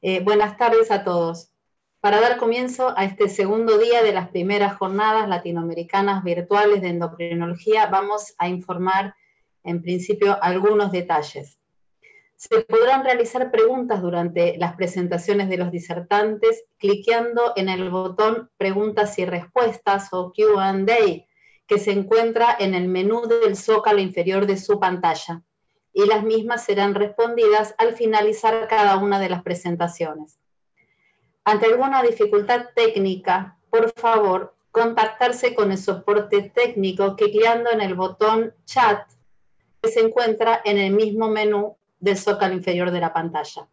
Buenas tardes a todos. Para dar comienzo a este segundo día de las primeras jornadas latinoamericanas virtuales de endocrinología, vamos a informar en principio algunos detalles. Se podrán realizar preguntas durante las presentaciones de los disertantes cliqueando en el botón Preguntas y Respuestas o Q&A que se encuentra en el menú del zócalo inferior de su pantalla, y las mismas serán respondidas al finalizar cada una de las presentaciones. Ante alguna dificultad técnica, por favor, contactarse con el soporte técnico cliqueando en el botón Chat que se encuentra en el mismo menú del zócalo inferior de la pantalla.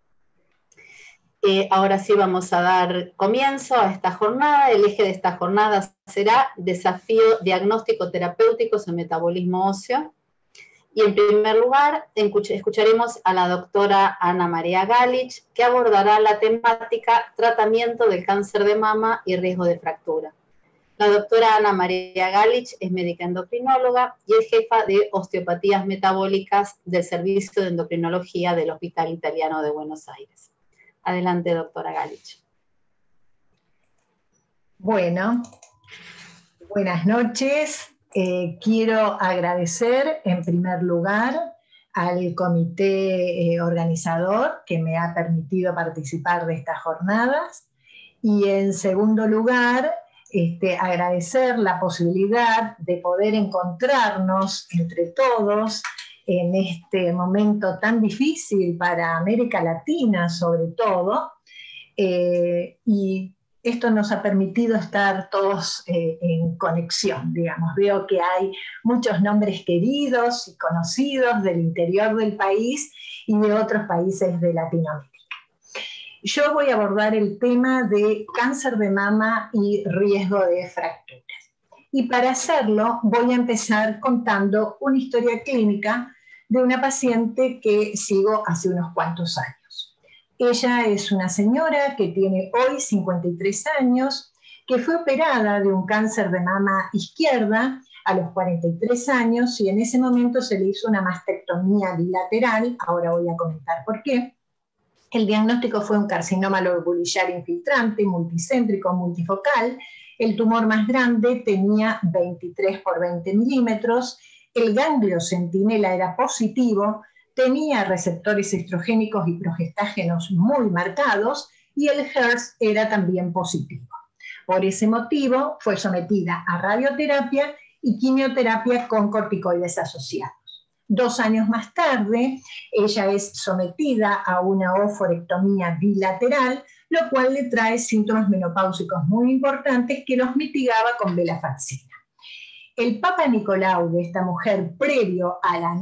Ahora sí vamos a dar comienzo a esta jornada. El eje de esta jornada será desafío diagnóstico terapéuticos en metabolismo óseo. Y en primer lugar, escucharemos a la doctora Ana María Galich, que abordará la temática tratamiento del cáncer de mama y riesgo de fractura. La doctora Ana María Galich es médica endocrinóloga y es jefa de osteopatías metabólicas del Servicio de Endocrinología del Hospital Italiano de Buenos Aires. Adelante, doctora Galich. Bueno, buenas noches. Quiero agradecer en primer lugar al comité organizador que me ha permitido participar de estas jornadas y en segundo lugar agradecer la posibilidad de poder encontrarnos entre todos en este momento tan difícil para América Latina sobre todo, y esto nos ha permitido estar todos en conexión, digamos. Veo que hay muchos nombres queridos y conocidos del interior del país y de otros países de Latinoamérica. Yo voy a abordar el tema de cáncer de mama y riesgo de fracturas. Y para hacerlo voy a empezar contando una historia clínica de una paciente que sigo hace unos cuantos años. Ella es una señora que tiene hoy 53 años, que fue operada de un cáncer de mama izquierda a los 43 años y en ese momento se le hizo una mastectomía bilateral, ahora voy a comentar por qué. El diagnóstico fue un carcinoma lobular infiltrante, multicéntrico, multifocal. El tumor más grande tenía 23 por 20 milímetros. El ganglio centinela era positivo, tenía receptores estrogénicos y progestágenos muy marcados y el HERS era también positivo. Por ese motivo fue sometida a radioterapia y quimioterapia con corticoides asociados. 2 años más tarde, ella es sometida a una oforectomía bilateral, lo cual le trae síntomas menopáusicos muy importantes que los mitigaba con venlafaxina. El Papa Nicolau de esta mujer, previo a la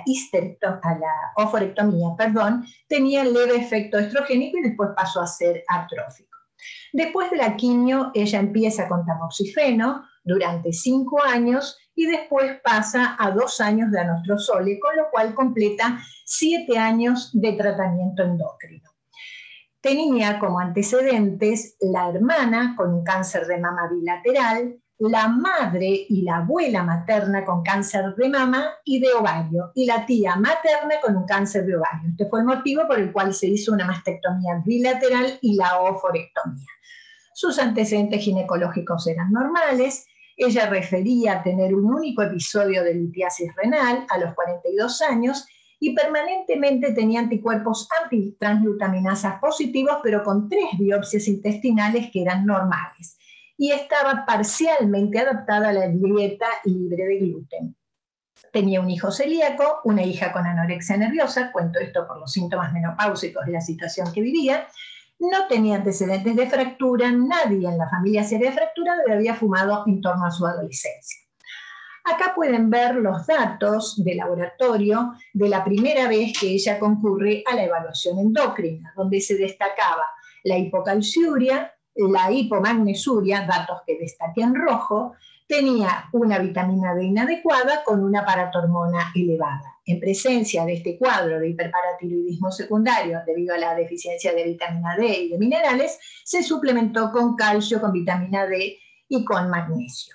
oforectomía, tenía leve efecto estrogénico y después pasó a ser atrófico. Después de la quimio, ella empieza con tamoxifeno durante 5 años y después pasa a 2 años de anostrozole, con lo cual completa 7 años de tratamiento endocrino. Tenía como antecedentes la hermana con un cáncer de mama bilateral, la madre y la abuela materna con cáncer de mama y de ovario, y la tía materna con un cáncer de ovario. Este fue el motivo por el cual se hizo una mastectomía bilateral y la oforectomía. Sus antecedentes ginecológicos eran normales. Ella refería tener un único episodio de litiasis renal a los 42 años y permanentemente tenía anticuerpos antitransglutaminasas positivos, pero con 3 biopsias intestinales que eran normales. Y estaba parcialmente adaptada a la dieta libre de gluten. Tenía un hijo celíaco, una hija con anorexia nerviosa, cuento esto por los síntomas menopáusicos de la situación que vivía. No tenía antecedentes de fractura, nadie en la familia sería de fractura, pero había fumado en torno a su adolescencia. Acá pueden ver los datos de laboratorio de la primera vez que ella concurre a la evaluación endocrina, donde se destacaba la hipocalciuria, la hipomagnesuria, datos que destaqué en rojo, tenía una vitamina D inadecuada con una paratormona elevada. En presencia de este cuadro de hiperparatiroidismo secundario debido a la deficiencia de vitamina D y de minerales, se suplementó con calcio, con vitamina D y con magnesio.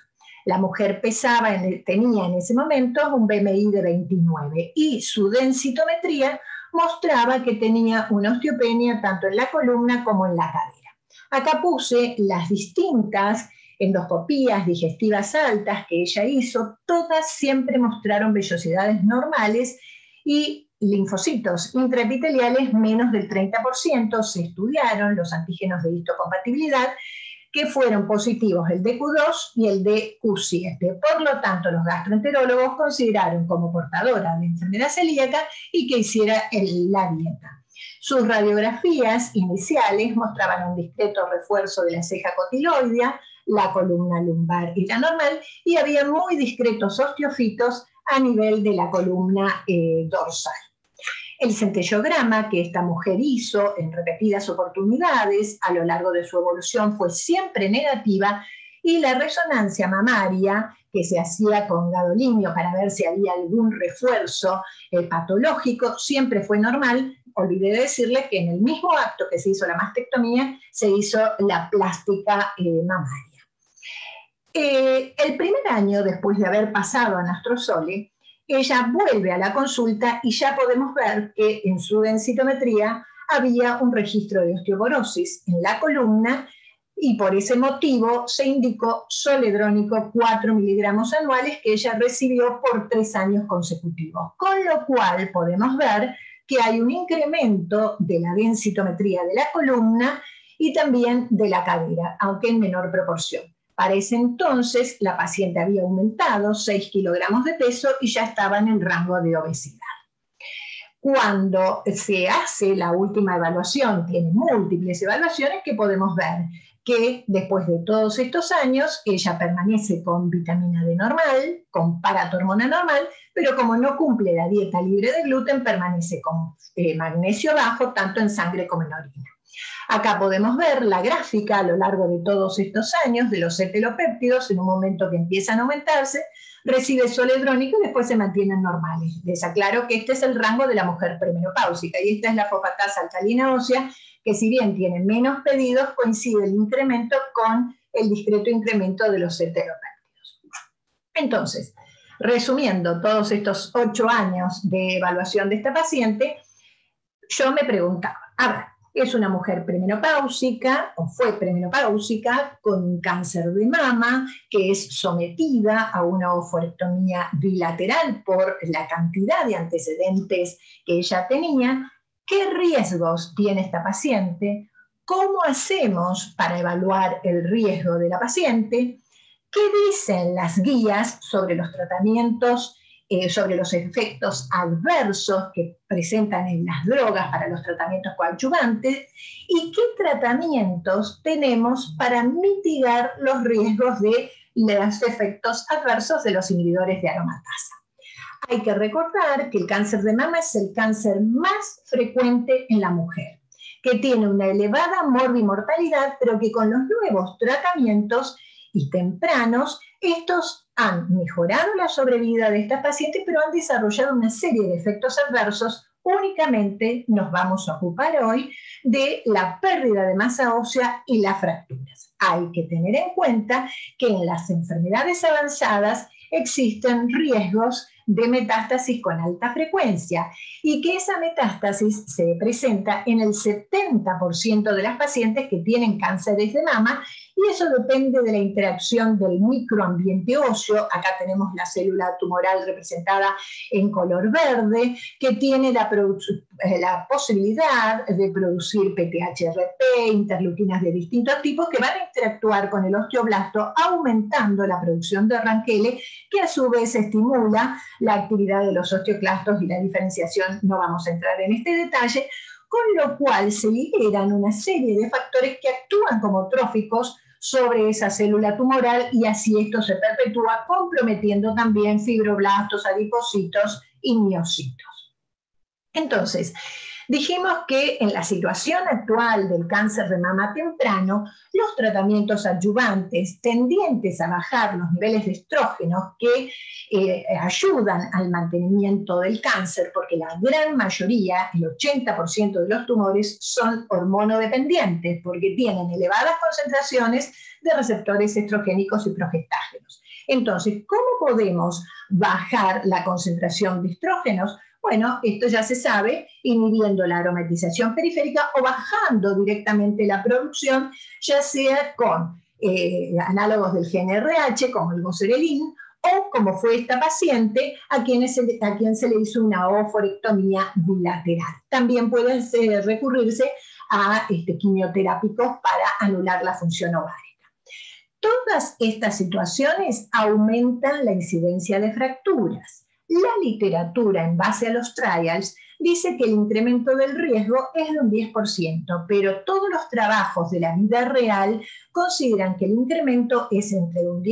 La mujer tenía en ese momento un BMI de 29 y su densitometría mostraba que tenía una osteopenia tanto en la columna como en la cadera. Acá puse las distintas endoscopías digestivas altas que ella hizo, todas siempre mostraron vellosidades normales y linfocitos intraepiteliales menos del 30%. Se estudiaron los antígenos de histocompatibilidad, que fueron positivos el de Q2 y el de Q7. Por lo tanto, los gastroenterólogos consideraron como portadora de enfermedad celíaca y que hiciera la dieta. Sus radiografías iniciales mostraban un discreto refuerzo de la ceja cotiloidea, la columna lumbar era normal y había muy discretos osteofitos a nivel de la columna dorsal. El centellograma que esta mujer hizo en repetidas oportunidades a lo largo de su evolución fue siempre negativa, y la resonancia mamaria que se hacía con gadolinio para ver si había algún refuerzo patológico siempre fue normal. Olvidé decirle que en el mismo acto que se hizo la mastectomía se hizo la plástica mamaria. El primer año después de haber pasado a Anastrozole, ella vuelve a la consulta y ya podemos ver que en su densitometría había un registro de osteoporosis en la columna, y por ese motivo se indicó zoledrónico 4 miligramos anuales que ella recibió por 3 años consecutivos, con lo cual podemos ver que hay un incremento de la densitometría de la columna y también de la cadera, aunque en menor proporción. Para ese entonces, la paciente había aumentado 6 kilogramos de peso y ya estaba en el rango de obesidad. Cuando se hace la última evaluación, tiene múltiples evaluaciones, que podemos ver que después de todos estos años, ella permanece con vitamina D normal, con paratormona normal, pero como no cumple la dieta libre de gluten, permanece con magnesio bajo, tanto en sangre como en orina. Acá podemos ver la gráfica a lo largo de todos estos años de los cetelopéptidos. En un momento que empiezan a aumentarse, recibe zoledrónico y después se mantienen normales. Les aclaro que este es el rango de la mujer premenopáusica y esta es la fosfatasa alcalina ósea, que si bien tiene menos pedidos, coincide el incremento con el discreto incremento de los cetelopéptidos. Entonces, resumiendo todos estos 8 años de evaluación de esta paciente, yo me preguntaba, a ver, es una mujer premenopáusica o fue premenopáusica con un cáncer de mama que es sometida a una oophorectomía bilateral por la cantidad de antecedentes que ella tenía. ¿Qué riesgos tiene esta paciente? ¿Cómo hacemos para evaluar el riesgo de la paciente? ¿Qué dicen las guías sobre los tratamientos, sobre los efectos adversos que presentan en las drogas para los tratamientos coadyuvantes? ¿Y qué tratamientos tenemos para mitigar los riesgos de los efectos adversos de los inhibidores de aromatasa? Hay que recordar que el cáncer de mama es el cáncer más frecuente en la mujer, que tiene una elevada morbimortalidad, pero que con los nuevos tratamientos y tempranos, estos han mejorado la sobrevida de estas pacientes, pero han desarrollado una serie de efectos adversos. Únicamente nos vamos a ocupar hoy de la pérdida de masa ósea y las fracturas. Hay que tener en cuenta que en las enfermedades avanzadas existen riesgos de metástasis con alta frecuencia y que esa metástasis se presenta en el 70% de las pacientes que tienen cánceres de mama, y eso depende de la interacción del microambiente óseo. Acá tenemos la célula tumoral representada en color verde, que tiene la posibilidad de producir PTHRP, interleuquinas de distintos tipos, que van a interactuar con el osteoblasto, aumentando la producción de ranqueles, que a su vez estimula la actividad de los osteoclastos y la diferenciación. No vamos a entrar en este detalle, con lo cual se liberan una serie de factores que actúan como tróficos sobre esa célula tumoral, y así esto se perpetúa, comprometiendo también fibroblastos, adipocitos y miocitos. Entonces, dijimos que en la situación actual del cáncer de mama temprano, los tratamientos adyuvantes tendientes a bajar los niveles de estrógenos que ayudan al mantenimiento del cáncer, porque la gran mayoría, el 80% de los tumores, son hormonodependientes, porque tienen elevadas concentraciones de receptores estrogénicos y progestágenos. Entonces, ¿cómo podemos bajar la concentración de estrógenos? Bueno, esto ya se sabe, inhibiendo la aromatización periférica o bajando directamente la producción, ya sea con análogos del GnRH, como el goserelin, o como fue esta paciente a quien se le hizo una oophorectomía bilateral. También puede recurrirse a quimioterápicos para anular la función ovárica. Todas estas situaciones aumentan la incidencia de fracturas. La literatura en base a los trials dice que el incremento del riesgo es de un 10%, pero todos los trabajos de la vida real consideran que el incremento es entre un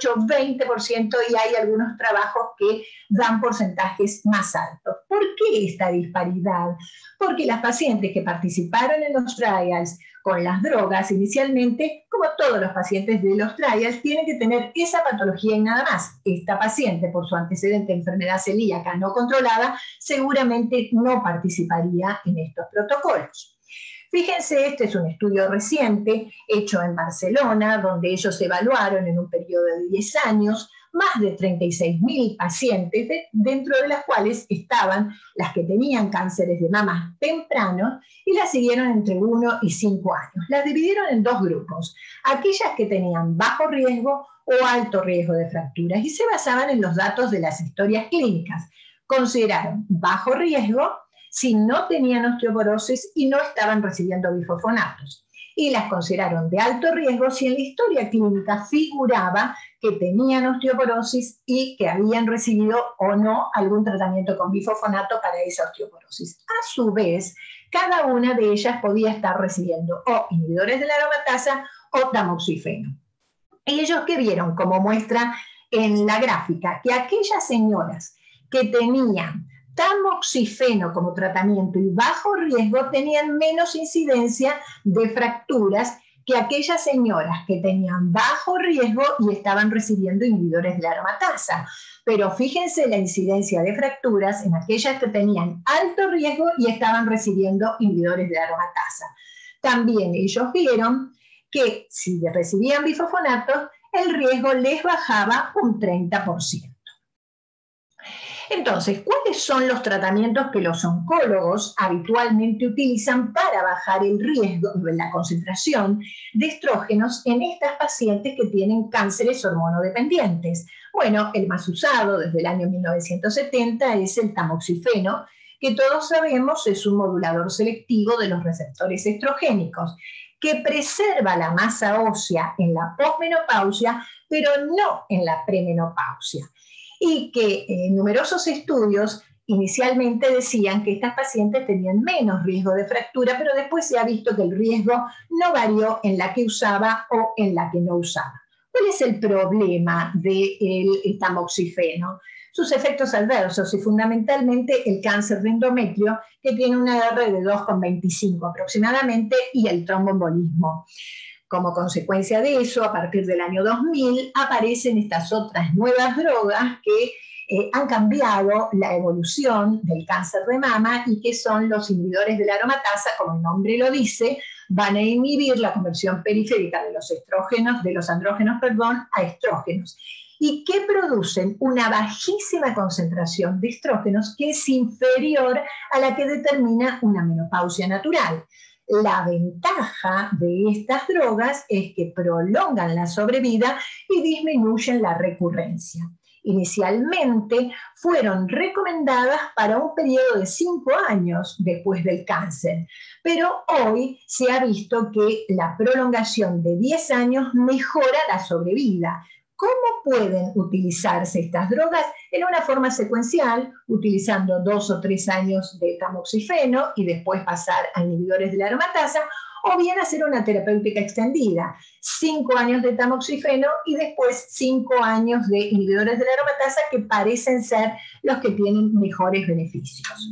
18-20% y hay algunos trabajos que dan porcentajes más altos. ¿Por qué esta disparidad? Porque las pacientes que participaron en los trials con las drogas inicialmente, como todos los pacientes de los trials, tienen que tener esa patología y nada más. Esta paciente, por su antecedente de enfermedad celíaca no controlada, seguramente no participaría en estos protocolos. Fíjense, este es un estudio reciente hecho en Barcelona, donde ellos evaluaron en un periodo de 10 años más de 36.000 pacientes, dentro de las cuales estaban las que tenían cánceres de mama tempranos y las siguieron entre 1 y 5 años. Las dividieron en dos grupos, aquellas que tenían bajo riesgo o alto riesgo de fracturas, y se basaban en los datos de las historias clínicas. Consideraron bajo riesgo si no tenían osteoporosis y no estaban recibiendo bifosfonatos. Y las consideraron de alto riesgo si en la historia clínica figuraba que tenían osteoporosis y que habían recibido o no algún tratamiento con bifosfonato para esa osteoporosis. A su vez, cada una de ellas podía estar recibiendo o inhibidores de la aromatasa o tamoxifeno. Y ellos que vieron como muestra en la gráfica que aquellas señoras que tenían tamoxifeno como tratamiento y bajo riesgo tenían menos incidencia de fracturas que aquellas señoras que tenían bajo riesgo y estaban recibiendo inhibidores de la aromatasa. Pero fíjense la incidencia de fracturas en aquellas que tenían alto riesgo y estaban recibiendo inhibidores de la aromatasa. También ellos vieron que si recibían bifosfonatos, el riesgo les bajaba un 30%. Entonces, ¿cuáles son los tratamientos que los oncólogos habitualmente utilizan para bajar el riesgo, la concentración de estrógenos en estas pacientes que tienen cánceres hormonodependientes? Bueno, el más usado desde el año 1970 es el tamoxifeno, que todos sabemos es un modulador selectivo de los receptores estrogénicos, que preserva la masa ósea en la posmenopausia, pero no en la premenopausia. Y que numerosos estudios inicialmente decían que estas pacientes tenían menos riesgo de fractura, pero después se ha visto que el riesgo no varió en la que usaba o en la que no usaba. ¿Cuál es el problema del tamoxifeno? Sus efectos adversos y fundamentalmente el cáncer de endometrio, que tiene una R de 2,25 aproximadamente, y el tromboembolismo. Como consecuencia de eso, a partir del año 2000, aparecen estas otras nuevas drogas que han cambiado la evolución del cáncer de mama y que son los inhibidores de la aromatasa, como el nombre lo dice, van a inhibir la conversión periférica de los andrógenos, a estrógenos, y que producen una bajísima concentración de estrógenos que es inferior a la que determina una menopausia natural. La ventaja de estas drogas es que prolongan la sobrevida y disminuyen la recurrencia. Inicialmente fueron recomendadas para un periodo de 5 años después del cáncer, pero hoy se ha visto que la prolongación de 10 años mejora la sobrevida. ¿Cómo pueden utilizarse estas drogas? En una forma secuencial, utilizando 2 o 3 años de tamoxifeno y después pasar a inhibidores de la aromatasa, o bien hacer una terapéutica extendida, 5 años de tamoxifeno y después 5 años de inhibidores de la aromatasa, que parecen ser los que tienen mejores beneficios.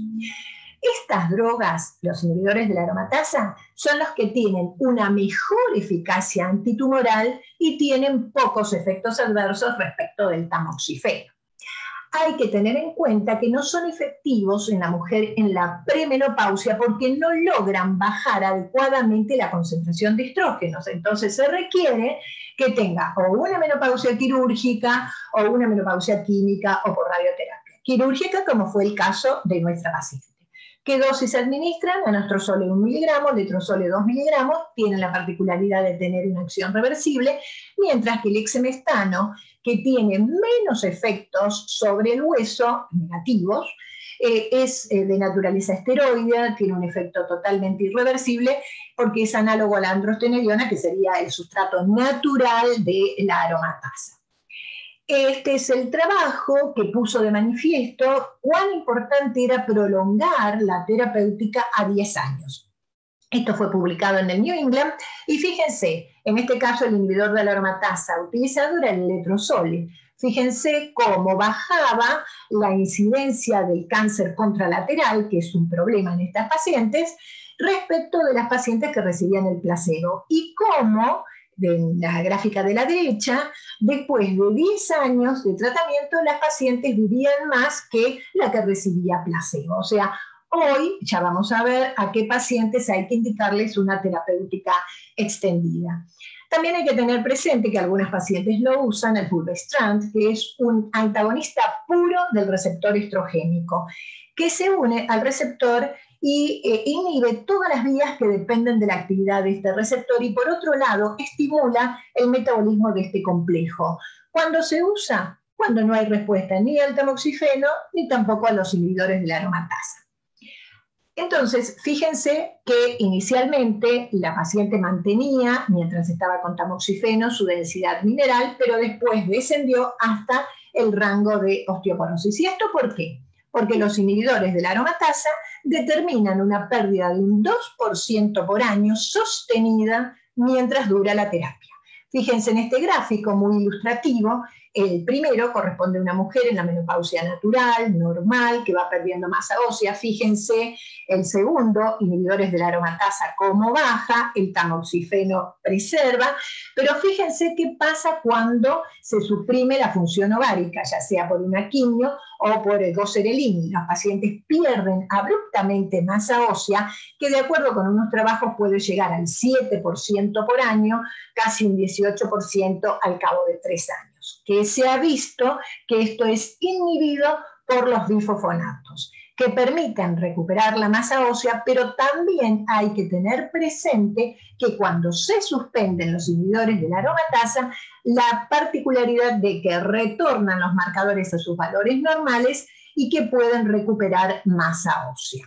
Estas drogas, los inhibidores de la aromatasa, son los que tienen una mejor eficacia antitumoral y tienen pocos efectos adversos respecto del tamoxifeno. hay que tener en cuenta que no son efectivos en la mujer en la premenopausia porque no logran bajar adecuadamente la concentración de estrógenos. Entonces se requiere que tenga o una menopausia quirúrgica o una menopausia química o por radioterapia. Quirúrgica, como fue el caso de nuestra paciente. ¿Qué dosis se administran? Anastrozole 1 miligramo, letrozole 2 miligramos, tienen la particularidad de tener una acción reversible, mientras que el exemestano, que tiene menos efectos sobre el hueso, negativos, es de naturaleza esteroidea, tiene un efecto totalmente irreversible, porque es análogo a la androstenediona, que sería el sustrato natural de la aromatasa. Este es el trabajo que puso de manifiesto cuán importante era prolongar la terapéutica a 10 años. Esto fue publicado en el New England y fíjense, en este caso el inhibidor de la aromatasa utilizado era el letrozole. Fíjense cómo bajaba la incidencia del cáncer contralateral, que es un problema en estas pacientes, respecto de las pacientes que recibían el placebo, y cómo, en la gráfica de la derecha, después de 10 años de tratamiento, las pacientes vivían más que la que recibía placebo. O sea, hoy ya vamos a ver a qué pacientes hay que indicarles una terapéutica extendida. También hay que tener presente que algunas pacientes lo usan, el fulvestrant, que es un antagonista puro del receptor estrogénico, que se une al receptor y inhibe todas las vías que dependen de la actividad de este receptor y por otro lado estimula el metabolismo de este complejo. ¿Cuándo se usa? Cuando no hay respuesta ni al tamoxifeno ni tampoco a los inhibidores de la aromatasa. Entonces, fíjense que inicialmente la paciente mantenía, mientras estaba con tamoxifeno, su densidad mineral, pero después descendió hasta el rango de osteoporosis. ¿Y esto por qué? Porque los inhibidores de la aromatasa determinan una pérdida de un 2% por año sostenida mientras dura la terapia. Fíjense en este gráfico muy ilustrativo, el primero corresponde a una mujer en la menopausia natural, normal, que va perdiendo masa ósea. Fíjense el segundo, inhibidores de la aromatasa, cómo baja, el tamoxifeno preserva, pero fíjense qué pasa cuando se suprime la función ovárica, ya sea por una quimio o por el goserelin. Los pacientes pierden abruptamente masa ósea, que de acuerdo con unos trabajos puede llegar al 7% por año, casi un 18% al cabo de 3 años. Que se ha visto que esto es inhibido por los bifosfonatos, que permiten recuperar la masa ósea, pero también hay que tener presente que cuando se suspenden los inhibidores de la aromatasa, la particularidad de que retornan los marcadores a sus valores normales y que pueden recuperar masa ósea.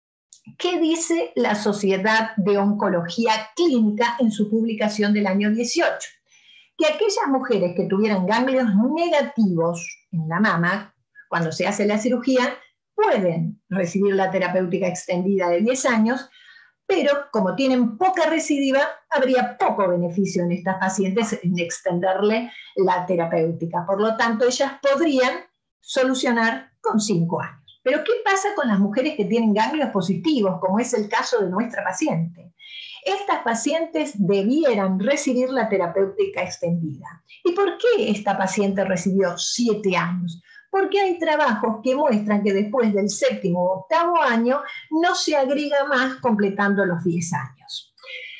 ¿Qué dice la Sociedad de Oncología Clínica en su publicación del año 18? Que aquellas mujeres que tuvieran ganglios negativos en la mama, cuando se hace la cirugía, pueden recibir la terapéutica extendida de 10 años, pero como tienen poca recidiva, habría poco beneficio en estas pacientes en extenderle la terapéutica. Por lo tanto, ellas podrían solucionar con 5 años. Pero ¿qué pasa con las mujeres que tienen ganglios positivos, como es el caso de nuestra paciente? Estas pacientes debieran recibir la terapéutica extendida. ¿Y por qué esta paciente recibió 7 años? Porque hay trabajos que muestran que después del 7º o 8º año no se agrega más completando los 10 años.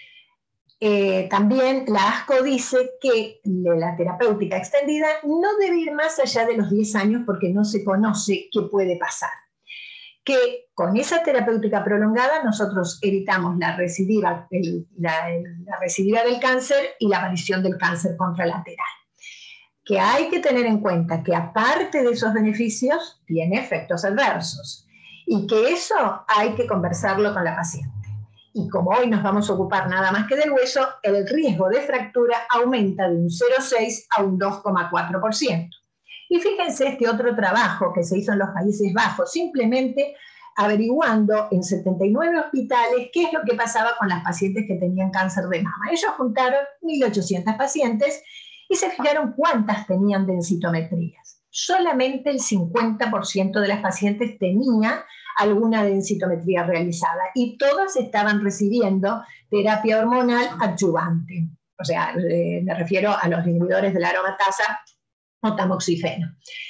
También la ASCO dice que la terapéutica extendida no debe ir más allá de los 10 años porque no se conoce qué puede pasar. Que con esa terapéutica prolongada nosotros evitamos la recidiva del cáncer y la aparición del cáncer contralateral. Que hay que tener en cuenta que aparte de esos beneficios, tiene efectos adversos y que eso hay que conversarlo con la paciente. Y como hoy nos vamos a ocupar nada más que del hueso, el riesgo de fractura aumenta de un 0,6 a un 2,4%. Y fíjense este otro trabajo que se hizo en los Países Bajos, simplemente averiguando en 79 hospitales qué es lo que pasaba con las pacientes que tenían cáncer de mama. Ellos juntaron 1.800 pacientes y se fijaron cuántas tenían densitometrías. Solamente el 50% de las pacientes tenía alguna densitometría realizada y todas estaban recibiendo terapia hormonal adyuvante. O sea, me refiero a los inhibidores de la aromatasa o tamoxifeno.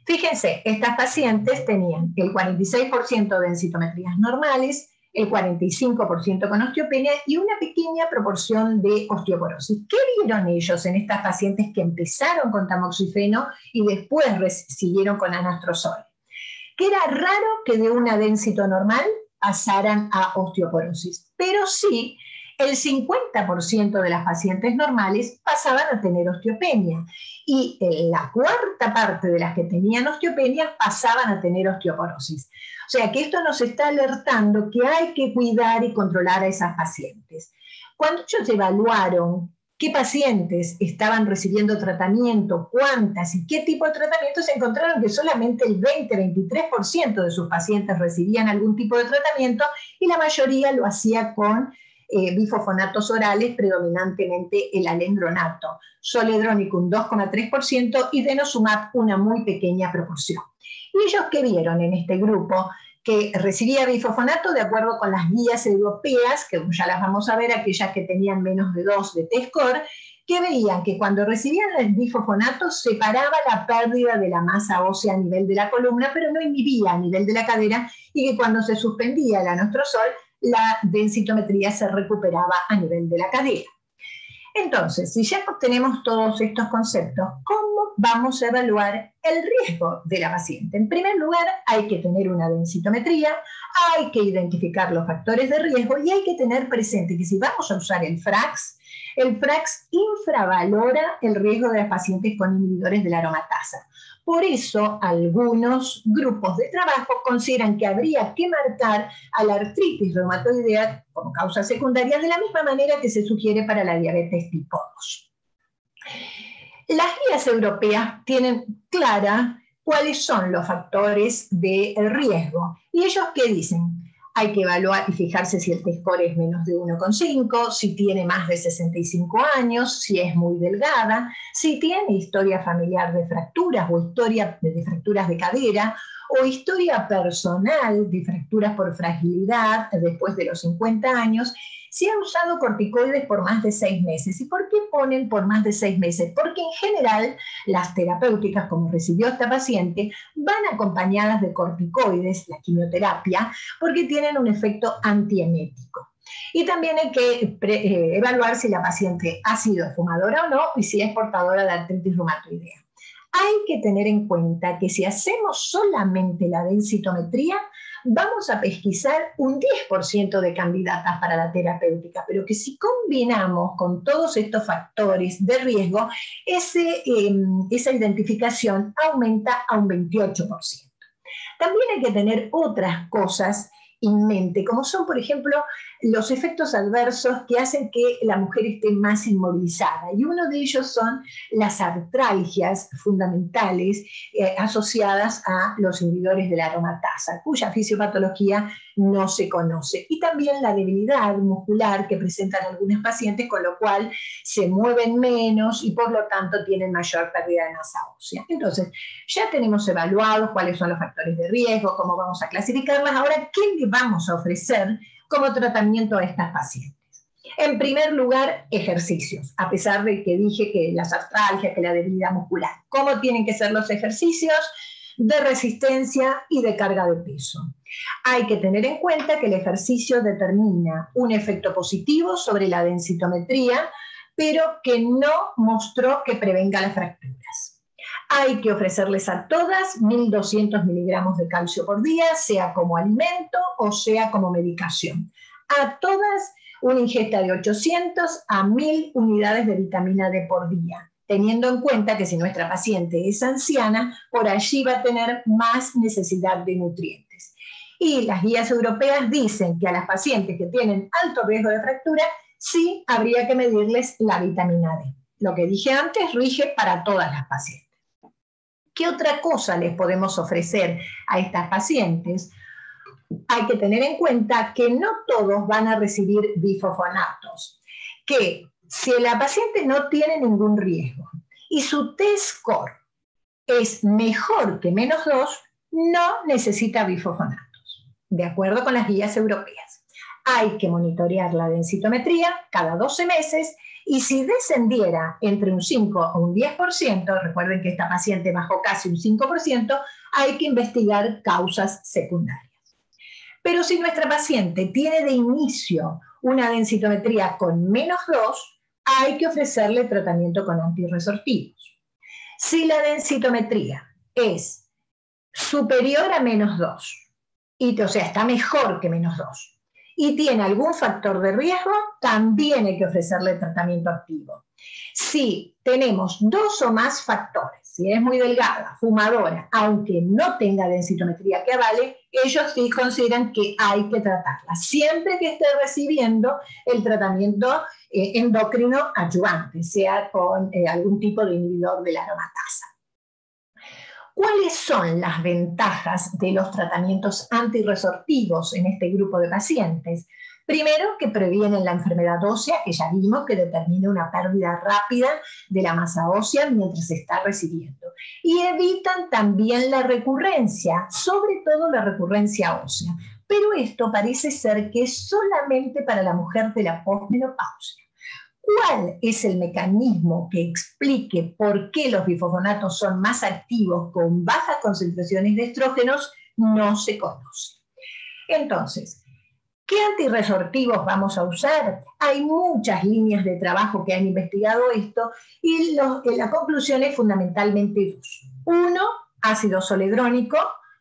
Fíjense, estas pacientes tenían el 46% de densitometrías normales, el 45% con osteopenia y una pequeña proporción de osteoporosis. ¿Qué vieron ellos en estas pacientes que empezaron con tamoxifeno y después siguieron con anastrozol? Que era raro que de una densito normal pasaran a osteoporosis, pero sí el 50% de las pacientes normales pasaban a tener osteopenia y la cuarta parte de las que tenían osteopenia pasaban a tener osteoporosis. O sea que esto nos está alertando que hay que cuidar y controlar a esas pacientes. Cuando ellos evaluaron qué pacientes estaban recibiendo tratamiento, cuántas y qué tipo de tratamiento, se encontraron que solamente el 20-23% de sus pacientes recibían algún tipo de tratamiento y la mayoría lo hacía con bifosfonatos orales, predominantemente el alendronato, zoledrónico un 2,3% y denosumab una muy pequeña proporción. ¿Y ellos qué vieron en este grupo? Que recibía bifosfonato de acuerdo con las guías europeas, que ya las vamos a ver, aquellas que tenían menos de 2 de T-score, que veían que cuando recibían el bifosfonato separaba la pérdida de la masa ósea a nivel de la columna, pero no inhibía a nivel de la cadera, y que cuando se suspendía el anastrozol, la densitometría se recuperaba a nivel de la cadera. Entonces, si ya tenemos todos estos conceptos, ¿cómo vamos a evaluar el riesgo de la paciente? En primer lugar, hay que tener una densitometría, hay que identificar los factores de riesgo y hay que tener presente que si vamos a usar el FRAX infravalora el riesgo de las pacientes con inhibidores de la aromatasa. Por eso, algunos grupos de trabajo consideran que habría que marcar a la artritis reumatoidea como causa secundaria de la misma manera que se sugiere para la diabetes tipo 2. Las guías europeas tienen clara cuáles son los factores de riesgo. ¿Y ellos qué dicen? Hay que evaluar y fijarse si el T-score es menos de 1,5, si tiene más de 65 años, si es muy delgada, si tiene historia familiar de fracturas o historia de fracturas de cadera o historia personal de fracturas por fragilidad después de los 50 años, si ha usado corticoides por más de 6 meses. ¿Y por qué ponen por más de 6 meses? Porque en general las terapéuticas, como recibió esta paciente, van acompañadas de corticoides, la quimioterapia, porque tienen un efecto antiemético. Y también hay que evaluar si la paciente ha sido fumadora o no y si es portadora de artritis reumatoidea. Hay que tener en cuenta que si hacemos solamente la densitometría, vamos a pesquisar un 10% de candidatas para la terapéutica, pero que si combinamos con todos estos factores de riesgo, esa identificación aumenta a un 28%. También hay que tener otras cosas en mente, como son, por ejemplo, los efectos adversos que hacen que la mujer esté más inmovilizada. Y uno de ellos son las artralgias fundamentales asociadas a los inhibidores de la aromatasa, cuya fisiopatología no se conoce. Y también la debilidad muscular que presentan algunos pacientes, con lo cual se mueven menos y por lo tanto tienen mayor pérdida de masa ósea. Entonces, ya tenemos evaluados cuáles son los factores de riesgo, cómo vamos a clasificarlas. Ahora, ¿qué le vamos a ofrecer como tratamiento a estas pacientes? En primer lugar, ejercicios, a pesar de que dije que las artralgias, que la debilidad muscular. ¿Cómo tienen que ser los ejercicios? De resistencia y de carga de peso. Hay que tener en cuenta que el ejercicio determina un efecto positivo sobre la densitometría, pero que no mostró que prevenga las fracturas. Hay que ofrecerles a todas 1.200 miligramos de calcio por día, sea como alimento o sea como medicación. A todas una ingesta de 800 a 1.000 unidades de vitamina D por día, teniendo en cuenta que si nuestra paciente es anciana, por allí va a tener más necesidad de nutrientes. Y las guías europeas dicen que a las pacientes que tienen alto riesgo de fractura, sí habría que medirles la vitamina D. Lo que dije antes rige para todas las pacientes. ¿Qué otra cosa les podemos ofrecer a estas pacientes? Hay que tener en cuenta que no todos van a recibir bifosfonatos, que si la paciente no tiene ningún riesgo y su T-score es mejor que -2, no necesita bifosfonatos, de acuerdo con las guías europeas. hay que monitorear la densitometría cada 12 meses y si descendiera entre un 5 o un 10%, recuerden que esta paciente bajó casi un 5%, hay que investigar causas secundarias. Pero si nuestra paciente tiene de inicio una densitometría con -2, hay que ofrecerle tratamiento con antirresortivos. Si la densitometría es superior a -2, o sea, está mejor que -2, y tiene algún factor de riesgo, también hay que ofrecerle tratamiento activo. Si tenemos 2 o más factores, si es muy delgada, fumadora, aunque no tenga densitometría que avale, ellos sí consideran que hay que tratarla, siempre que esté recibiendo el tratamiento endocrino adyuvante, sea con algún tipo de inhibidor de la aromatasa. ¿Cuáles son las ventajas de los tratamientos antirresortivos en este grupo de pacientes? Primero, que previenen la enfermedad ósea, que ya vimos que determina una pérdida rápida de la masa ósea mientras se está recibiendo. Y evitan también la recurrencia, sobre todo la recurrencia ósea. Pero esto parece ser que es solamente para la mujer de la posmenopausia. ¿Cuál es el mecanismo que explique por qué los bifosfonatos son más activos con bajas concentraciones de estrógenos? No se conoce. Entonces, ¿qué antirresortivos vamos a usar? Hay muchas líneas de trabajo que han investigado esto y la conclusión es fundamentalmente 2. Uno, ácido zoledrónico,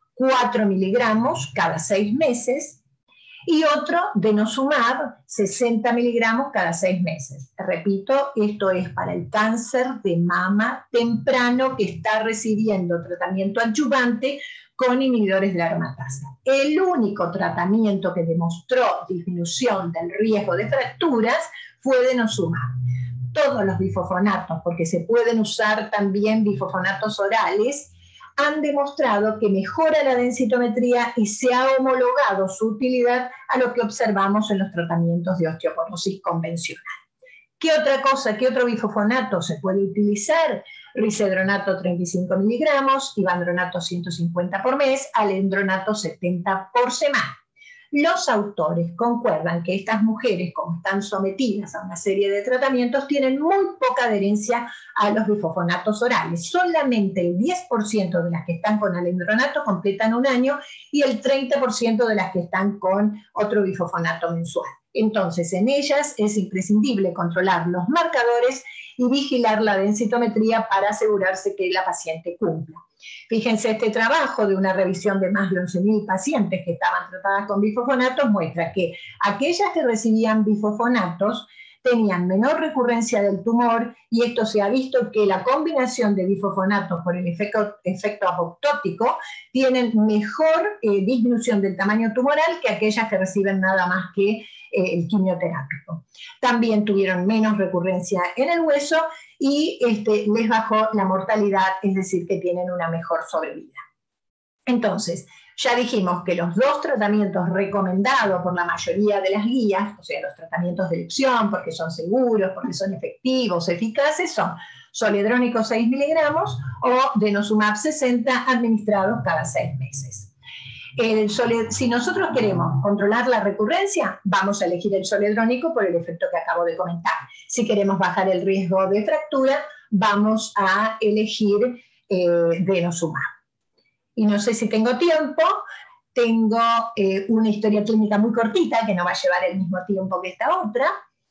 4 miligramos cada 6 meses, y otro, denosumab, 60 miligramos cada 6 meses. Repito, esto es para el cáncer de mama temprano que está recibiendo tratamiento adyuvante con inhibidores de la aromatasa. El único tratamiento que demostró disminución del riesgo de fracturas fue denosumab. Todos los bifosfonatos, porque se pueden usar también bifosfonatos orales, han demostrado que mejora la densitometría y se ha homologado su utilidad a lo que observamos en los tratamientos de osteoporosis convencional. ¿Qué otra cosa, qué otro bifosfonato se puede utilizar? Risedronato 35 miligramos, ivandronato 150 por mes, alendronato 70 por semana. Los autores concuerdan que estas mujeres, como están sometidas a una serie de tratamientos, tienen muy poca adherencia a los bifosfonatos orales. Solamente el 10% de las que están con alendronato completan un año y el 30% de las que están con otro bifosfonato mensual. Entonces, en ellas es imprescindible controlar los marcadores y vigilar la densitometría para asegurarse que la paciente cumpla. Fíjense, este trabajo de una revisión de más de 11.000 pacientes que estaban tratadas con bifosfonatos muestra que aquellas que recibían bifosfonatos tenían menor recurrencia del tumor y esto se ha visto que la combinación de bifosfonatos por el efecto apoptótico tienen mejor disminución del tamaño tumoral que aquellas que reciben nada más que el quimioterápico. También tuvieron menos recurrencia en el hueso y les bajó la mortalidad, es decir, que tienen una mejor sobrevida. Entonces, ya dijimos que los 2 tratamientos recomendados por la mayoría de las guías, o sea, los tratamientos de elección, porque son seguros, porque son efectivos, eficaces, son zoledrónico 6 miligramos o denosumab 60 administrados cada 6 meses. Si nosotros queremos controlar la recurrencia, vamos a elegir el zoledrónico por el efecto que acabo de comentar. Si queremos bajar el riesgo de fractura, vamos a elegir denosumab. Y no sé si tengo tiempo, tengo una historia clínica muy cortita, que no va a llevar el mismo tiempo que esta otra,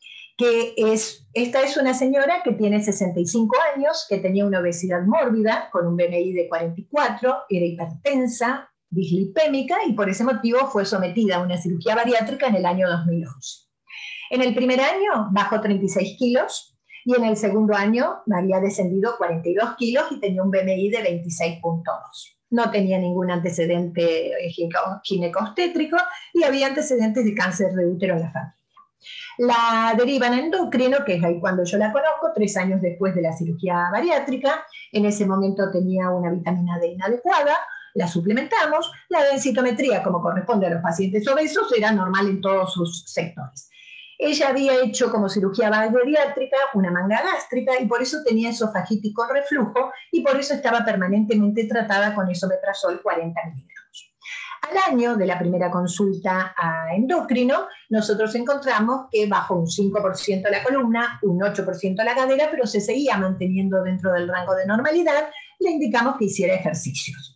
esta es una señora que tiene 65 años, que tenía una obesidad mórbida, con un BMI de 44, era hipertensa, dislipémica y por ese motivo fue sometida a una cirugía bariátrica en el año 2011. En el primer año bajó 36 kilos y en el segundo año había descendido 42 kilos y tenía un BMI de 26.2. No tenía ningún antecedente ginecobstétrico y había antecedentes de cáncer de útero en la familia. La derivan a endocrino, que es ahí cuando yo la conozco, 3 años después de la cirugía bariátrica. En ese momento tenía una vitamina D inadecuada, la suplementamos, la densitometría, como corresponde a los pacientes obesos, era normal en todos sus sectores. Ella había hecho como cirugía bariátrica una manga gástrica y por eso tenía esofagitis con reflujo y por eso estaba permanentemente tratada con esomeprazol 40 miligramos. Al año de la primera consulta a endocrino, nosotros encontramos que bajó un 5% la columna, un 8% la cadera, pero se seguía manteniendo dentro del rango de normalidad. Le indicamos que hiciera ejercicios.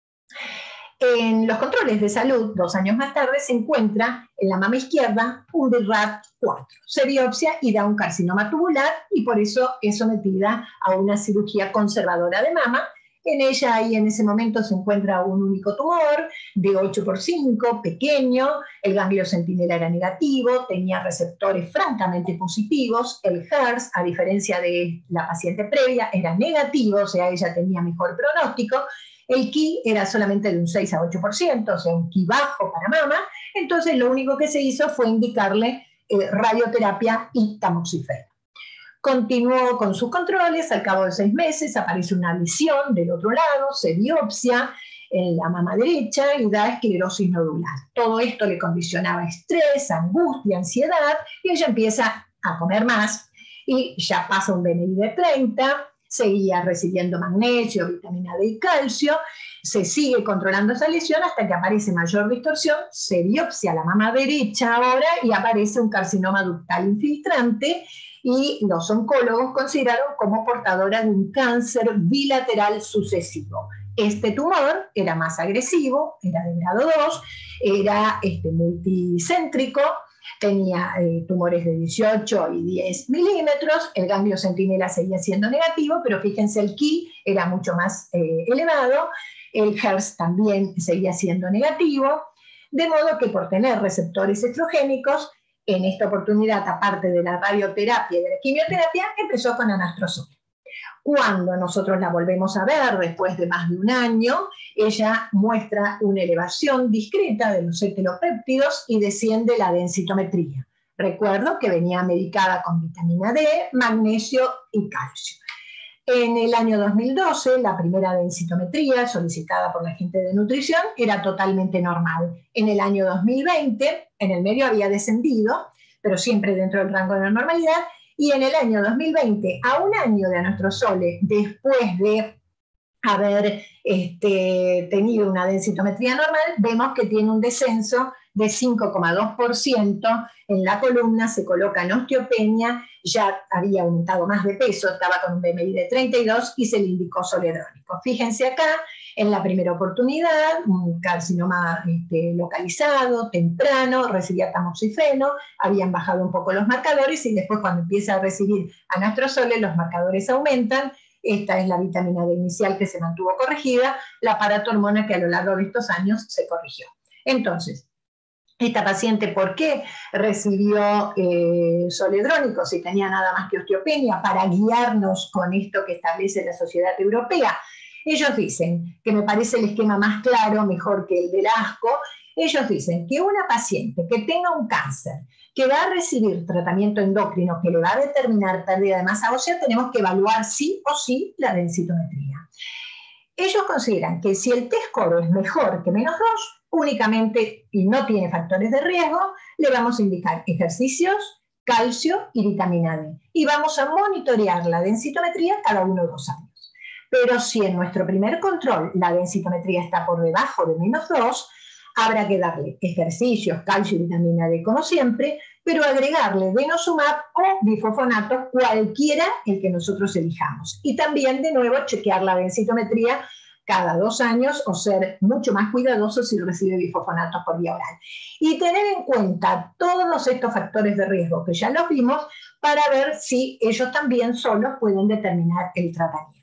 En los controles de salud, 2 años más tarde, se encuentra en la mama izquierda un BRAF4. Se biopsia y da un carcinoma tubular y por eso es sometida a una cirugía conservadora de mama. En ella y en ese momento se encuentra un único tumor de 8x5, pequeño, el ganglio centinela era negativo, tenía receptores francamente positivos, el HERS, a diferencia de la paciente previa, era negativo, o sea, ella tenía mejor pronóstico, el Ki era solamente de un 6 a 8%, o sea, un Ki bajo para mama, entonces lo único que se hizo fue indicarle radioterapia y tamoxifeno. Continuó con sus controles, al cabo de 6 meses aparece una lesión del otro lado, se biopsia en la mama derecha y da esclerosis nodular. Todo esto le condicionaba estrés, angustia, ansiedad, y ella empieza a comer más y ya pasa un BMI de 30, seguía recibiendo magnesio, vitamina D y calcio, se sigue controlando esa lesión hasta que aparece mayor distorsión, se biopsia la mama derecha ahora y aparece un carcinoma ductal infiltrante, y los oncólogos consideraron como portadora de un cáncer bilateral sucesivo. Este tumor era más agresivo, era de grado 2, era multicéntrico, tenía tumores de 18 y 10 milímetros, el ganglio centinela seguía siendo negativo, pero fíjense, el Ki era mucho más elevado, el HERS también seguía siendo negativo, de modo que por tener receptores estrogénicos, en esta oportunidad, aparte de la radioterapia y de la quimioterapia, empezó con anastrozol. Cuando nosotros la volvemos a ver después de más de un año, ella muestra una elevación discreta de los heteropéptidos y desciende la densitometría. Recuerdo que venía medicada con vitamina D, magnesio y calcio. En el año 2012, la primera densitometría solicitada por la gente de nutrición era totalmente normal. En el año 2020, en el medio había descendido, pero siempre dentro del rango de la normalidad, y en el año 2020, a un año de anastrozol, después de haber tenido una densitometría normal, vemos que tiene un descenso de 5,2% en la columna, se coloca en osteopenia, ya había aumentado más de peso, estaba con un BMI de 32 y se le indicó zoledrónico. Fíjense acá, en la primera oportunidad, un carcinoma localizado, temprano, recibía tamoxifeno, habían bajado un poco los marcadores y después cuando empieza a recibir anastrozol los marcadores aumentan. Esta es la vitamina D inicial que se mantuvo corregida, la paratormona que a lo largo de estos años se corrigió. Entonces, esta paciente, ¿por qué recibió zoledrónico si tenía nada más que osteopenia? Para guiarnos con esto que establece la Sociedad Europea. Ellos dicen, que me parece el esquema más claro, mejor que el del ASCO, ellos dicen que una paciente que tenga un cáncer, que va a recibir tratamiento endocrino que le va a determinar pérdida de masa ósea, tenemos que evaluar sí o sí la densitometría. Ellos consideran que si el T-score es mejor que -2, únicamente, y no tiene factores de riesgo, le vamos a indicar ejercicios, calcio y vitamina D. Y vamos a monitorear la densitometría cada 1 o 2 años. Pero si en nuestro primer control la densitometría está por debajo de -2, habrá que darle ejercicios, calcio y vitamina D como siempre, pero agregarle denosumab o bifosfonato, cualquiera el que nosotros elijamos. Y también, de nuevo, chequear la densitometría cada 2 años o ser mucho más cuidadosos si recibe bifosfonato por vía oral. Y tener en cuenta todos estos factores de riesgo que ya los vimos para ver si ellos también solos pueden determinar el tratamiento.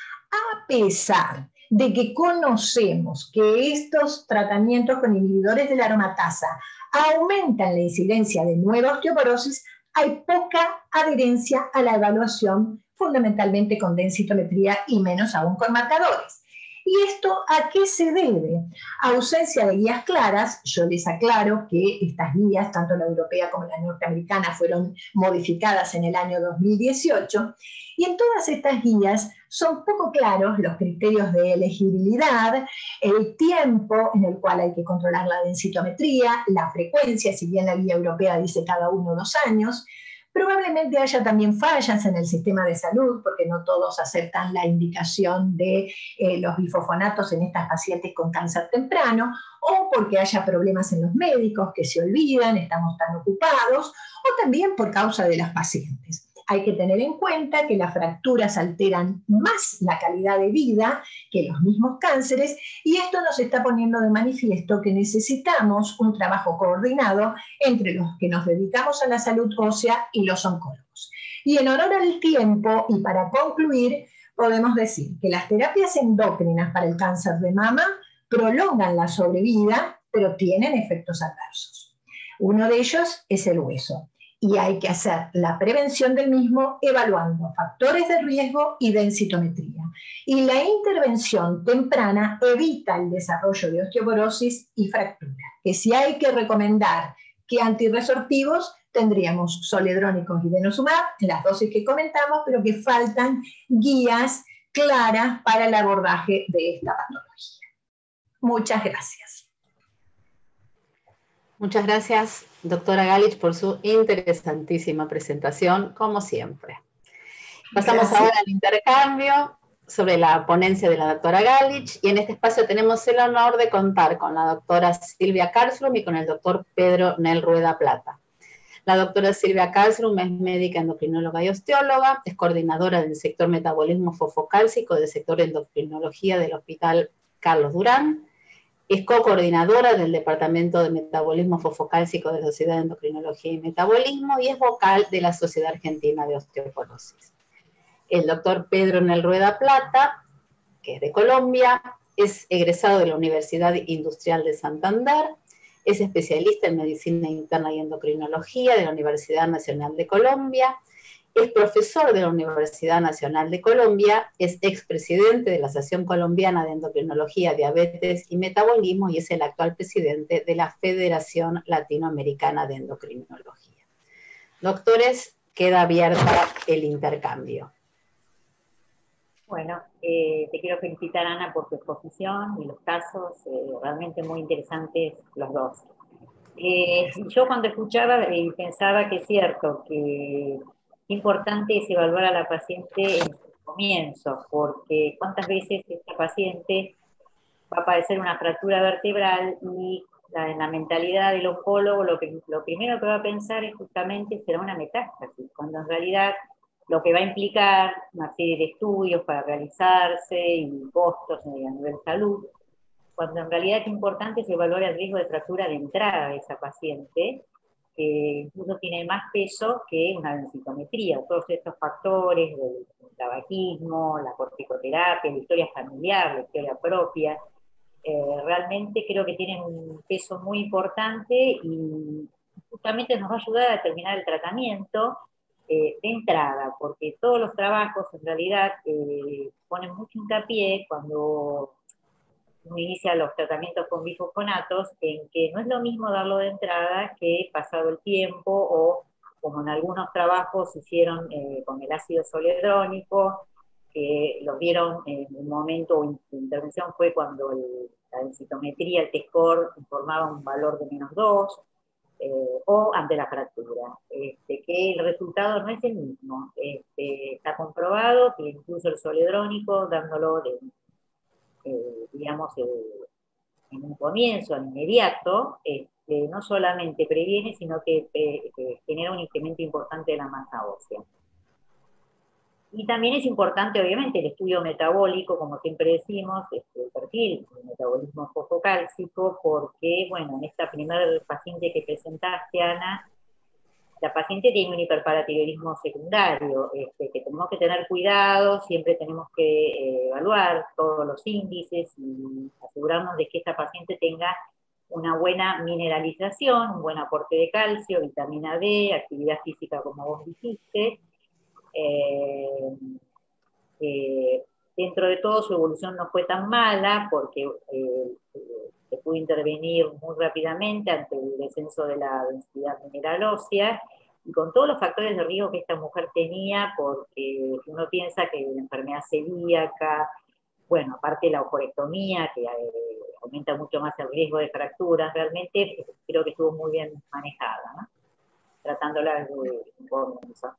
A pesar de que conocemos que estos tratamientos con inhibidores de la aromatasa aumentan la incidencia de nueva osteoporosis, hay poca adherencia a la evaluación, fundamentalmente con densitometría y menos aún con marcadores. ¿Y esto a qué se debe? Ausencia de guías claras. Yo les aclaro que estas guías, tanto la europea como la norteamericana, fueron modificadas en el año 2018, y en todas estas guías son poco claros los criterios de elegibilidad, el tiempo en el cual hay que controlar la densitometría, la frecuencia, si bien la guía europea dice cada 1 o 2 años, Probablemente haya también fallas en el sistema de salud, porque no todos aceptan la indicación de los bifosfonatos en estas pacientes con cáncer temprano, o porque haya problemas en los médicos que se olvidan, estamos tan ocupados, o también por causa de las pacientes. Hay que tener en cuenta que las fracturas alteran más la calidad de vida que los mismos cánceres, y esto nos está poniendo de manifiesto que necesitamos un trabajo coordinado entre los que nos dedicamos a la salud ósea y los oncólogos. Y en honor al tiempo, y para concluir, podemos decir que las terapias endócrinas para el cáncer de mama prolongan la sobrevida, pero tienen efectos adversos. Uno de ellos es el hueso, y hay que hacer la prevención del mismo evaluando factores de riesgo y densitometría. Y la intervención temprana evita el desarrollo de osteoporosis y fractura, que si hay que recomendar que antirresortivos, tendríamos zoledrónicos y denosumab en las dosis que comentamos, pero que faltan guías claras para el abordaje de esta patología. Muchas gracias. Muchas gracias, doctora Galich, por su interesantísima presentación, como siempre. Pasamos ahora al intercambio sobre la ponencia de la doctora Galich, y en este espacio tenemos el honor de contar con la doctora Silvia Karlsrum y con el doctor Pedro Nel Rueda Plata. La doctora Silvia Karlsrum es médica endocrinóloga y osteóloga, es coordinadora del sector metabolismo fosfocálcico del sector endocrinología del Hospital Carlos Durán, es co-coordinadora del Departamento de Metabolismo Fosfocálcico de la Sociedad de Endocrinología y Metabolismo y es vocal de la Sociedad Argentina de Osteoporosis. El doctor Pedro Nel Rueda Plata, que es de Colombia, es egresado de la Universidad Industrial de Santander, es especialista en Medicina Interna y Endocrinología de la Universidad Nacional de Colombia, es profesor de la Universidad Nacional de Colombia, es expresidente de la Asociación Colombiana de Endocrinología, Diabetes y Metabolismo y es el actual presidente de la Federación Latinoamericana de Endocrinología. Doctores, queda abierta el intercambio. Bueno, te quiero felicitar, Ana, por tu exposición y los casos, realmente muy interesantes los dos. Yo cuando escuchaba pensaba que es cierto que importante es evaluar a la paciente en sus comienzos, porque cuántas veces esta paciente va a padecer una fractura vertebral y en la mentalidad del oncólogo lo primero que va a pensar es justamente será una metástasis, cuando en realidad lo que va a implicar una serie de estudios para realizarse y costos a nivel salud, cuando en realidad es importante es evaluar el riesgo de fractura de entrada de esa paciente, que incluso tiene más peso que una densitometría. Todos estos factores del tabaquismo, la corticoterapia, la historia familiar, la historia propia, realmente creo que tienen un peso muy importante y justamente nos va a ayudar a determinar el tratamiento de entrada, porque todos los trabajos en realidad ponen mucho hincapié cuando uno inicia los tratamientos con bifosfonatos, en que no es lo mismo darlo de entrada que pasado el tiempo, o como en algunos trabajos se hicieron con el ácido zoledrónico, que lo vieron en un momento, o intervención fue cuando la densitometría, el T-score, informaba un valor de -2, o ante la fractura, que el resultado no es el mismo. Está comprobado que incluso el zoledrónico, dándolo digamos, en un comienzo, en inmediato, no solamente previene, sino que genera un incremento importante de la masa ósea. Y también es importante, obviamente, el estudio metabólico, como siempre decimos, el perfil del metabolismo fosfocálcico, porque, bueno, en esta primera paciente que presentaste, Ana, la paciente tiene un hiperparatiroidismo secundario, que tenemos que tener cuidado, siempre tenemos que evaluar todos los índices y asegurarnos de que esta paciente tenga una buena mineralización, un buen aporte de calcio, vitamina D, actividad física como vos dijiste. Dentro de todo su evolución no fue tan mala porque se pudo intervenir muy rápidamente ante el descenso de la densidad mineral ósea y con todos los factores de riesgo que esta mujer tenía, porque uno piensa que la enfermedad celíaca, bueno, aparte de la ojorectomía, que aumenta mucho más el riesgo de fracturas, realmente creo que estuvo muy bien manejada, ¿no? Tratándola de informe. ¿No?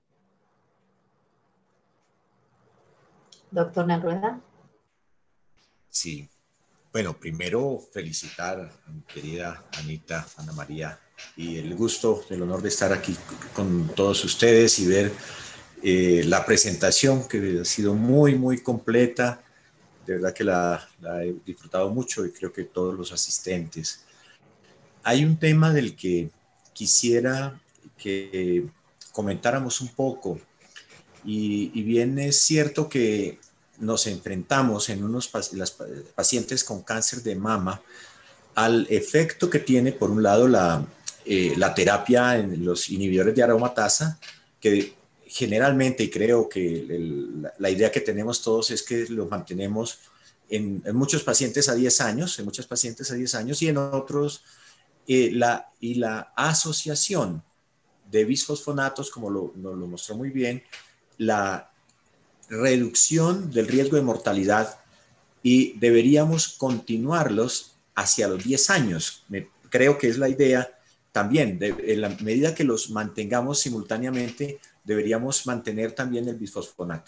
Doctor Nerueda. Sí. Bueno, primero felicitar a mi querida Anita, Ana María, y el gusto, el honor de estar aquí con todos ustedes y ver la presentación que ha sido muy, muy completa. De verdad que la he disfrutado mucho y creo que todos los asistentes. Hay un tema del que quisiera que comentáramos un poco y bien es cierto que nos enfrentamos en las pacientes con cáncer de mama al efecto que tiene, por un lado, la terapia en los inhibidores de aromatasa, que generalmente, y creo que la idea que tenemos todos es que los mantenemos en muchos pacientes a 10 años, en muchas pacientes a 10 años, y en otros, la asociación de bisfosfonatos, como nos lo mostró muy bien, la reducción del riesgo de mortalidad, y deberíamos continuarlos hacia los 10 años. Creo que es la idea también. En la medida que los mantengamos simultáneamente, deberíamos mantener también el bisfosfonato.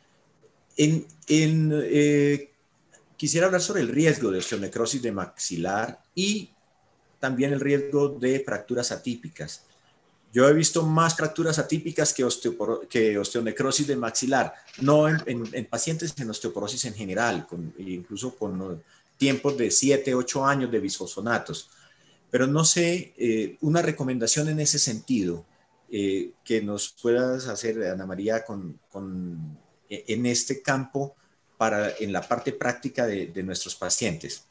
Quisiera hablar sobre el riesgo de osteonecrosis de maxilar y también el riesgo de fracturas atípicas. Yo he visto más fracturas atípicas que osteonecrosis de maxilar, no en pacientes en osteoporosis en general, incluso con tiempos de 7, 8 años de bisfosfonatos. Pero no sé, una recomendación en ese sentido que nos puedas hacer, Ana María, en este campo en la parte práctica de nuestros pacientes.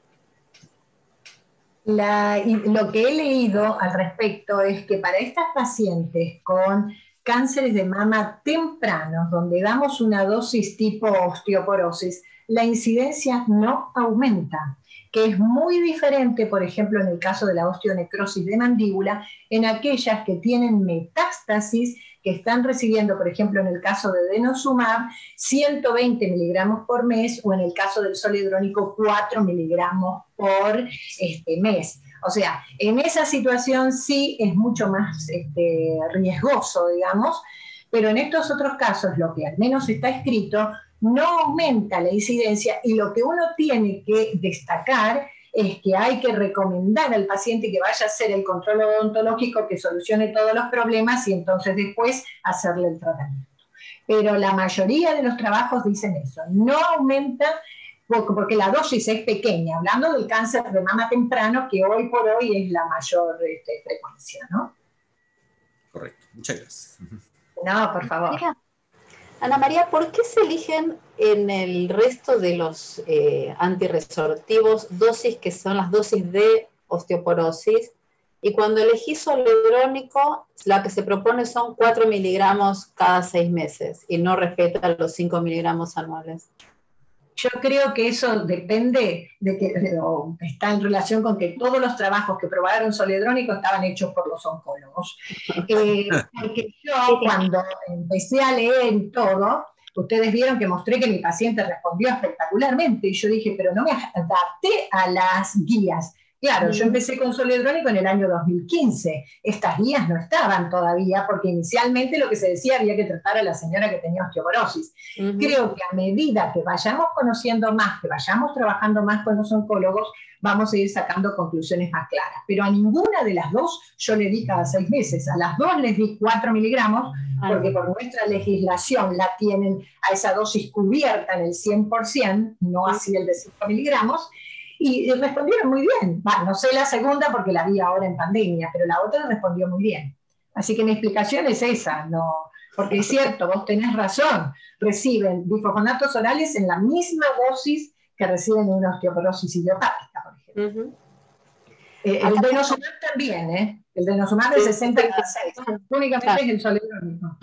Lo que he leído al respecto es que para estas pacientes con cánceres de mama tempranos, donde damos una dosis tipo osteoporosis, la incidencia no aumenta, que es muy diferente, por ejemplo, en el caso de la osteonecrosis de mandíbula, en aquellas que tienen metástasis, que están recibiendo, por ejemplo, en el caso de denosumab, 120 miligramos por mes, o en el caso del zoledrónico, 4 miligramos por mes. O sea, en esa situación sí es mucho más riesgoso, digamos, pero en estos otros casos, lo que al menos está escrito, no aumenta la incidencia, y lo que uno tiene que destacar es que hay que recomendar al paciente que vaya a hacer el control odontológico, que solucione todos los problemas y entonces después hacerle el tratamiento. Pero la mayoría de los trabajos dicen eso, no aumenta porque la dosis es pequeña, hablando del cáncer de mama temprano, que hoy por hoy es la mayor frecuencia, ¿no? Correcto, muchas gracias. No, por favor. Ana María, ¿por qué se eligen en el resto de los antirresortivos dosis que son las dosis de osteoporosis? Y cuando elegí zoledrónico, la que se propone son 4 miligramos cada 6 meses y no respeta los 5 miligramos anuales. Yo creo que eso depende de que está en relación con que todos los trabajos que probaron zoledrónico estaban hechos por los oncólogos. Porque yo, cuando empecé a leer todo, ustedes vieron que mostré que mi paciente respondió espectacularmente, y yo dije, pero no me adapté a las guías. Claro, yo empecé con zoledrónico en el año 2015. Estas guías no estaban todavía, porque inicialmente lo que se decía, había que tratar a la señora que tenía osteoporosis. Creo que a medida que vayamos conociendo más, que vayamos trabajando más con los oncólogos, vamos a ir sacando conclusiones más claras. Pero a ninguna de las dos yo le di cada 6 meses. A las dos les di 4 miligramos, porque por nuestra legislación la tienen a esa dosis cubierta en el 100%, no así el de 5 miligramos, y respondieron muy bien. No sé la segunda porque la vi ahora en pandemia, pero la otra respondió muy bien. Así que mi explicación es esa, no, porque es cierto, vos tenés razón, reciben bifosfonatos orales en la misma dosis que reciben una osteoporosis idiopática, por ejemplo. El denosumab también, el denosumab de 60 cada 6, únicamente es el zoledrónico.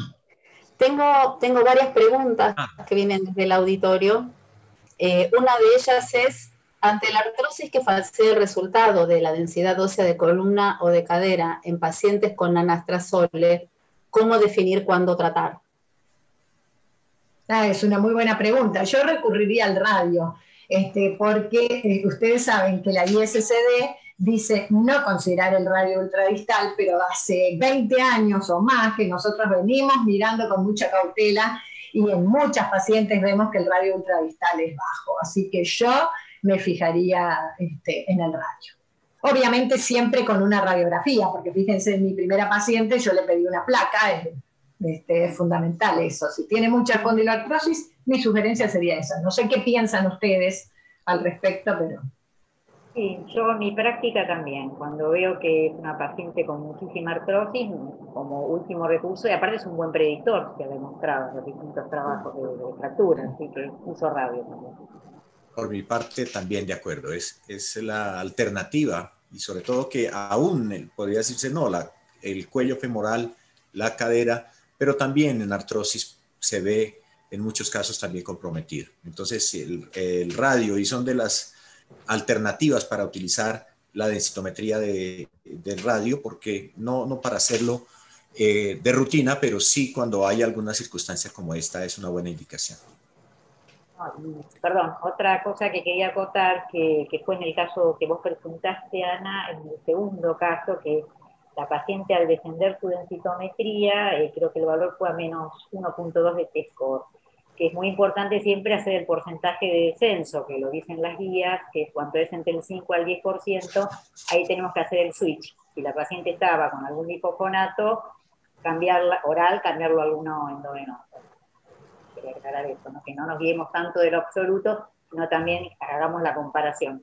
Tengo varias preguntas que vienen desde el auditorio. Una de ellas es, ante la artrosis que falsea el resultado de la densidad ósea de columna o de cadera en pacientes con anastrozole, ¿cómo definir cuándo tratar? Es una muy buena pregunta. Yo recurriría al radio, porque ustedes saben que la ISCD dice no considerar el radio ultradistal, pero hace 20 años o más que nosotros venimos mirando con mucha cautela y en muchas pacientes vemos que el radio ultradistal es bajo. Así que yo me fijaría en el radio. Obviamente siempre con una radiografía, porque fíjense, en mi primera paciente yo le pedí una placa, es fundamental eso. Si tiene mucha espondiloartrosis, mi sugerencia sería esa. No sé qué piensan ustedes al respecto, pero... Sí, yo en mi práctica también, cuando veo que es una paciente con muchísima artrosis, como último recurso, y aparte es un buen predictor, se ha demostrado en los distintos trabajos de fractura, así que uso radio también. Por mi parte también de acuerdo, es la alternativa, y sobre todo que aún podría decirse no, el cuello femoral, la cadera, pero también en artrosis se ve en muchos casos también comprometido. Entonces el radio, y son de las alternativas para utilizar la densitometría del radio, porque no para hacerlo de rutina, pero sí cuando hay alguna circunstancia como esta es una buena indicación. Perdón, otra cosa que quería acotar, que fue en el caso que vos preguntaste, Ana, en el segundo caso, que la paciente al descender su densitometría, creo que el valor fue a menos 1.2 de T-score, que es muy importante siempre hacer el porcentaje de descenso, que lo dicen las guías, que cuando es entre el 5 al 10%, ahí tenemos que hacer el switch. Si la paciente estaba con algún bifoconato, cambiarla oral, cambiarlo a alguno endovenoso. Quería aclarar eso, ¿no? Que no nos guiemos tanto de lo absoluto, sino también hagamos la comparación.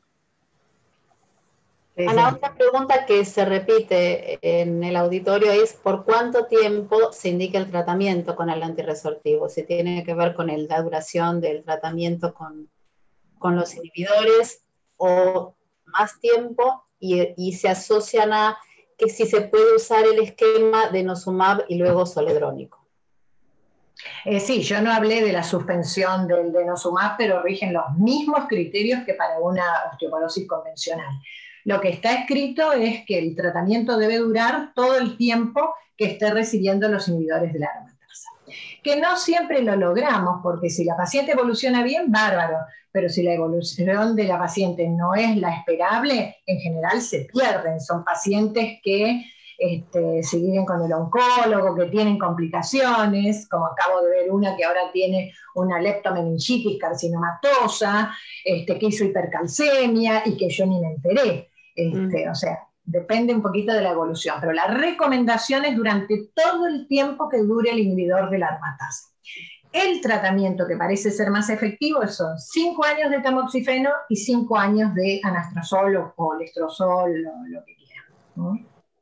Ana, otra pregunta que se repite en el auditorio es ¿por cuánto tiempo se indica el tratamiento con el antirresortivo? Si tiene que ver con la duración del tratamiento con los inhibidores o más tiempo, y se asocian a que si se puede usar el esquema de denosumab y luego zoledrónico. Sí, yo no hablé de la suspensión del denosumab, pero rigen los mismos criterios que para una osteoporosis convencional. Lo que está escrito es que el tratamiento debe durar todo el tiempo que esté recibiendo los inhibidores de la aromatasa. Que no siempre lo logramos, porque si la paciente evoluciona bien, bárbaro, pero si la evolución de la paciente no es la esperable, en general se pierden. Son pacientes que siguen con el oncólogo, que tienen complicaciones, como acabo de ver una que ahora tiene una leptomeningitis carcinomatosa, que hizo hipercalcemia y que yo ni me enteré. O sea, depende un poquito de la evolución, pero la recomendación es durante todo el tiempo que dure el inhibidor de la aromatasa. El tratamiento que parece ser más efectivo son 5 años de tamoxifeno y 5 años de anastrozol o lestrozol, lo que quieran, ¿no?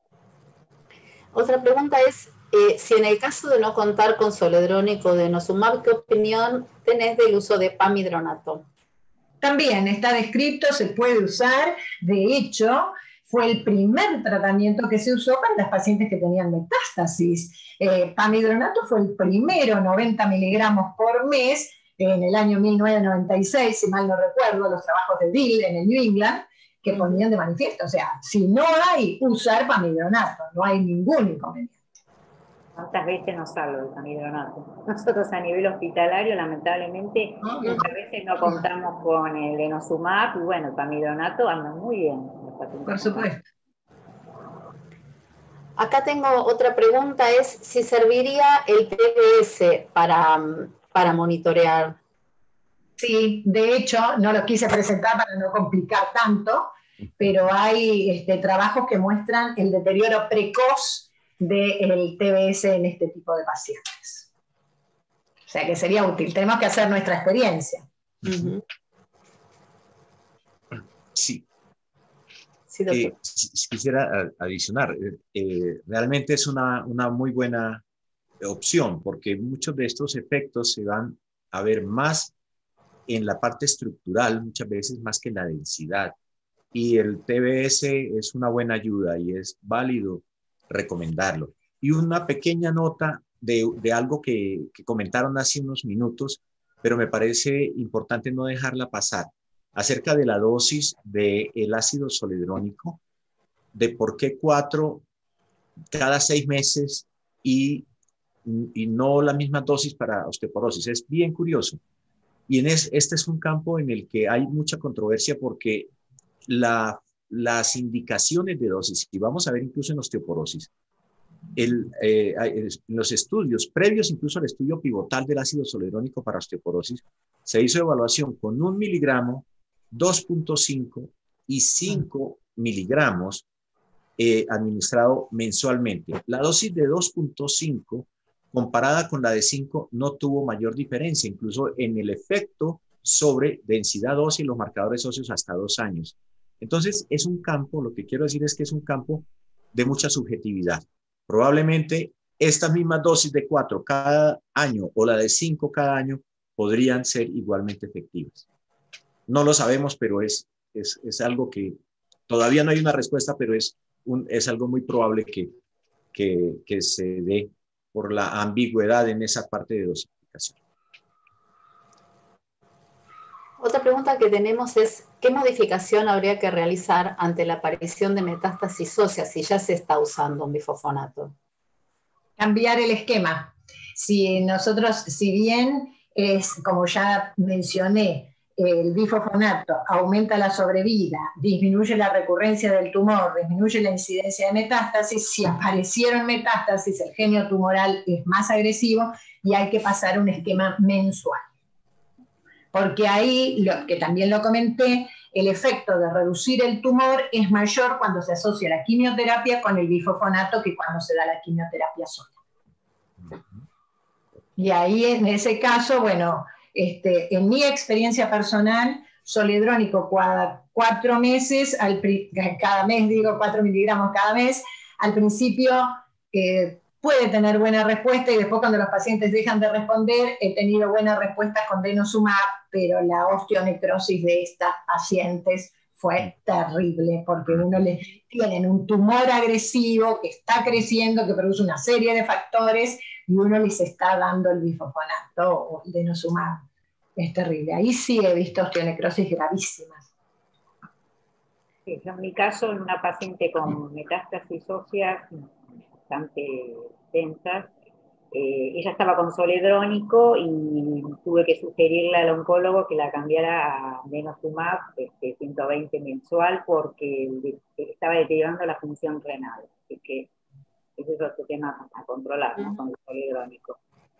Otra pregunta es, si en el caso de no contar con zoledrónico o denosumab, ¿qué opinión tenés del uso de pamidronato? También está descrito, se puede usar. De hecho, fue el primer tratamiento que se usó para las pacientes que tenían metástasis. Pamidronato fue el primero, 90 miligramos por mes, en el año 1996, si mal no recuerdo, los trabajos de Dill en el New England, que ponían de manifiesto. O sea, si no hay, usar pamidronato, no hay ningún inconveniente. ¿Cuántas veces nos salva el pamidronato? Nosotros a nivel hospitalario, lamentablemente, muchas veces no contamos con el denosumab, y bueno, el pamidronato anda muy bien. Por supuesto. Acá tengo otra pregunta, es si serviría el TBS para monitorear. Sí, de hecho, no lo quise presentar para no complicar tanto, pero hay trabajos que muestran el deterioro precoz del TBS en este tipo de pacientes. O sea que sería útil. Tenemos que hacer nuestra experiencia. Sí. Sí, quisiera adicionar, realmente es una muy buena opción, porque muchos de estos efectos se van a ver más en la parte estructural, muchas veces más que en la densidad. Y el TBS es una buena ayuda y es válido recomendarlo. Y una pequeña nota de algo que comentaron hace unos minutos, pero me parece importante no dejarla pasar, acerca de la dosis del ácido zoledrónico, de por qué 4 cada 6 meses y no la misma dosis para osteoporosis. Es bien curioso. Y este es un campo en el que hay mucha controversia porque la las indicaciones de dosis, y vamos a ver incluso en osteoporosis, en los estudios previos, incluso al estudio pivotal del ácido zoledrónico para osteoporosis, se hizo evaluación con 1 miligramo, 2.5 y 5 miligramos administrado mensualmente. La dosis de 2.5 comparada con la de 5 no tuvo mayor diferencia, incluso en el efecto sobre densidad ósea y los marcadores óseos hasta 2 años. Entonces, es un campo, lo que quiero decir es que es un campo de mucha subjetividad. Probablemente estas mismas dosis de 4 cada año o la de 5 cada año podrían ser igualmente efectivas. No lo sabemos, pero es algo que todavía no hay una respuesta, pero es algo muy probable que se dé por la ambigüedad en esa parte de dosificación. Otra pregunta que tenemos es, ¿qué modificación habría que realizar ante la aparición de metástasis óseas si ya se está usando un bifosfonato? Cambiar el esquema. Si bien es, como ya mencioné, el bifosfonato aumenta la sobrevida, disminuye la recurrencia del tumor, disminuye la incidencia de metástasis, si aparecieron metástasis, el genio tumoral es más agresivo y hay que pasar un esquema mensual. Porque ahí, que también lo comenté, el efecto de reducir el tumor es mayor cuando se asocia la quimioterapia con el bifosfonato que cuando se da la quimioterapia sola. Y ahí, en ese caso, bueno, en mi experiencia personal, zoledrónico cada 4 meses, cada mes, digo 4 miligramos cada mes, al principio puede tener buena respuesta y después cuando los pacientes dejan de responder, he tenido buena respuesta con denosumab, pero la osteonecrosis de estas pacientes fue terrible porque tienen un tumor agresivo que está creciendo, que produce una serie de factores y uno les está dando el bifosfonato o el denosumab. Es terrible. Ahí sí he visto osteonecrosis gravísimas. Sí, en mi caso, en una paciente con metástasis ósea bastante densas, ella estaba con zoledrónico y tuve que sugerirle al oncólogo que la cambiara a denosumab 120 mensual porque estaba deteriorando la función renal. Así que ese es otro tema a controlar, ¿no? Con el zoledrónico.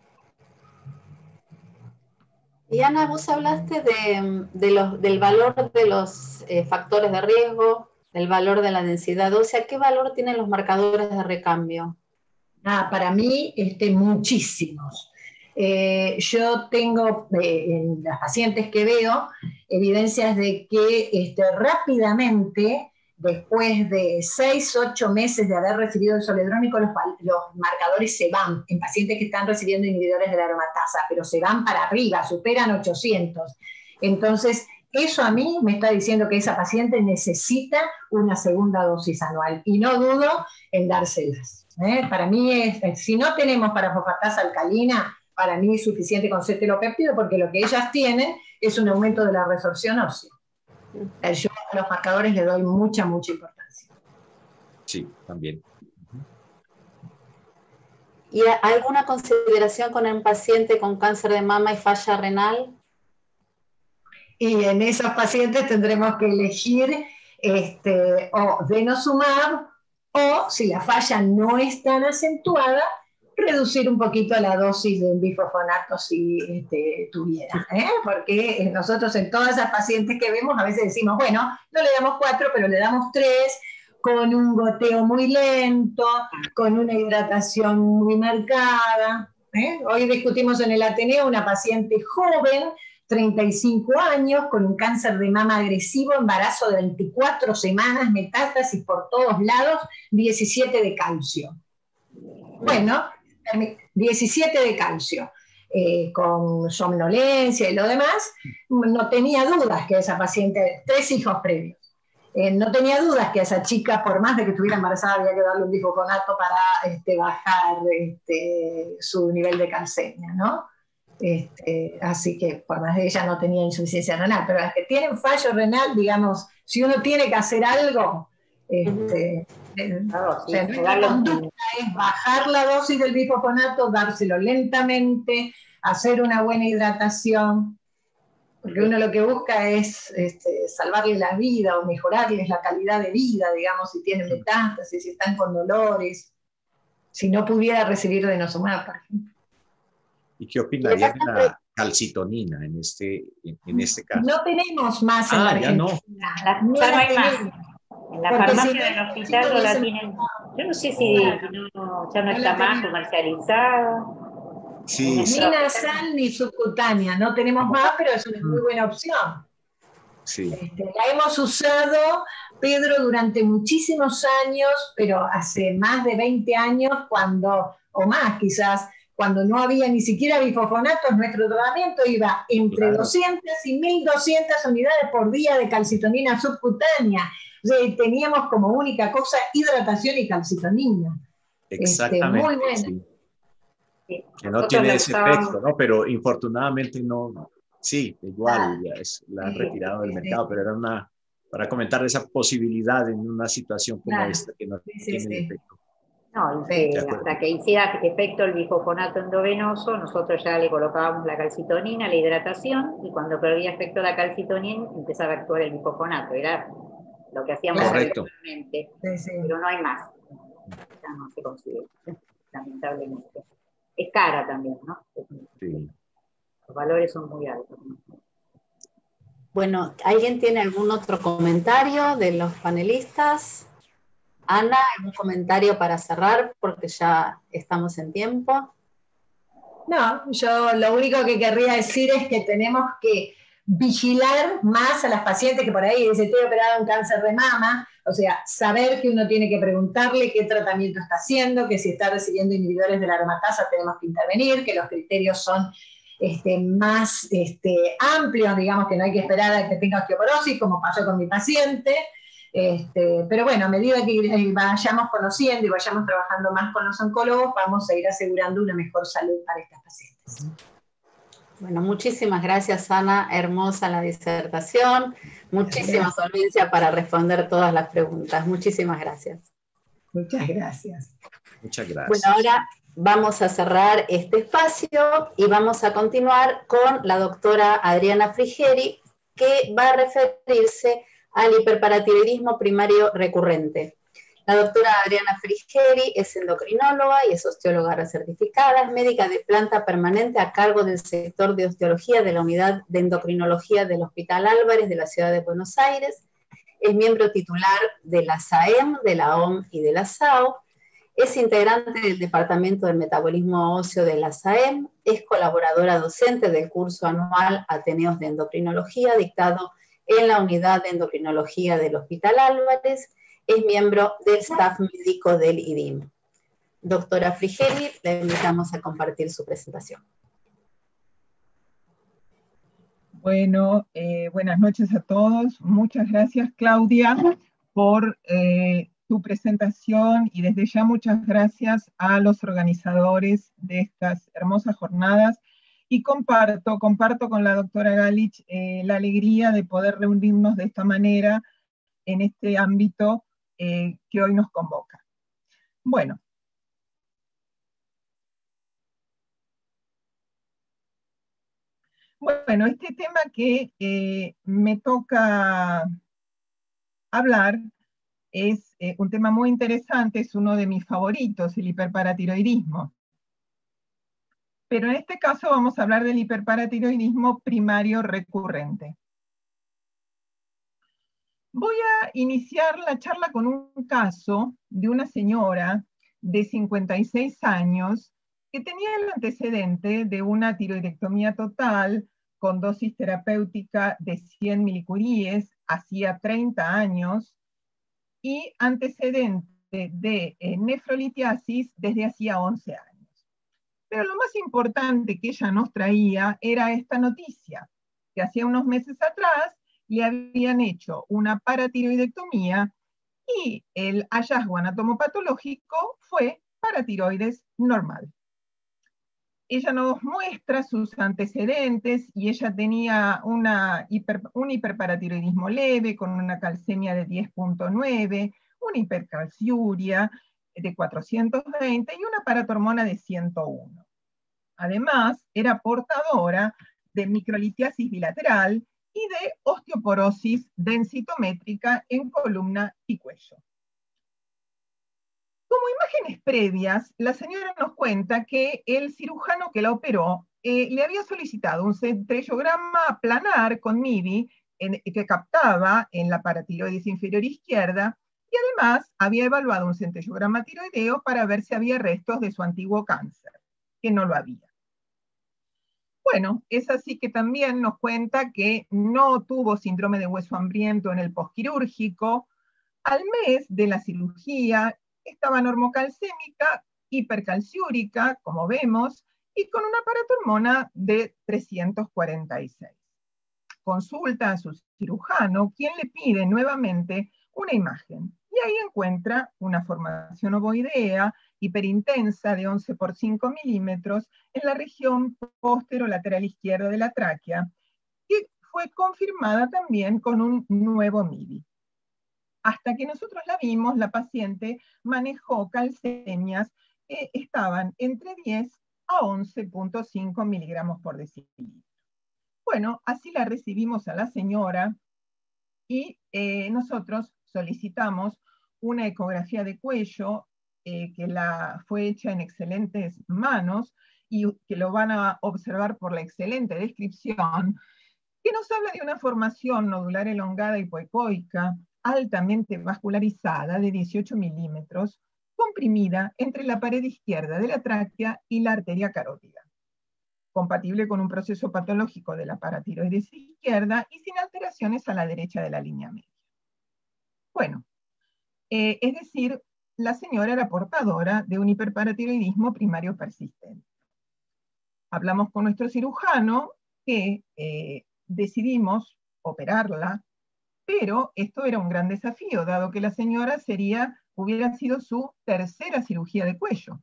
Y Ana, vos hablaste del valor de los factores de riesgo, del valor de la densidad ósea. ¿Qué valor tienen los marcadores de recambio? Para mí, muchísimos. Yo tengo en las pacientes que veo evidencias de que rápidamente, después de 6, 8 meses de haber recibido el zoledrónico, los marcadores se van en pacientes que están recibiendo inhibidores de la aromatasa, pero se van para arriba, superan 800. Entonces, eso a mí me está diciendo que esa paciente necesita una segunda dosis anual y no dudo en dárselas. Para mí, si no tenemos parafosfatasa alcalina, para mí es suficiente con cetelopéptido porque lo que ellas tienen es un aumento de la resorción ósea. Yo a los marcadores le doy mucha importancia. Sí, también. ¿Y alguna consideración con un paciente con cáncer de mama y falla renal? Y en esos pacientes tendremos que elegir o denosumab o, si la falla no es tan acentuada, reducir un poquito la dosis de un bifosfonato si tuviera, porque nosotros en todas esas pacientes que vemos a veces decimos, bueno, no le damos 4, pero le damos 3, con un goteo muy lento, con una hidratación muy marcada. Hoy discutimos en el Ateneo una paciente joven, 35 años, con un cáncer de mama agresivo, embarazo de 24 semanas, metástasis por todos lados, 17 de calcio. Bueno, 17 de calcio, con somnolencia y lo demás, no tenía dudas que esa paciente, 3 hijos previos, no tenía dudas que a esa chica, por más de que estuviera embarazada, había que darle un bifosfonato para bajar su nivel de calcemia, ¿no? Así que por más de ella no tenía insuficiencia renal, pero las que tienen fallo renal, digamos, si uno tiene que hacer algo, nuestra conducta es bajar la dosis del bifosfonato, dárselo lentamente, hacer una buena hidratación, porque uno lo que busca es salvarles la vida o mejorarles la calidad de vida, digamos, si tienen metástasis, si están con dolores, si no pudiera recibir denosumab, por ejemplo. ¿Y qué opinaría de la calcitonina en este caso? No tenemos más en la Argentina. Ya no hay más. En la farmacia del hospital no la tienen. Yo no sé si ya no está más comercializada. Sí, Ni nasal ni subcutánea, no tenemos más, pero es una muy buena opción. Sí. La hemos usado, Pedro, durante muchísimos años, pero hace más de 20 años, o más quizás, cuando no había ni siquiera bifosfonatos, nuestro tratamiento iba entre 200 y 1.200 unidades por día de calcitonina subcutánea. O sea, teníamos como única cosa hidratación y calcitonina. Exactamente. Muy buena. Sí. Que no tiene ese efecto, ¿no? Pero infortunadamente no. Sí, igual la han retirado del mercado, pero era para comentar esa posibilidad en una situación como esta que no tiene el efecto. No, hasta que hiciera efecto el bifosfonato endovenoso, nosotros ya le colocábamos la calcitonina, la hidratación, y cuando perdía efecto la calcitonina, empezaba a actuar el bifosfonato. Era lo que hacíamos habitualmente, pero no hay más. Ya no se consigue, lamentablemente. Es cara también, ¿no? Sí. Los valores son muy altos. Bueno, ¿alguien tiene algún otro comentario de los panelistas? Ana, ¿algún comentario para cerrar? Porque ya estamos en tiempo. No, yo lo único que querría decir es que tenemos que vigilar más a las pacientes que por ahí dicen, estoy operada de un cáncer de mama, o sea, saber que uno tiene que preguntarle qué tratamiento está haciendo, que si está recibiendo inhibidores de la aromatasa tenemos que intervenir, que los criterios son más amplios, digamos que no hay que esperar a que tenga osteoporosis, como pasó con mi paciente. Pero bueno, a medida que vayamos conociendo y vayamos trabajando más con los oncólogos, vamos a ir asegurando una mejor salud para estas pacientes. Bueno, muchísimas gracias, Ana. Hermosa la disertación. Muchísima solvencia para responder todas las preguntas. Muchísimas gracias. Muchas gracias. Muchas gracias. Bueno, ahora vamos a cerrar este espacio y vamos a continuar con la doctora Adriana Frigeri, que va a referirse al hiperparatiroidismo primario recurrente. La doctora Adriana Frigeri es endocrinóloga y es osteóloga recertificada, es médica de planta permanente a cargo del sector de osteología de la unidad de endocrinología del Hospital Álvarez de la ciudad de Buenos Aires, es miembro titular de la SAEM, de la OM y de la SAO, es integrante del Departamento del Metabolismo Óseo de la SAEM, es colaboradora docente del curso anual Ateneos de Endocrinología dictado en la unidad de endocrinología del Hospital Álvarez, es miembro del staff médico del IDIM. Doctora Frigeri, le invitamos a compartir su presentación. Bueno, buenas noches a todos. Muchas gracias, Claudia, por tu presentación y desde ya muchas gracias a los organizadores de estas hermosas jornadas y comparto con la doctora Galich la alegría de poder reunirnos de esta manera en este ámbito que hoy nos convoca. Bueno. Bueno, este tema que me toca hablar es un tema muy interesante, es uno de mis favoritos, el hiperparatiroidismo. Pero en este caso vamos a hablar del hiperparatiroidismo primario recurrente. Voy a iniciar la charla con un caso de una señora de 56 años que tenía el antecedente de una tiroidectomía total con dosis terapéutica de 100 milicuríes hacía 30 años y antecedente de nefrolitiasis desde hacía 11 años. Pero lo más importante que ella nos traía era esta noticia, que hacía unos meses atrás le habían hecho una paratiroidectomía y el hallazgo anatomopatológico fue paratiroides normal. Ella nos muestra sus antecedentes y ella tenía un hiperparatiroidismo leve con una calcemia de 10.9, una hipercalciuria de 420 y una paratormona de 101. Además, era portadora de microlitiasis bilateral y de osteoporosis densitométrica en columna y cuello. Como imágenes previas, la señora nos cuenta que el cirujano que la operó le había solicitado un centellograma planar con MIBI que captaba en la paratiroides inferior izquierda, y además había evaluado un centellograma tiroideo para ver si había restos de su antiguo cáncer, que no lo había. Bueno, es así que también nos cuenta que no tuvo síndrome de hueso hambriento en el posquirúrgico. Al mes de la cirugía estaba normocalcémica, hipercalciúrica, como vemos, y con una paratormona de 346. Consulta a su cirujano, quien le pide nuevamente una imagen, y ahí encuentra una formación ovoidea hiperintensa de 11 por 5 milímetros en la región posterolateral izquierda de la tráquea, que fue confirmada también con un nuevo MIBI. Hasta que nosotros la vimos, la paciente manejó calcemias que estaban entre 10 a 11.5 miligramos por decilitro. Bueno, así la recibimos a la señora y nosotros solicitamos una ecografía de cuello que fue hecha en excelentes manos y que lo van a observar por la excelente descripción, que nos habla de una formación nodular elongada hipoecoica, altamente vascularizada de 18 milímetros, comprimida entre la pared izquierda de la tráquea y la arteria carótida, compatible con un proceso patológico de la paratiroides izquierda y sin alteraciones a la derecha de la línea media. Bueno, es decir, la señora era portadora de un hiperparatiroidismo primario persistente. Hablamos con nuestro cirujano que decidimos operarla, pero esto era un gran desafío, dado que la señora hubiera sido su tercera cirugía de cuello.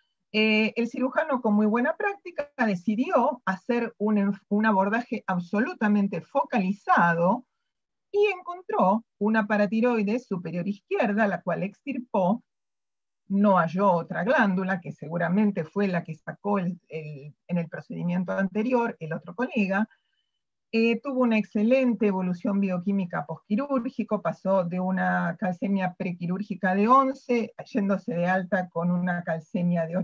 El cirujano, con muy buena práctica, decidió hacer un abordaje absolutamente focalizado y encontró una paratiroides superior izquierda, la cual extirpó. No halló otra glándula, que seguramente fue la que sacó en el procedimiento anterior el otro colega. Tuvo una excelente evolución bioquímica postquirúrgico, pasó de una calcemia prequirúrgica de 11, yéndose de alta con una calcemia de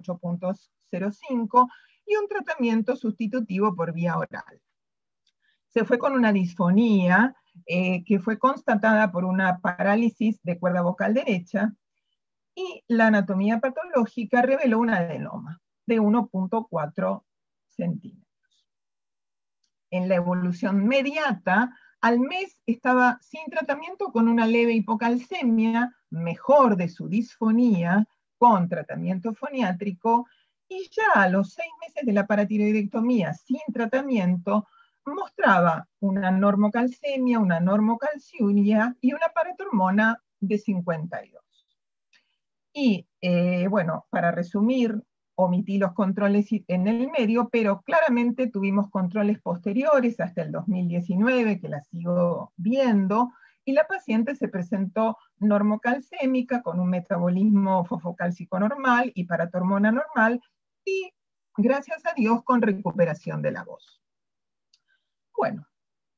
8.05 y un tratamiento sustitutivo por vía oral. Se fue con una disfonía que fue constatada por una parálisis de cuerda vocal derecha, y la anatomía patológica reveló un adenoma de 1.4 centímetros. En la evolución mediata, al mes estaba sin tratamiento con una leve hipocalcemia, mejor de su disfonía, con tratamiento foniátrico, y ya a los 6 meses de la paratiroidectomía sin tratamiento, mostraba una normocalcemia, una normocalciuria y una paratormona de 52. Y bueno, para resumir, omití los controles en el medio, pero claramente tuvimos controles posteriores hasta el 2019, que la sigo viendo, y la paciente se presentó normocalcémica con un metabolismo fosfocálcico normal y paratormona normal, y gracias a Dios con recuperación de la voz. Bueno,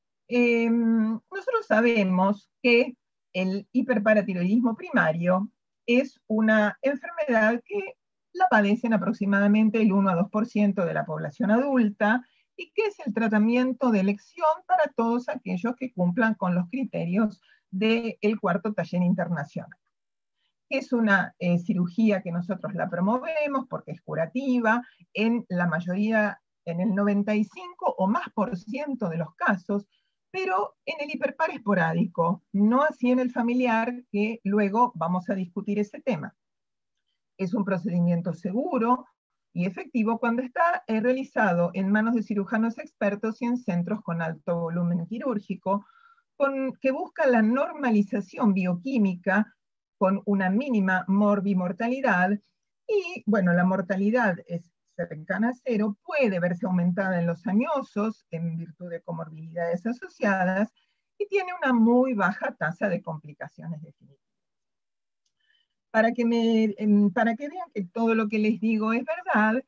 nosotros sabemos que el hiperparatiroidismo primario es una enfermedad que la padecen aproximadamente el 1 a 2% de la población adulta, y que es el tratamiento de elección para todos aquellos que cumplan con los criterios del cuarto taller internacional. Es una cirugía que nosotros la promovemos porque es curativa en la mayoría, en el 95 o más % de los casos, pero en el hiperpar esporádico, no así en el familiar, que luego vamos a discutir ese tema. Es un procedimiento seguro y efectivo cuando está realizado en manos de cirujanos expertos y en centros con alto volumen quirúrgico, que busca la normalización bioquímica con una mínima morbimortalidad, y bueno, la mortalidad es cercana a 0, puede verse aumentada en los añosos en virtud de comorbilidades asociadas, y tiene una muy baja tasa de complicaciones definitivas. Para que vean que todo lo que les digo es verdad,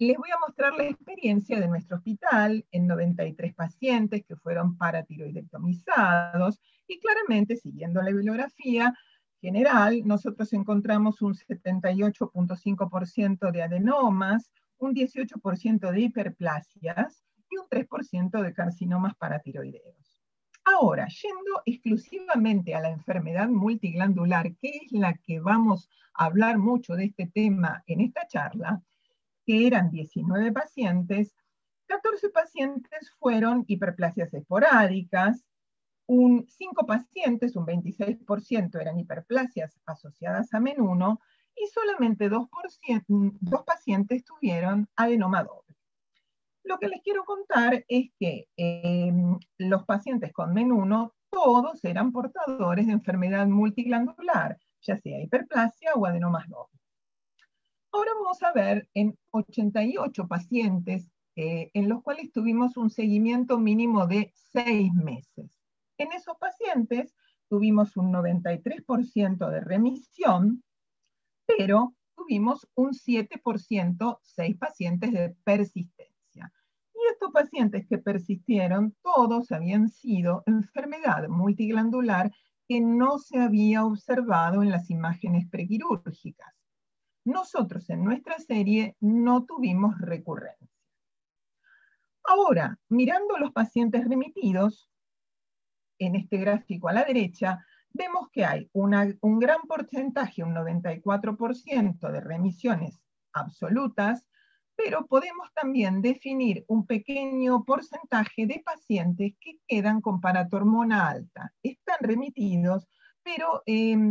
les voy a mostrar la experiencia de nuestro hospital en 93 pacientes que fueron paratiroidectomizados, y claramente, siguiendo la bibliografía general, nosotros encontramos un 78.5% de adenomas, un 18% de hiperplasias y un 3% de carcinomas paratiroideos. Ahora, yendo exclusivamente a la enfermedad multiglandular, que es la que vamos a hablar mucho de este tema en esta charla, que eran 19 pacientes, 14 pacientes fueron hiperplasias esporádicas, 5 pacientes, un 26%, eran hiperplasias asociadas a MEN1, y solamente 2 pacientes tuvieron adenoma doble. Lo que les quiero contar es que los pacientes con MEN1 todos eran portadores de enfermedad multiglandular, ya sea hiperplasia o adenomas dobles. Ahora vamos a ver en 88 pacientes en los cuales tuvimos un seguimiento mínimo de 6 meses. En esos pacientes tuvimos un 93% de remisión, pero tuvimos un 7%, 6 pacientes de persistencia. Y estos pacientes que persistieron, todos habían sido enfermedad multiglandular que no se había observado en las imágenes prequirúrgicas. Nosotros en nuestra serie no tuvimos recurrencia. Ahora, mirando los pacientes remitidos, en este gráfico a la derecha, vemos que hay un gran porcentaje, un 94% de remisiones absolutas, pero podemos también definir un pequeño porcentaje de pacientes que quedan con paratormona alta. Están remitidos, pero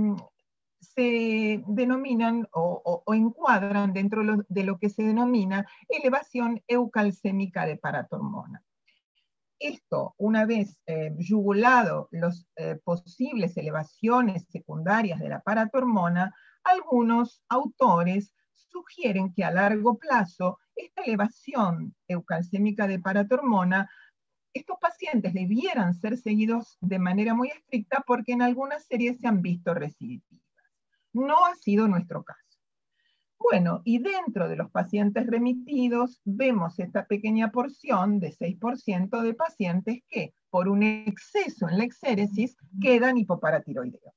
se denominan o encuadran dentro de lo que se denomina elevación eucalcémica de paratormona. Esto, una vez yugulado las posibles elevaciones secundarias de la paratormona, algunos autores sugieren que a largo plazo esta elevación eucalcémica de paratormona, estos pacientes debieran ser seguidos de manera muy estricta porque en algunas series se han visto recidivas. No ha sido nuestro caso. Bueno, y dentro de los pacientes remitidos vemos esta pequeña porción de 6% de pacientes que, por un exceso en la exéresis, quedan hipoparatiroideos.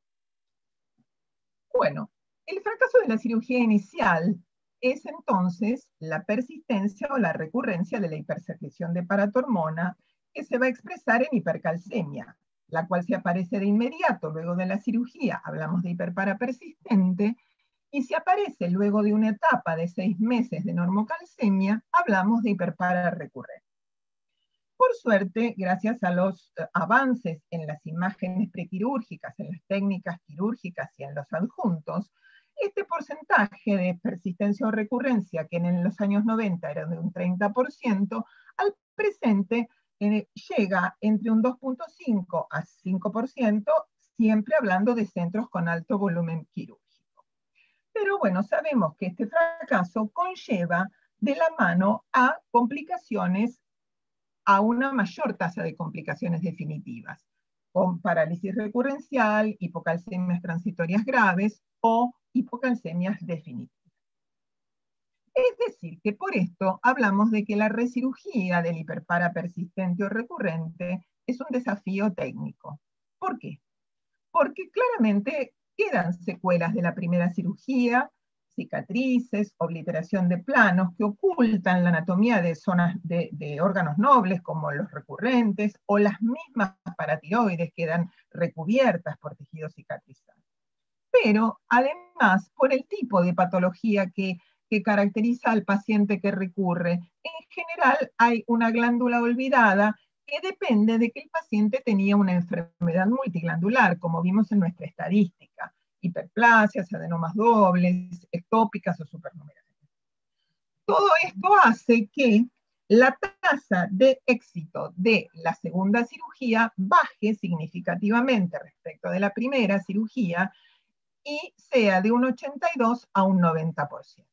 Bueno, el fracaso de la cirugía inicial es entonces la persistencia o la recurrencia de la hipersecreción de paratormona, que se va a expresar en hipercalcemia, la cual se aparece de inmediato luego de la cirugía, hablamos de hiperpara persistente, y si aparece luego de una etapa de 6 meses de normocalcemia, hablamos de hiperpara recurrente. Por suerte, gracias a los avances en las imágenes prequirúrgicas, en las técnicas quirúrgicas y en los adjuntos, este porcentaje de persistencia o recurrencia, que en los años 90 era de un 30%, al presente llega entre un 2.5 a 5%, siempre hablando de centros con alto volumen quirúrgico. Pero bueno, sabemos que este fracaso conlleva de la mano a complicaciones, a una mayor tasa de complicaciones definitivas, con parálisis recurrencial, hipocalcemias transitorias graves o hipocalcemias definitivas. Es decir, que por esto hablamos de que la recirugía del hiperpara persistente o recurrente es un desafío técnico. ¿Por qué? Porque claramente quedan secuelas de la primera cirugía, cicatrices, obliteración de planos que ocultan la anatomía de zonas de órganos nobles como los recurrentes, o las mismas paratiroides quedan recubiertas por tejido cicatrizal. Pero además, por el tipo de patología que caracteriza al paciente que recurre, en general hay una glándula olvidada que depende de que el paciente tenía una enfermedad multiglandular, como vimos en nuestra estadística, hiperplasias, adenomas dobles, ectópicas o supernumerarias. Todo esto hace que la tasa de éxito de la segunda cirugía baje significativamente respecto de la primera cirugía y sea de un 82 a un 90%.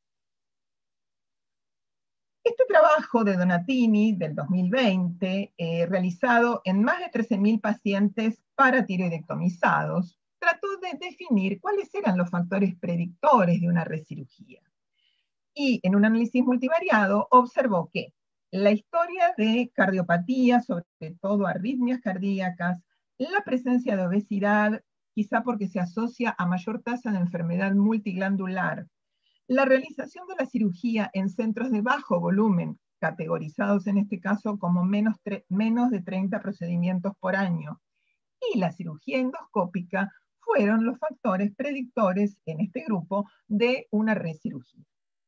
Este trabajo de Donatini del 2020, realizado en más de 13.000 pacientes paratiroidectomizados, trató de definir cuáles eran los factores predictores de una recirugía. y en un análisis multivariado observó que la historia de cardiopatía, sobre todo arritmias cardíacas, la presencia de obesidad, quizá porque se asocia a mayor tasa de enfermedad multiglandular, la realización de la cirugía en centros de bajo volumen, categorizados en este caso como menos de 30 procedimientos por año, y la cirugía endoscópica fueron los factores predictores en este grupo de una recirugía.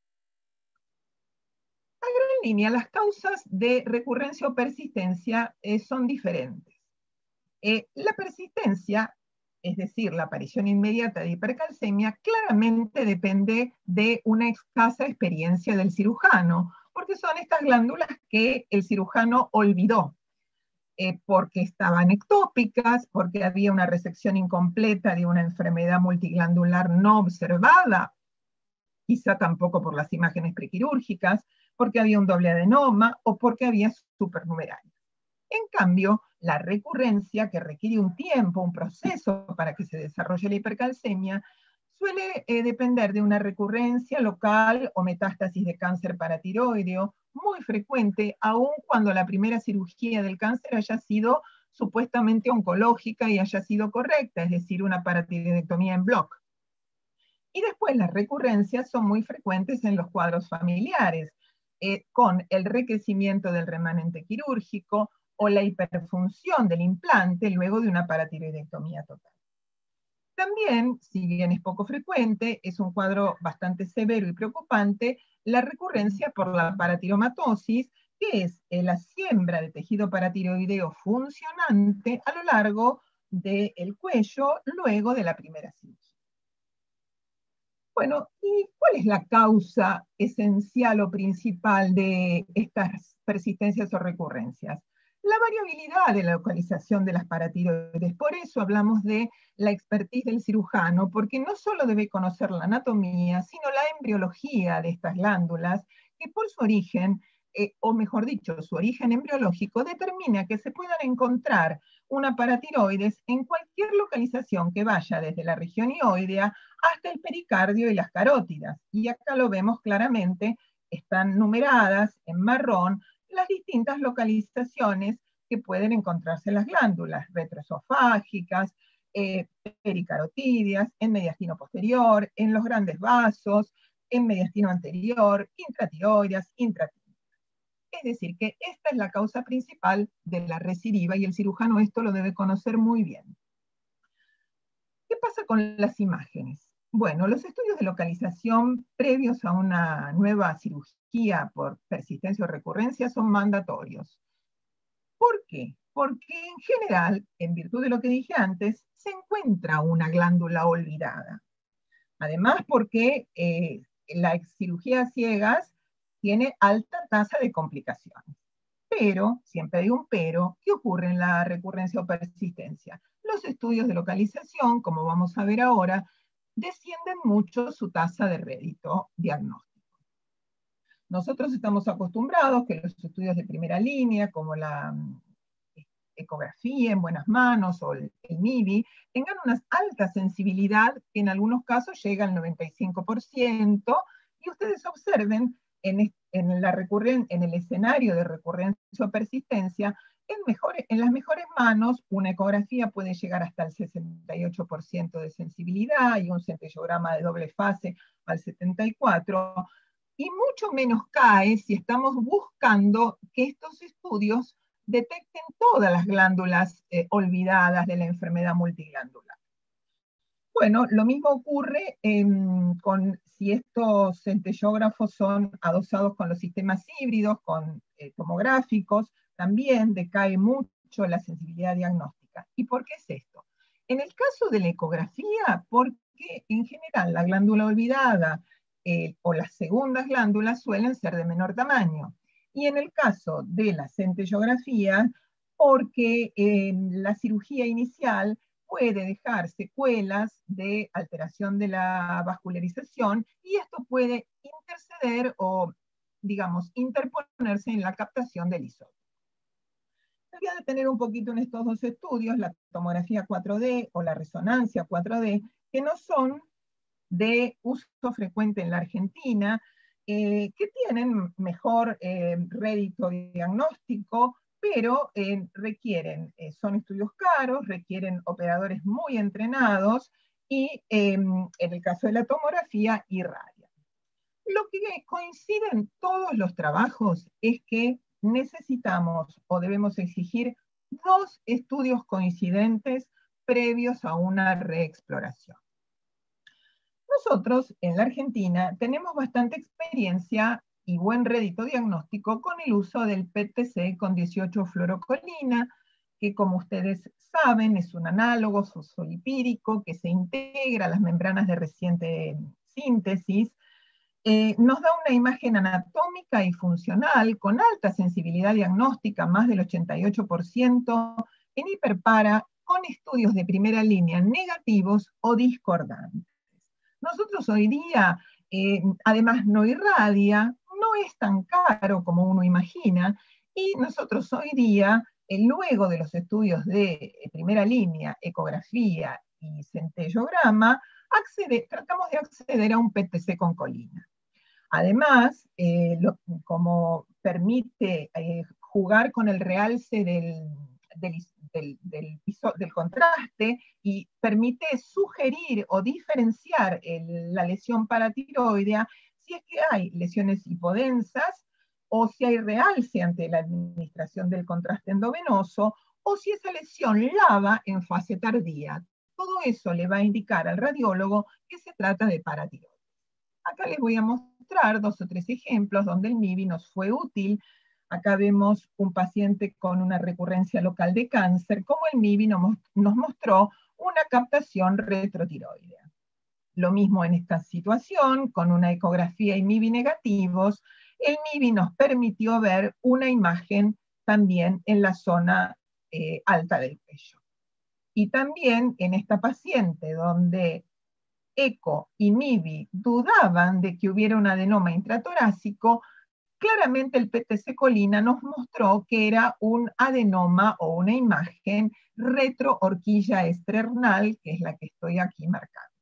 A gran línea, las causas de recurrencia o persistencia son diferentes. La persistencia, es decir, la aparición inmediata de hipercalcemia, claramente depende de una escasa experiencia del cirujano, porque son estas glándulas que el cirujano olvidó, porque estaban ectópicas, porque había una resección incompleta de una enfermedad multiglandular no observada, quizá tampoco por las imágenes prequirúrgicas, porque había un doble adenoma o porque había supernumeraria. En cambio, la recurrencia, que requiere un tiempo, un proceso para que se desarrolle la hipercalcemia, suele depender de una recurrencia local o metástasis de cáncer paratiroideo, muy frecuente, aun cuando la primera cirugía del cáncer haya sido supuestamente oncológica y haya sido correcta, es decir, una paratiroidectomía en bloque. Y después las recurrencias son muy frecuentes en los cuadros familiares, con el recrecimiento del remanente quirúrgico o la hiperfunción del implante luego de una paratiroidectomía total. También, si bien es poco frecuente, es un cuadro bastante severo y preocupante, la recurrencia por la paratiromatosis, que es la siembra de tejido paratiroideo funcionante a lo largo del cuello luego de la primera cirugía. Bueno, ¿y cuál es la causa esencial o principal de estas persistencias o recurrencias? La variabilidad de la localización de las paratiroides. Por eso hablamos de la expertise del cirujano, porque no solo debe conocer la anatomía, sino la embriología de estas glándulas, que por su origen, o mejor dicho, su origen embriológico, determina que se puedan encontrar una paratiroides en cualquier localización que vaya desde la región hioidea hasta el pericardio y las carótidas. Y acá lo vemos claramente, están numeradas en marrón las distintas localizaciones que pueden encontrarse en las glándulas retroesofágicas, pericarotídeas, en mediastino posterior, en los grandes vasos, en mediastino anterior, intratiroideas, intratídeas. Es decir, que esta es la causa principal de la recidiva y el cirujano esto lo debe conocer muy bien. ¿Qué pasa con las imágenes? Bueno, los estudios de localización previos a una nueva cirugía por persistencia o recurrencia son mandatorios. ¿Por qué? Porque en general, en virtud de lo que dije antes, se encuentra una glándula olvidada. Además, porque la cirugía a ciegas tiene alta tasa de complicaciones. Pero, siempre hay un pero, ¿qué ocurre en la recurrencia o persistencia? Los estudios de localización, como vamos a ver ahora, descienden mucho su tasa de rédito diagnóstico. Nosotros estamos acostumbrados que los estudios de primera línea, como la ecografía en buenas manos o el MIBI, tengan una alta sensibilidad que en algunos casos llega al 95%, y ustedes observen en el escenario de recurrencia o persistencia, en las mejores manos, una ecografía puede llegar hasta el 68% de sensibilidad y un centellograma de doble fase al 74%, y mucho menos cae si estamos buscando que estos estudios detecten todas las glándulas olvidadas de la enfermedad multiglandular. Bueno, lo mismo ocurre si estos centellógrafos son adosados con los sistemas híbridos, con tomográficos, también decae mucho la sensibilidad diagnóstica. ¿Y por qué es esto? En el caso de la ecografía, porque en general la glándula olvidada o las segundas glándulas suelen ser de menor tamaño. Y en el caso de la centellografía, porque la cirugía inicial puede dejar secuelas de alteración de la vascularización, y esto puede interceder o, digamos, interponerse en la captación del isótopo. Me voy a detener un poquito en estos dos estudios, la tomografía 4D o la resonancia 4D, que no son de uso frecuente en la Argentina, que tienen mejor rédito diagnóstico, pero son estudios caros, requieren operadores muy entrenados y en el caso de la tomografía, irradian. Lo que coincide en todos los trabajos es que necesitamos o debemos exigir 2 estudios coincidentes previos a una reexploración. Nosotros, en la Argentina, tenemos bastante experiencia y buen rédito diagnóstico con el uso del PET-TC con 18-fluorocolina, que como ustedes saben es un análogo fosfolipídico que se integra a las membranas de reciente síntesis. Nos da una imagen anatómica y funcional con alta sensibilidad diagnóstica, más del 88%, en hiperpara, con estudios de primera línea negativos o discordantes. Nosotros hoy día, además no irradia, no es tan caro como uno imagina, y nosotros hoy día, luego de los estudios de primera línea, ecografía y centellograma, tratamos de acceder a un PET-TC con colina. Además, como permite jugar con el realce del contraste y permite sugerir o diferenciar la lesión paratiroidea si es que hay lesiones hipodensas o si hay realce ante la administración del contraste endovenoso o si esa lesión lava en fase tardía. Todo eso le va a indicar al radiólogo que se trata de paratiroides. Acá les voy a mostrar 2 o 3 ejemplos donde el MIBI nos fue útil. Acá vemos un paciente con una recurrencia local de cáncer, como el MIBI nos mostró una captación retrotiroidea. Lo mismo en esta situación, con una ecografía y MIBI negativos, el MIBI nos permitió ver una imagen también en la zona alta del cuello. Y también en esta paciente donde eco y MIBI dudaban de que hubiera un adenoma intratorácico, claramente el PET-TC colina nos mostró que era un adenoma o una imagen retrohorquilla external, que es la que estoy aquí marcando.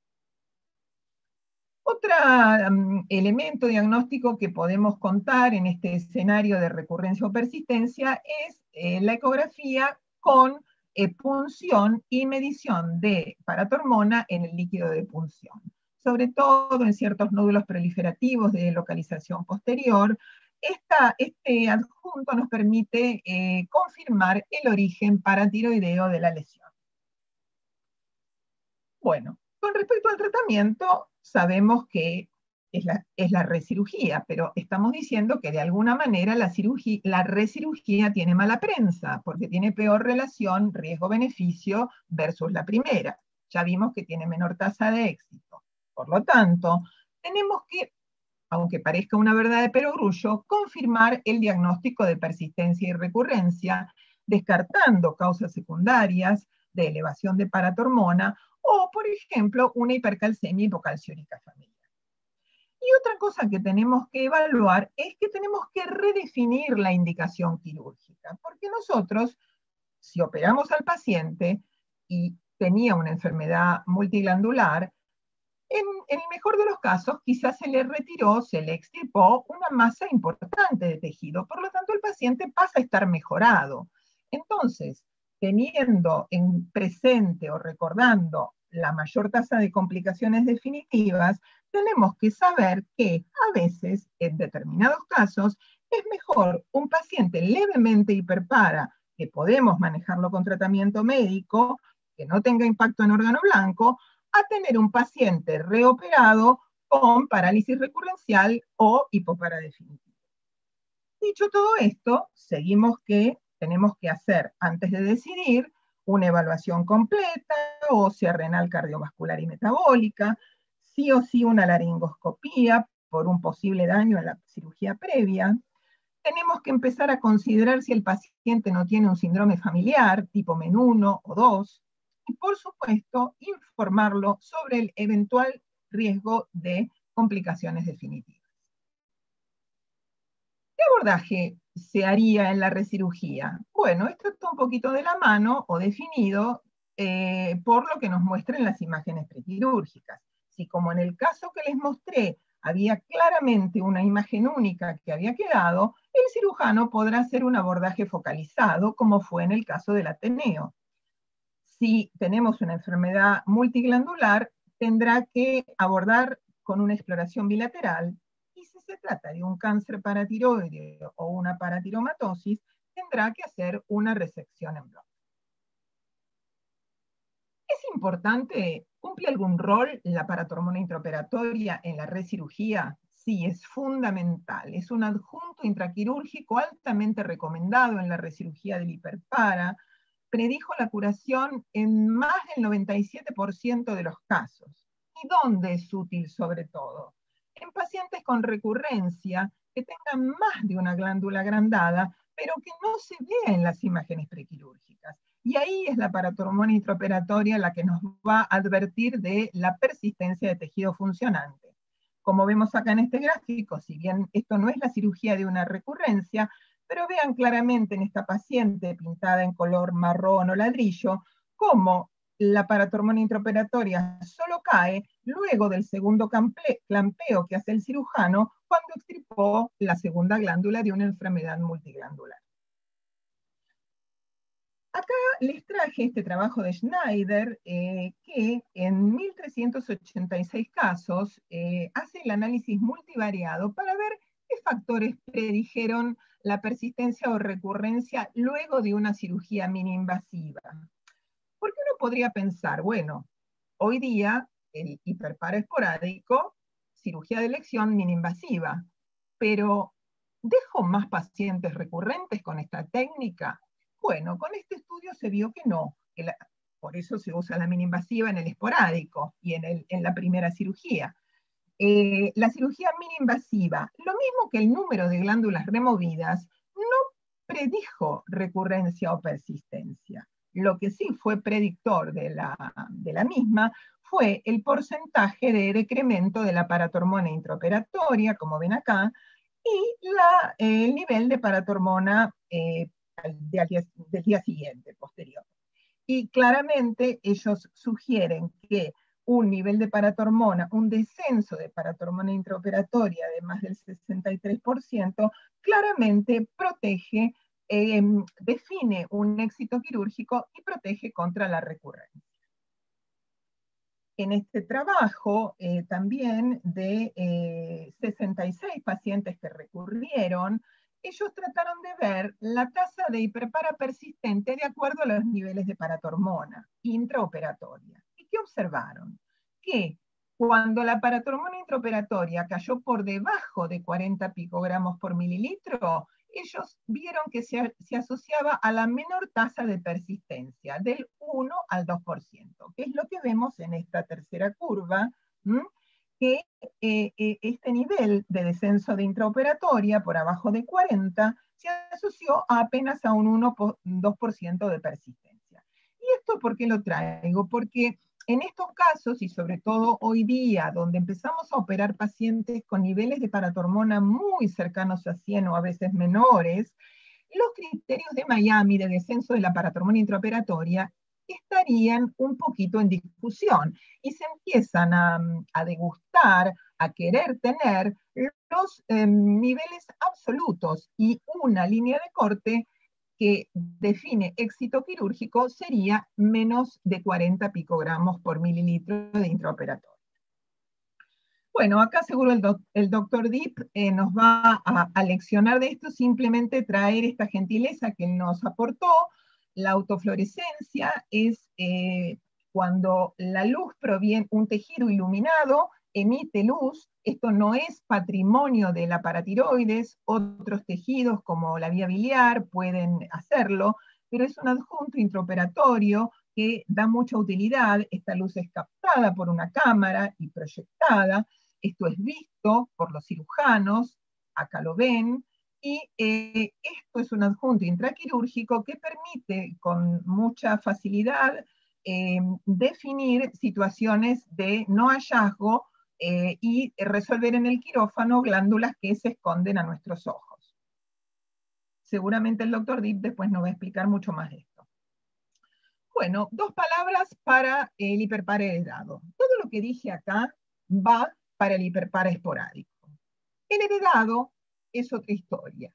Otro elemento diagnóstico que podemos contar en este escenario de recurrencia o persistencia es la ecografía con punción y medición de paratormona en el líquido de punción, sobre todo en ciertos nódulos proliferativos de localización posterior. Este adjunto nos permite confirmar el origen paratiroideo de la lesión. Bueno, con respecto al tratamiento, sabemos que es la recirugía, pero estamos diciendo que de alguna manera la recirugía tiene mala prensa, porque tiene peor relación riesgo-beneficio versus la primera. Ya vimos que tiene menor tasa de éxito. Por lo tanto, tenemos que, aunque parezca una verdad de perogrullo, confirmar el diagnóstico de persistencia y recurrencia, descartando causas secundarias de elevación de paratormona o, por ejemplo, una hipercalcemia hipocalciúrica familiar. Y otra cosa que tenemos que evaluar es que tenemos que redefinir la indicación quirúrgica, porque nosotros, si operamos al paciente y tenía una enfermedad multiglandular, en el mejor de los casos quizás se le retiró, se le extirpó una masa importante de tejido, por lo tanto el paciente pasa a estar mejorado. Entonces, teniendo en presente o recordando la mayor tasa de complicaciones definitivas, tenemos que saber que a veces, en determinados casos, es mejor un paciente levemente hiperpara, que podemos manejarlo con tratamiento médico, que no tenga impacto en órgano blanco, a tener un paciente reoperado con parálisis recurrencial o hipopara definitiva. Dicho todo esto, seguimos que tenemos que hacer, antes de decidir, una evaluación completa, ósea, renal, cardiovascular y metabólica, sí o sí una laringoscopía por un posible daño en la cirugía previa. Tenemos que empezar a considerar si el paciente no tiene un síndrome familiar, tipo MEN1 o 2, y por supuesto, informarlo sobre el eventual riesgo de complicaciones definitivas. ¿Qué abordaje se haría en la recirugía? Bueno, esto está un poquito de la mano o definido por lo que nos muestran las imágenes prequirúrgicas. Si como en el caso que les mostré había claramente una imagen única que había quedado, el cirujano podrá hacer un abordaje focalizado, como fue en el caso del Ateneo. Si tenemos una enfermedad multiglandular, tendrá que abordar con una exploración bilateral, y si se trata de un cáncer paratiroideo o una paratiromatosis, tendrá que hacer una resección en bloque. ¿Es importante, cumple algún rol la paratormona intraoperatoria en la recirugía? Sí, es fundamental. Es un adjunto intraquirúrgico altamente recomendado en la recirugía del hiperpara. Predijo la curación en más del 97% de los casos. ¿Y dónde es útil sobre todo? En pacientes con recurrencia que tengan más de una glándula agrandada, pero que no se vea en las imágenes prequirúrgicas. Y ahí es la paratormona intraoperatoria la que nos va a advertir de la persistencia de tejido funcionante. Como vemos acá en este gráfico, si bien esto no es la cirugía de una recurrencia, pero vean claramente en esta paciente pintada en color marrón o ladrillo, cómo la paratormona intraoperatoria solo cae luego del segundo clampeo que hace el cirujano cuando extirpó la segunda glándula de una enfermedad multiglandular. Acá les traje este trabajo de Schneider, que en 1386 casos hace el análisis multivariado para ver qué factores predijeron la persistencia o recurrencia luego de una cirugía mini-invasiva. Porque uno podría pensar, bueno, hoy día el hiperparo esporádico, cirugía de elección mini-invasiva, pero ¿dejo más pacientes recurrentes con esta técnica? Bueno, con este estudio se vio que no, por eso se usa la mini-invasiva en el esporádico y en la primera cirugía. La cirugía mini-invasiva, lo mismo que el número de glándulas removidas, no predijo recurrencia o persistencia. Lo que sí fue predictor de la misma fue el porcentaje de decremento de la paratormona intraoperatoria, como ven acá, y el nivel de paratormona del día siguiente, posterior. Y claramente ellos sugieren que un nivel de paratormona, un descenso de paratormona intraoperatoria de más del 63%, claramente protege, define un éxito quirúrgico y protege contra la recurrencia. En este trabajo también de 66 pacientes que recurrieron, ellos trataron de ver la tasa de hiperpara persistente de acuerdo a los niveles de paratormona intraoperatoria. ¿Y qué observaron? Que cuando la paratormona intraoperatoria cayó por debajo de 40 picogramos por mililitro, ellos vieron que se asociaba a la menor tasa de persistencia, del 1 al 2%, que es lo que vemos en esta tercera curva, que este nivel de descenso de intraoperatoria por abajo de 40 se asoció a apenas a un 1-2% de persistencia. ¿Y esto por qué lo traigo? Porque en estos casos, y sobre todo hoy día, donde empezamos a operar pacientes con niveles de paratormona muy cercanos a 100 o a veces menores, los criterios de Miami de descenso de la paratormona intraoperatoria estarían un poquito en discusión y se empiezan a degustar, a querer tener los niveles absolutos, y una línea de corte que define éxito quirúrgico sería menos de 40 picogramos por mililitro de intraoperatorio. Bueno, acá seguro el doctor Deep nos va a leccionar de esto, simplemente traer esta gentileza que nos aportó. La autofluorescencia es cuando la luz proviene, un tejido iluminado emite luz. Esto no es patrimonio de la paratiroides, otros tejidos como la vía biliar pueden hacerlo, pero es un adjunto intraoperatorio que da mucha utilidad. Esta luz es captada por una cámara y proyectada. Esto es visto por los cirujanos, acá lo ven, y esto es un adjunto intraquirúrgico que permite con mucha facilidad definir situaciones de no hallazgo y resolver en el quirófano glándulas que se esconden a nuestros ojos. Seguramente el doctor Deep después nos va a explicar mucho más de esto. Bueno, 2 palabras para el hiperpara heredado. Todo lo que dije acá va para el hiperpara esporádico. El heredado es otra historia.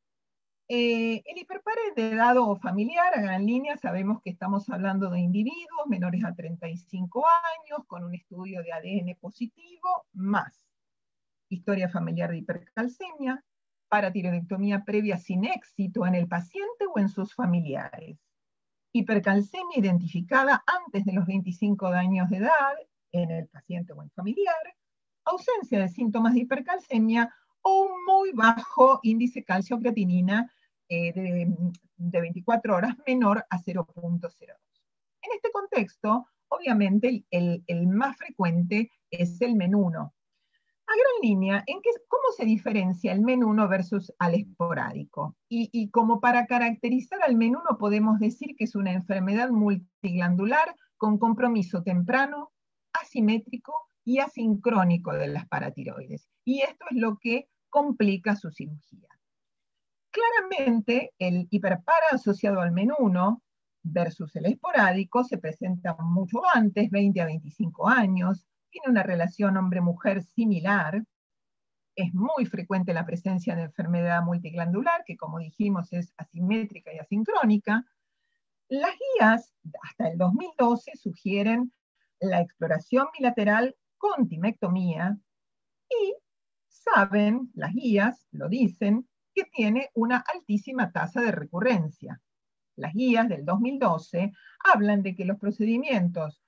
El hiperparedado familiar, a gran línea, sabemos que estamos hablando de individuos menores a 35 años, con un estudio de ADN positivo, más historia familiar de hipercalcemia, paratiroidectomía previa sin éxito en el paciente o en sus familiares, hipercalcemia identificada antes de los 25 años de edad en el paciente o en familiar, ausencia de síntomas de hipercalcemia o un muy bajo índice calcio-creatinina de 24 horas menor a 0.02. En este contexto, obviamente, el más frecuente es el MEN1. A gran línea, ¿cómo se diferencia el MEN1 versus al esporádico? Y como para caracterizar al MEN1 podemos decir que es una enfermedad multiglandular con compromiso temprano, asimétrico y asincrónico de las paratiroides. Y esto es lo que complica su cirugía. Claramente, el hiperpara asociado al MEN1 versus el esporádico se presenta mucho antes, 20 a 25 años, tiene una relación hombre-mujer similar, es muy frecuente la presencia de enfermedad multiglandular, que como dijimos es asimétrica y asincrónica. Las guías, hasta el 2012, sugieren la exploración bilateral con timectomía, y saben, las guías lo dicen, que tiene una altísima tasa de recurrencia. Las guías del 2012 hablan de que los procedimientos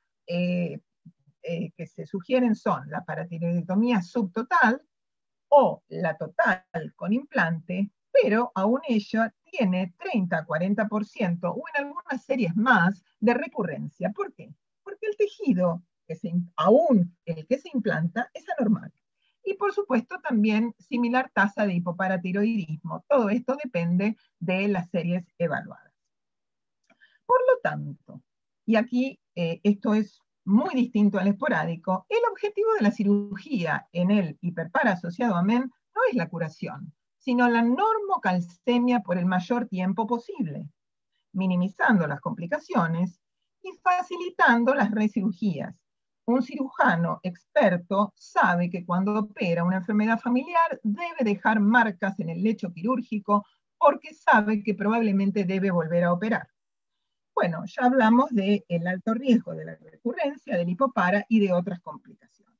que se sugieren son la paratiroidectomía subtotal o la total con implante, pero aún ella tiene 30-40% o en algunas series más de recurrencia. ¿Por qué? Porque el tejido, aún el que se implanta, es anormal. Y por supuesto también similar tasa de hipoparatiroidismo. Todo esto depende de las series evaluadas. Por lo tanto, y aquí esto es muy distinto al esporádico, el objetivo de la cirugía en el hiperpara asociado a MEN no es la curación, sino la normocalcemia por el mayor tiempo posible, minimizando las complicaciones y facilitando las recirugías. Un cirujano experto sabe que cuando opera una enfermedad familiar debe dejar marcas en el lecho quirúrgico porque sabe que probablemente debe volver a operar. Bueno, ya hablamos del alto riesgo de la recurrencia, del hipopara y de otras complicaciones.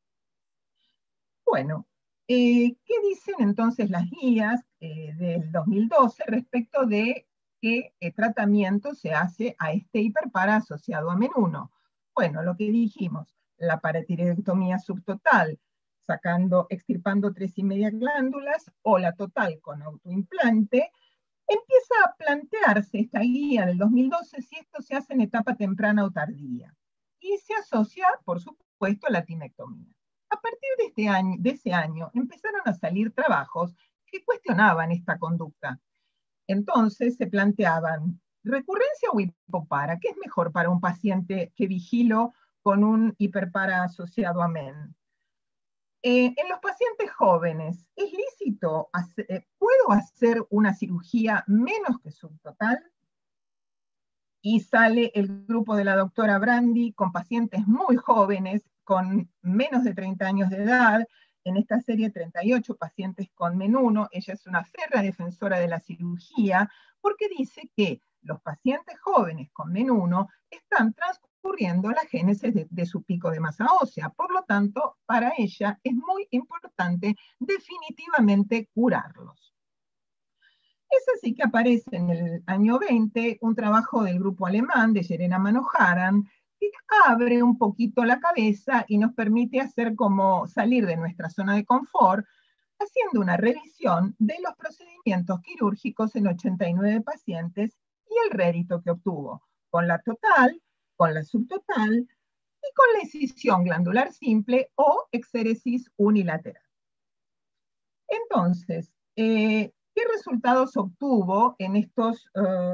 Bueno, ¿qué dicen entonces las guías del 2012 respecto de qué tratamiento se hace a este hiperpara asociado a MEN1? Bueno, lo que dijimos, la paratiroidectomía subtotal, extirpando 3,5 glándulas, o la total con autoimplante. Empieza a plantearse esta guía del 2012 si esto se hace en etapa temprana o tardía. Y se asocia, por supuesto, a la timectomía. A partir de ese año empezaron a salir trabajos que cuestionaban esta conducta. Entonces se planteaban, ¿recurrencia o hipopara? ¿Qué es mejor para un paciente que vigilo con un hiperpara asociado a MEN? En los pacientes jóvenes, ¿es lícito, puedo hacer una cirugía menos que subtotal? Y sale el grupo de la doctora Brandi con pacientes muy jóvenes, con menos de 30 años de edad, en esta serie 38 pacientes con MEN1. Ella es una férrea defensora de la cirugía, porque dice que los pacientes jóvenes con MEN1 están transcurriendo la génesis de su pico de masa ósea. Por lo tanto, para ella es muy importante definitivamente curarlos. Es así que aparece en el año 20 un trabajo del grupo alemán de Yerena Manoharan, que abre un poquito la cabeza y nos permite hacer como salir de nuestra zona de confort, haciendo una revisión de los procedimientos quirúrgicos en 89 pacientes y el rédito que obtuvo, con la total, con la subtotal y con la excisión glandular simple o exéresis unilateral. Entonces, ¿qué resultados obtuvo en estos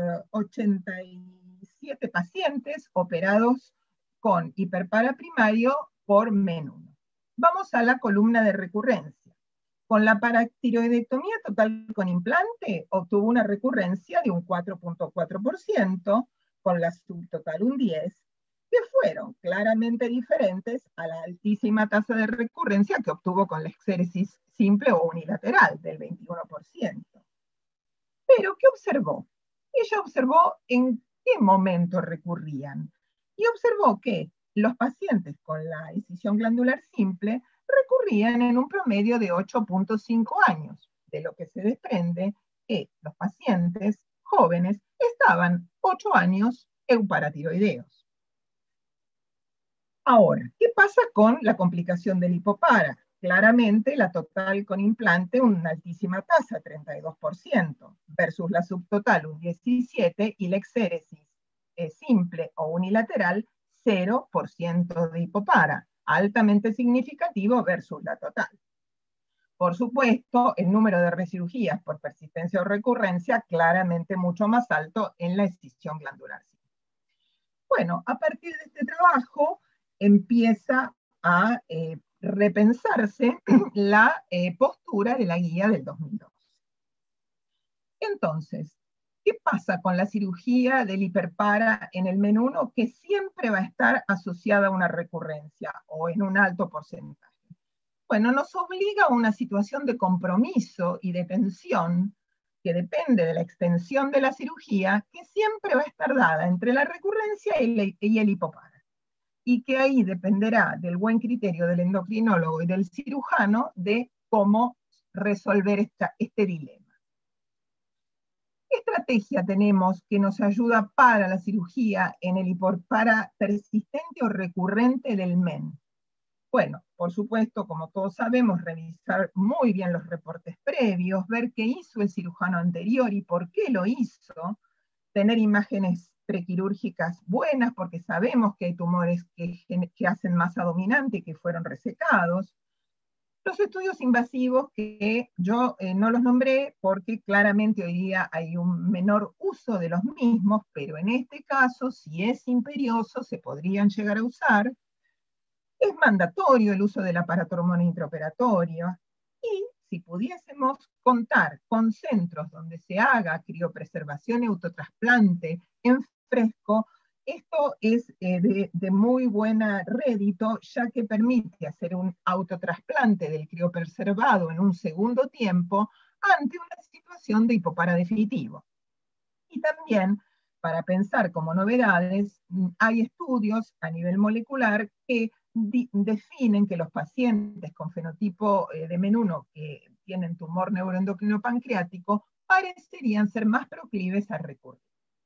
87 pacientes operados con hiperpara primario por MEN1? Vamos a la columna de recurrencia. Con la paratiroidectomía total con implante obtuvo una recurrencia de un 4.4%, con la subtotal un 10%, que fueron claramente diferentes a la altísima tasa de recurrencia que obtuvo con la exéresis simple o unilateral del 21%. Pero, ¿qué observó? Ella observó en qué momento recurrían y observó que los pacientes con la escisión glandular simple recurrían en un promedio de 8.5 años, de lo que se desprende que los pacientes jóvenes estaban 8 años euparatiroideos. Ahora, ¿qué pasa con la complicación del hipopara? Claramente la total con implante una altísima tasa, 32%, versus la subtotal un 17% y la exéresis simple o unilateral 0% de hipopara, altamente significativo versus la total. Por supuesto, el número de recirugías por persistencia o recurrencia claramente mucho más alto en la escisión glandular. Bueno, a partir de este trabajo empieza a repensarse la postura de la guía del 2012. Entonces, ¿qué pasa con la cirugía del hiperpara en el MEN1 que siempre va a estar asociada a una recurrencia o en un alto porcentaje? Bueno, nos obliga a una situación de compromiso y de tensión que depende de la extensión de la cirugía, que siempre va a estar dada entre la recurrencia y el hipopara. Y que ahí dependerá del buen criterio del endocrinólogo y del cirujano de cómo resolver este dilema. ¿Qué estrategia tenemos que nos ayuda para la cirugía en el hipopara persistente o recurrente del MEN? Bueno, por supuesto, como todos sabemos, revisar muy bien los reportes previos, ver qué hizo el cirujano anterior y por qué lo hizo, tener imágenes prequirúrgicas buenas, porque sabemos que hay tumores que hacen masa dominante y que fueron resecados. Los estudios invasivos que yo no los nombré porque claramente hoy día hay un menor uso de los mismos, pero en este caso, si es imperioso, se podrían llegar a usar. Es mandatorio el uso del aparato hormona intraoperatorio, y si pudiésemos contar con centros donde se haga criopreservación y autotrasplante en fresco, esto es de muy buena rédito, ya que permite hacer un autotrasplante del criopreservado en un segundo tiempo ante una situación de hipopara definitivo. Y también, para pensar como novedades, hay estudios a nivel molecular que definen que los pacientes con fenotipo de MEN1 que tienen tumor neuroendocrino pancreático parecerían ser más proclives a recurrir.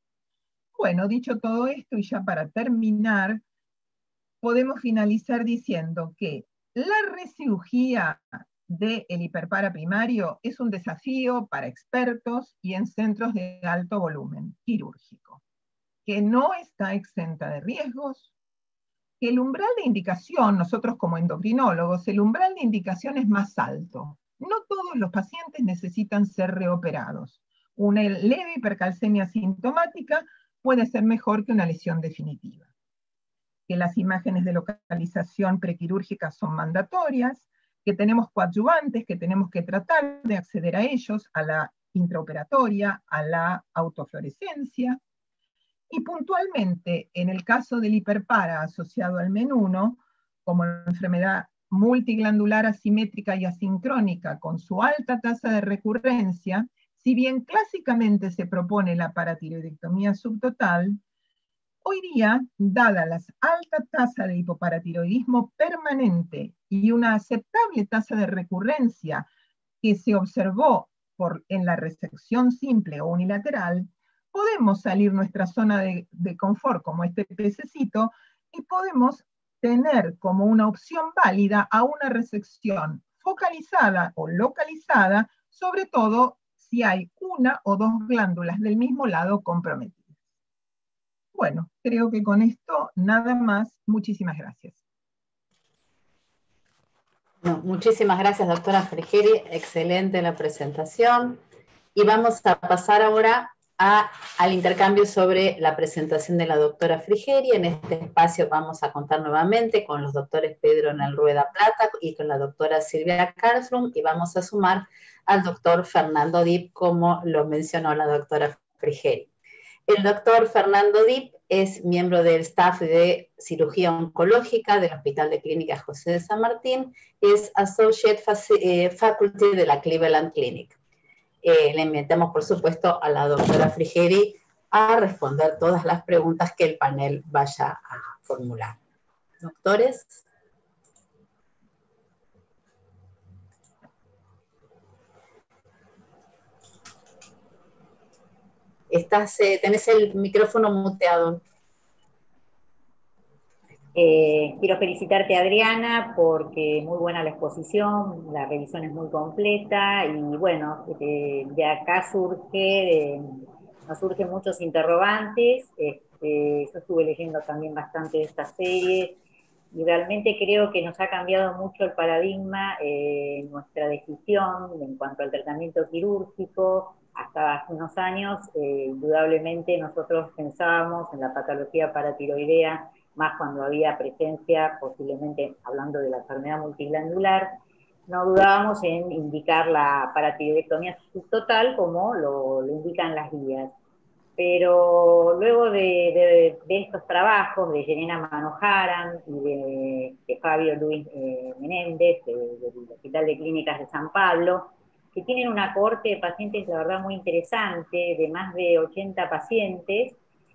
Bueno, dicho todo esto, y ya para terminar, podemos finalizar diciendo que la recirugía del hiperpara primario es un desafío para expertos y en centros de alto volumen quirúrgico, que no está exenta de riesgos, que el umbral de indicación, nosotros como endocrinólogos, el umbral de indicación es más alto. No todos los pacientes necesitan ser reoperados. Una leve hipercalcemia sintomática puede ser mejor que una lesión definitiva. Que las imágenes de localización prequirúrgica son mandatorias, que tenemos coadyuvantes que tenemos que tratar de acceder a ellos, a la intraoperatoria, a la autofluorescencia. Y puntualmente, en el caso del hiperpara asociado al MEN1, como enfermedad multiglandular asimétrica y asincrónica con su alta tasa de recurrencia, si bien clásicamente se propone la paratiroidectomía subtotal, hoy día, dada la alta tasa de hipoparatiroidismo permanente y una aceptable tasa de recurrencia que se observó en la resección simple o unilateral, podemos salir nuestra zona de confort como este pececito y podemos tener como una opción válida a una resección focalizada o localizada, sobre todo si hay una o dos glándulas del mismo lado comprometidas. Bueno, creo que con esto nada más. Muchísimas gracias. No, muchísimas gracias, doctora Frigeri. Excelente la presentación. Y vamos a pasar ahora al intercambio sobre la presentación de la doctora Frigeri. En este espacio vamos a contar nuevamente con los doctores Pedro Nalrueda Plata y con la doctora Silvia Karlsrum, y vamos a sumar al doctor Fernando Dip, como lo mencionó la doctora Frigeri. El doctor Fernando Dip es miembro del staff de cirugía oncológica del Hospital de Clínicas José de San Martín y es Associate Faculty de la Cleveland Clinic. Le invitamos, por supuesto, a la doctora Frigeri a responder todas las preguntas que el panel vaya a formular. Doctores. Tenés el micrófono muteado. Quiero felicitarte, Adriana, porque muy buena la exposición, la revisión es muy completa y bueno, de acá nos surgen muchos interrogantes. Yo estuve leyendo también bastante de esta serie y realmente creo que nos ha cambiado mucho el paradigma en nuestra decisión en cuanto al tratamiento quirúrgico. Hasta hace unos años, indudablemente nosotros pensábamos en la patología paratiroidea, más cuando había presencia, posiblemente hablando de la enfermedad multiglandular, no dudábamos en indicar la paratiroidectomía subtotal como lo indican las guías. Pero luego de estos trabajos de Yelena Manoharan y de Fabio Luis Menéndez, del Hospital de Clínicas de San Pablo, que tienen una cohorte de pacientes, la verdad, muy interesante, de más de 80 pacientes,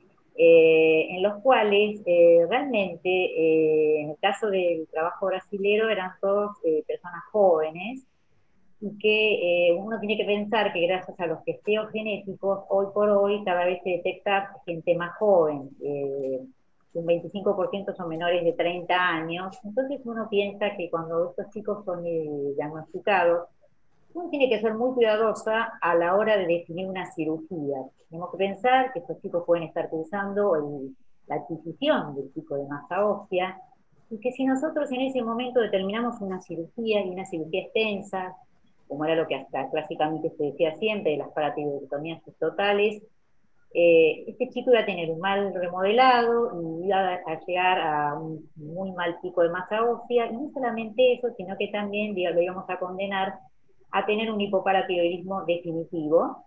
en los cuales realmente, en el caso del trabajo brasilero, eran todos personas jóvenes, y que uno tiene que pensar que gracias a los testeos genéticos, hoy por hoy cada vez se detecta gente más joven, un 25% son menores de 30 años, entonces uno piensa que cuando estos chicos son diagnosticados, uno tiene que ser muy cuidadosa a la hora de definir una cirugía. Tenemos que pensar que estos chicos pueden estar cursando la adquisición del pico de masa ósea, y que si nosotros en ese momento determinamos una cirugía, y una cirugía extensa, como era lo que hasta clásicamente se decía siempre, de las paratiroidectomías totales, este chico iba a tener un mal remodelado y iba a llegar a un muy mal pico de masa ósea, y no solamente eso, sino que también lo íbamos a condenar a tener un hipoparatiroidismo definitivo,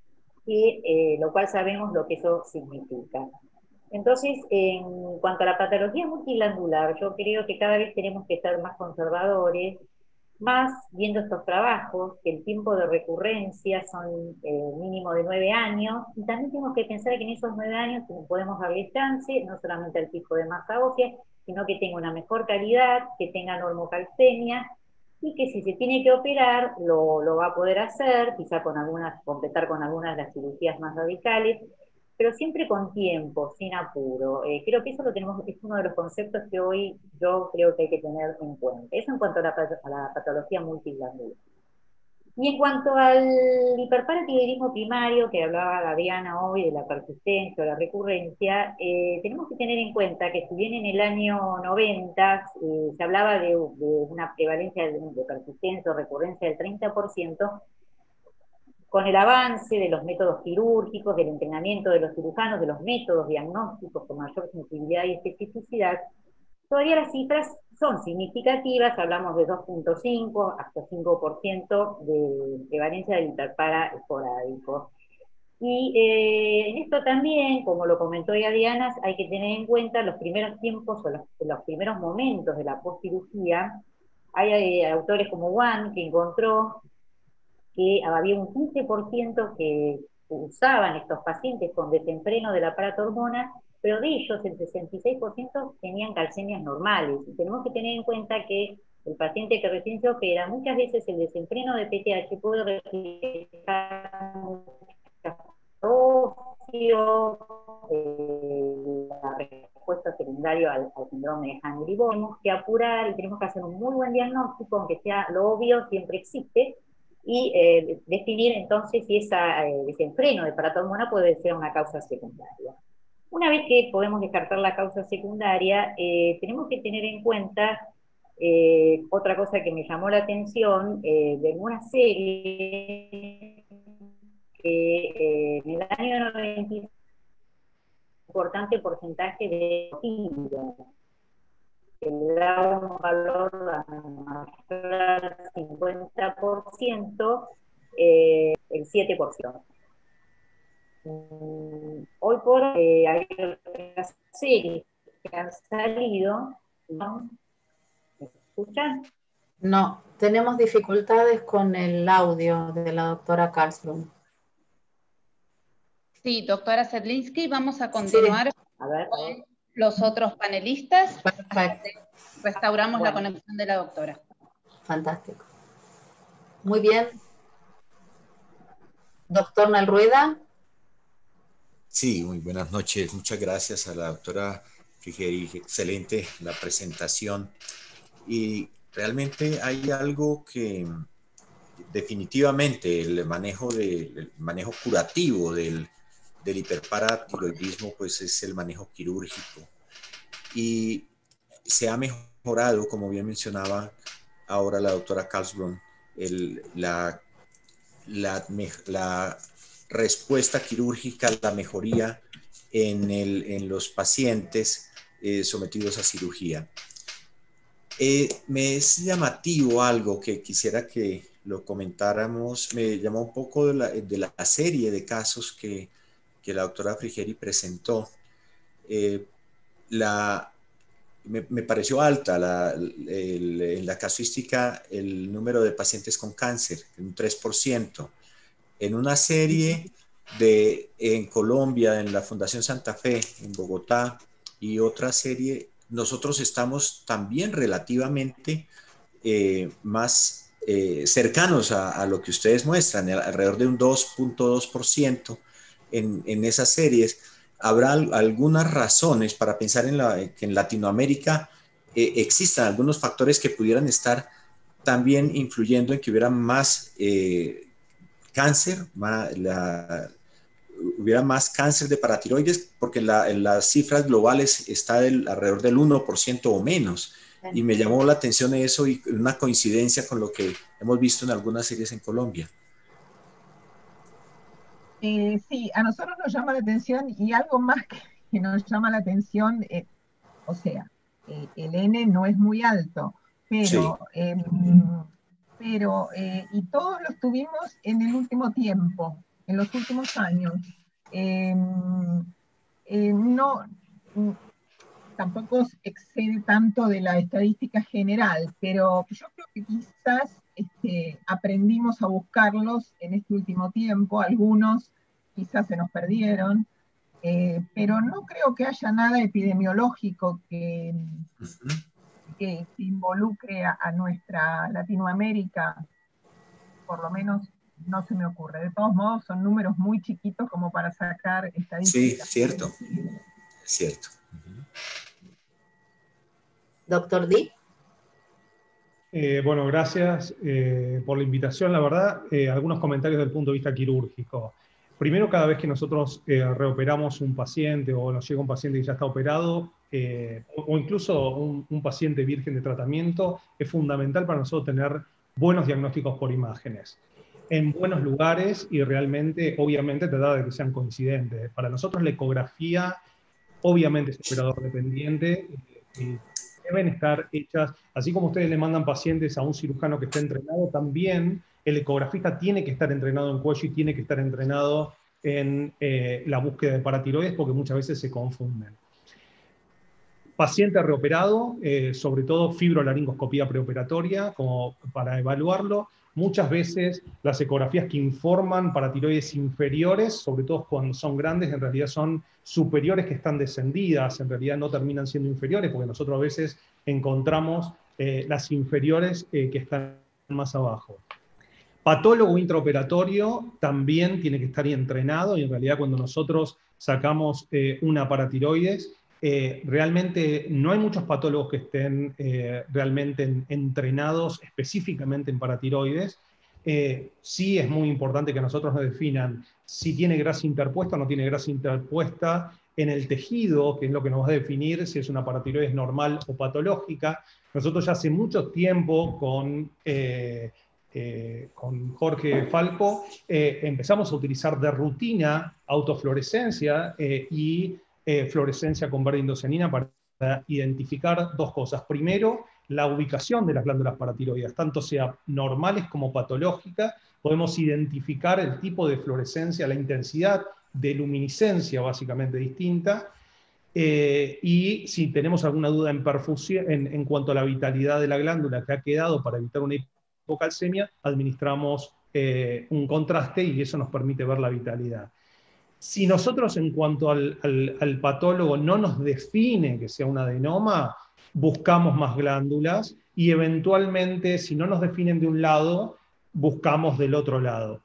lo cual sabemos lo que eso significa. Entonces, en cuanto a la patología multiglandular, yo creo que cada vez tenemos que ser más conservadores, más viendo estos trabajos, que el tiempo de recurrencia son mínimo de 9 años, y también tenemos que pensar que en esos 9 años podemos darle chance, no solamente al pico de masa ósea, sino que tenga una mejor calidad, que tenga normocalcemia, y que si se tiene que operar, lo va a poder hacer, quizá completar con algunas de las cirugías más radicales, pero siempre con tiempo, sin apuro. Creo que eso es uno de los conceptos que hoy yo creo que hay que tener en cuenta. Eso en cuanto a la patología multiglandular. Y en cuanto al hiperparatiroidismo primario, que hablaba Adriana hoy, de la persistencia o la recurrencia, tenemos que tener en cuenta que si bien en el año 90 se hablaba de una prevalencia de persistencia o recurrencia del 30%, con el avance de los métodos quirúrgicos, del entrenamiento de los cirujanos, de los métodos diagnósticos con mayor sensibilidad y especificidad, todavía las cifras son significativas, hablamos de 2.5 hasta 5% de prevalencia del hiperpara esporádico. Y en esto también, como lo comentó ya Diana, hay que tener en cuenta los primeros tiempos o los primeros momentos de la postcirugía. Hay autores como Wan, que encontró que había un 15% que usaban estos pacientes con desenfreno del aparato hormona, pero de ellos el 66% tenían calcemias normales. Y tenemos que tener en cuenta que el paciente que recién se opera, muchas veces el desenfreno de PTH puede reflejar la respuesta secundaria al síndrome de Hanner-Bonn. Tenemos que apurar y tenemos que hacer un muy buen diagnóstico, aunque sea lo obvio, siempre existe, y definir entonces si ese desenfreno de aparato hormona puede ser una causa secundaria. Una vez que podemos descartar la causa secundaria, tenemos que tener en cuenta otra cosa que me llamó la atención de una serie que en el año 95 importante porcentaje de fibra, que le da un valor mayor al 50%, el 7%. hoy por hoy hay otras series que han salido, ¿no? ¿Me escuchan? No, tenemos dificultades con el audio de la doctora Karlsbrun. Sí, doctora Sedlinski, vamos a continuar con los otros panelistas. Perfecto. Restauramos la conexión de la doctora. Fantástico. Muy bien. Doctor Nalrueda. Sí, muy buenas noches. Muchas gracias a la doctora Frigery. Excelente la presentación. Y realmente hay algo que definitivamente el manejo curativo del hiperparatiroidismo pues es el manejo quirúrgico. Y se ha mejorado, como bien mencionaba ahora la doctora Karlsbrun, la respuesta quirúrgica, la mejoría en los pacientes sometidos a cirugía. Me es llamativo algo que quisiera que lo comentáramos. Me llamó un poco de la serie de casos que la doctora Frigery presentó. Me pareció alta en la casuística el número de pacientes con cáncer, un 3%. En una serie en Colombia, en la Fundación Santa Fe, en Bogotá, y otra serie, nosotros estamos también relativamente más cercanos a lo que ustedes muestran, alrededor de un 2.2% en esas series. Habrá algunas razones para pensar que en Latinoamérica existan algunos factores que pudieran estar también influyendo en que hubiera más cáncer, hubiera más cáncer de paratiroides, porque en las cifras globales está alrededor del 1% o menos. Y me llamó la atención eso y una coincidencia con lo que hemos visto en algunas series en Colombia. Sí, a nosotros nos llama la atención, y algo más que nos llama la atención, o sea, el N no es muy alto, pero, sí. Y todos los tuvimos en el último tiempo, en los últimos años. Tampoco excede tanto de la estadística general, pero yo creo que quizás aprendimos a buscarlos en este último tiempo, algunos quizás se nos perdieron, pero no creo que haya nada epidemiológico que involucre a nuestra Latinoamérica, por lo menos no se me ocurre. De todos modos, son números muy chiquitos como para sacar estadísticas. Sí, cierto, cierto. Doctor Di. Bueno, gracias por la invitación. La verdad, algunos comentarios desde el punto de vista quirúrgico. Primero, cada vez que nosotros reoperamos un paciente o nos llega un paciente que ya está operado, o incluso un paciente virgen de tratamiento, es fundamental para nosotros tener buenos diagnósticos por imágenes, en buenos lugares y realmente, obviamente, tratar de que sean coincidentes. Para nosotros la ecografía, obviamente, es operador dependiente, deben estar hechas, así como ustedes le mandan pacientes a un cirujano que esté entrenado, también el ecografista tiene que estar entrenado en cuello y tiene que estar entrenado en la búsqueda de paratiroides, porque muchas veces se confunden. Paciente reoperado, sobre todo fibrolaringoscopía preoperatoria, como para evaluarlo. Muchas veces las ecografías que informan paratiroides inferiores, sobre todo cuando son grandes, en realidad son superiores que están descendidas, en realidad no terminan siendo inferiores, porque nosotros a veces encontramos las inferiores que están más abajo. Patólogo intraoperatorio también tiene que estar entrenado, y en realidad cuando nosotros sacamos una paratiroides, realmente no hay muchos patólogos que estén realmente entrenados específicamente en paratiroides. Sí es muy importante que nosotros nos definan si tiene grasa interpuesta o no tiene grasa interpuesta en el tejido, que es lo que nos va a definir si es una paratiroides normal o patológica. Nosotros ya hace mucho tiempo con Jorge Falco empezamos a utilizar de rutina autofluorescencia y fluorescencia con verde indocenina para identificar dos cosas. Primero, la ubicación de las glándulas paratiroides, tanto sea normales como patológicas. Podemos identificar el tipo de fluorescencia, la intensidad de luminiscencia básicamente distinta. Y si tenemos alguna duda en perfusión, en cuanto a la vitalidad de la glándula que ha quedado para evitar una hipocalcemia, administramos un contraste y eso nos permite ver la vitalidad. Si nosotros en cuanto al patólogo no nos define que sea un adenoma, buscamos más glándulas y eventualmente, si no nos definen de un lado, buscamos del otro lado.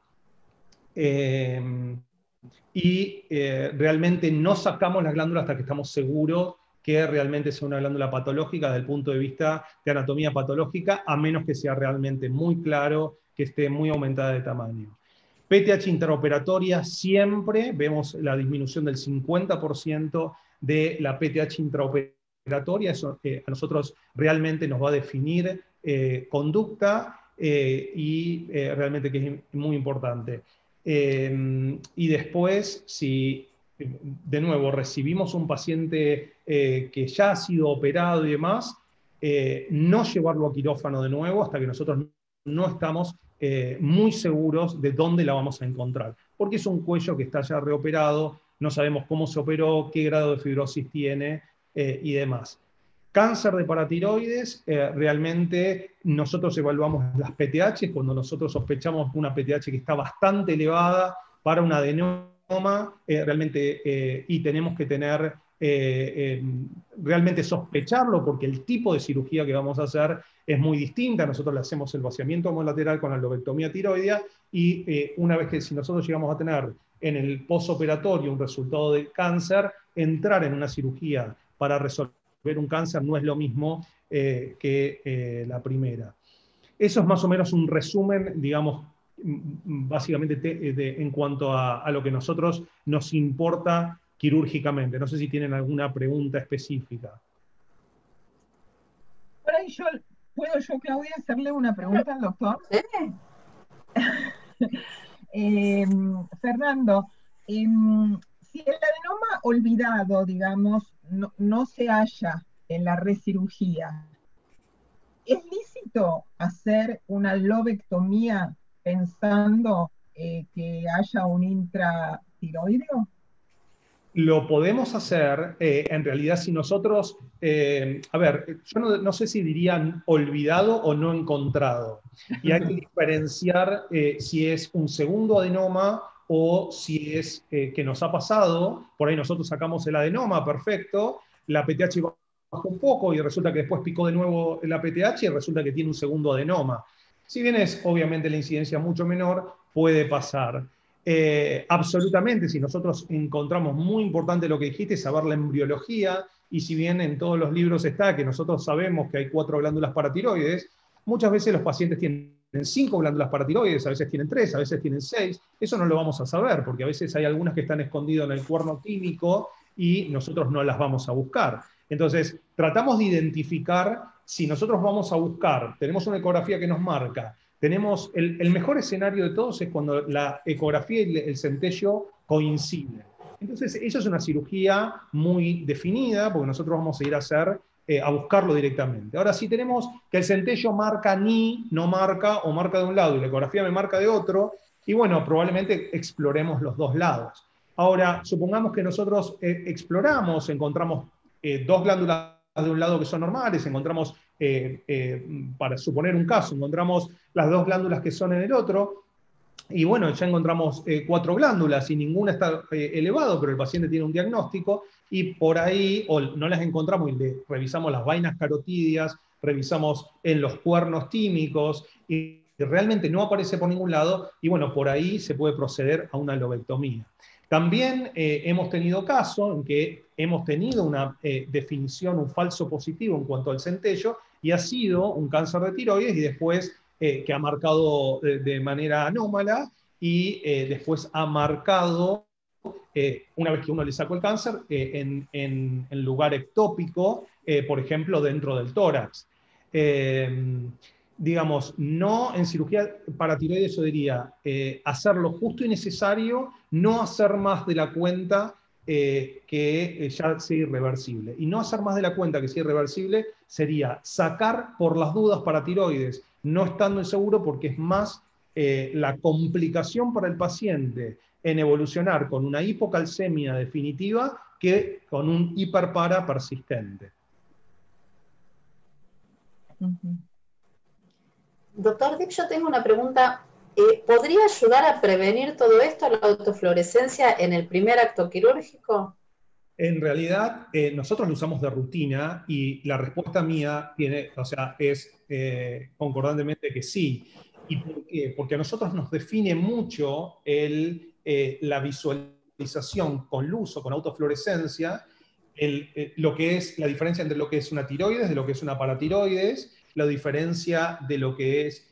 Realmente no sacamos las glándulas hasta que estamos seguros que realmente sea una glándula patológica desde el punto de vista de anatomía patológica, a menos que sea realmente muy claro que esté muy aumentada de tamaño. PTH intraoperatoria, siempre vemos la disminución del 50% de la PTH intraoperatoria. Eso a nosotros realmente nos va a definir conducta y realmente que es muy importante. Y después, si de nuevo recibimos un paciente que ya ha sido operado y demás, no llevarlo a quirófano de nuevo hasta que nosotros no estamos muy seguros de dónde la vamos a encontrar, porque es un cuello que está ya reoperado, no sabemos cómo se operó, qué grado de fibrosis tiene y demás. Cáncer de paratiroides, realmente nosotros evaluamos las PTH cuando nosotros sospechamos una PTH que está bastante elevada para un adenoma, realmente, y tenemos que tener, realmente sospecharlo porque el tipo de cirugía que vamos a hacer es muy distinta. Nosotros le hacemos el vaciamiento homolateral con la lobectomía tiroidea y una vez que si nosotros llegamos a tener en el postoperatorio un resultado de cáncer, entrar en una cirugía para resolver un cáncer no es lo mismo que la primera. Eso es más o menos un resumen, digamos, básicamente en cuanto a lo que nosotros nos importa quirúrgicamente. No sé si tienen alguna pregunta específica. Por ahí ¿puedo yo, Claudia, hacerle una pregunta al doctor? Fernando, si el adenoma olvidado, digamos, no se halla en la recirugía, ¿es lícito hacer una lobectomía pensando que haya un intratiroideo? Lo podemos hacer, en realidad, si nosotros, a ver, yo no sé si dirían olvidado o no encontrado, y hay que diferenciar si es un segundo adenoma o si es que nos ha pasado. Por ahí nosotros sacamos el adenoma, perfecto, la PTH bajó un poco y resulta que después picó de nuevo la PTH y resulta que tiene un segundo adenoma. Si bien es obviamente la incidencia mucho menor, puede pasar. Absolutamente, si nosotros encontramos muy importante lo que dijiste, saber la embriología, y si bien en todos los libros está que nosotros sabemos que hay 4 glándulas paratiroides, muchas veces los pacientes tienen 5 glándulas paratiroides, a veces tienen 3, a veces tienen 6, eso no lo vamos a saber, porque a veces hay algunas que están escondidas en el cuerno químico y nosotros no las vamos a buscar. Entonces, tratamos de identificar, si nosotros vamos a buscar, tenemos una ecografía que nos marca, tenemos el mejor escenario de todos es cuando la ecografía y el centello coinciden. Entonces, eso es una cirugía muy definida, porque nosotros vamos a ir a buscarlo directamente. Ahora, si tenemos que el centello marca ni, no marca, o marca de un lado y la ecografía me marca de otro, y bueno, probablemente exploremos los dos lados. Ahora, supongamos que nosotros exploramos, encontramos 2 glándulas de un lado que son normales, encontramos, para suponer un caso, encontramos las 2 glándulas que son en el otro, y bueno, ya encontramos 4 glándulas y ninguna está elevado, pero el paciente tiene un diagnóstico, y por ahí, o no las encontramos y le revisamos las vainas carotídeas, revisamos en los cuernos tímicos, y realmente no aparece por ningún lado, y bueno, por ahí se puede proceder a una lobectomía. También hemos tenido casos en que hemos tenido una definición, un falso positivo en cuanto al centello, y ha sido un cáncer de tiroides, y después que ha marcado de manera anómala, y después ha marcado, una vez que uno le sacó el cáncer, en lugar ectópico, por ejemplo, dentro del tórax. Digamos, no en cirugía paratiroides, yo diría hacer lo justo y necesario, no hacer más de la cuenta que ya sea irreversible. Y no hacer más de la cuenta que sea irreversible sería sacar por las dudas paratiroides, no estando inseguro, porque es más la complicación para el paciente en evolucionar con una hipocalcemia definitiva que con un hiperpara persistente. Doctor Dip, yo tengo una pregunta. ¿Podría ayudar a prevenir todo esto, la autofluorescencia, en el primer acto quirúrgico? En realidad, nosotros lo usamos de rutina y la respuesta mía es concordantemente que sí. ¿Y por qué? Porque a nosotros nos define mucho la visualización con luz o con autofluorescencia, lo que es la diferencia entre lo que es una tiroides de lo que es una paratiroides, la diferencia de lo que es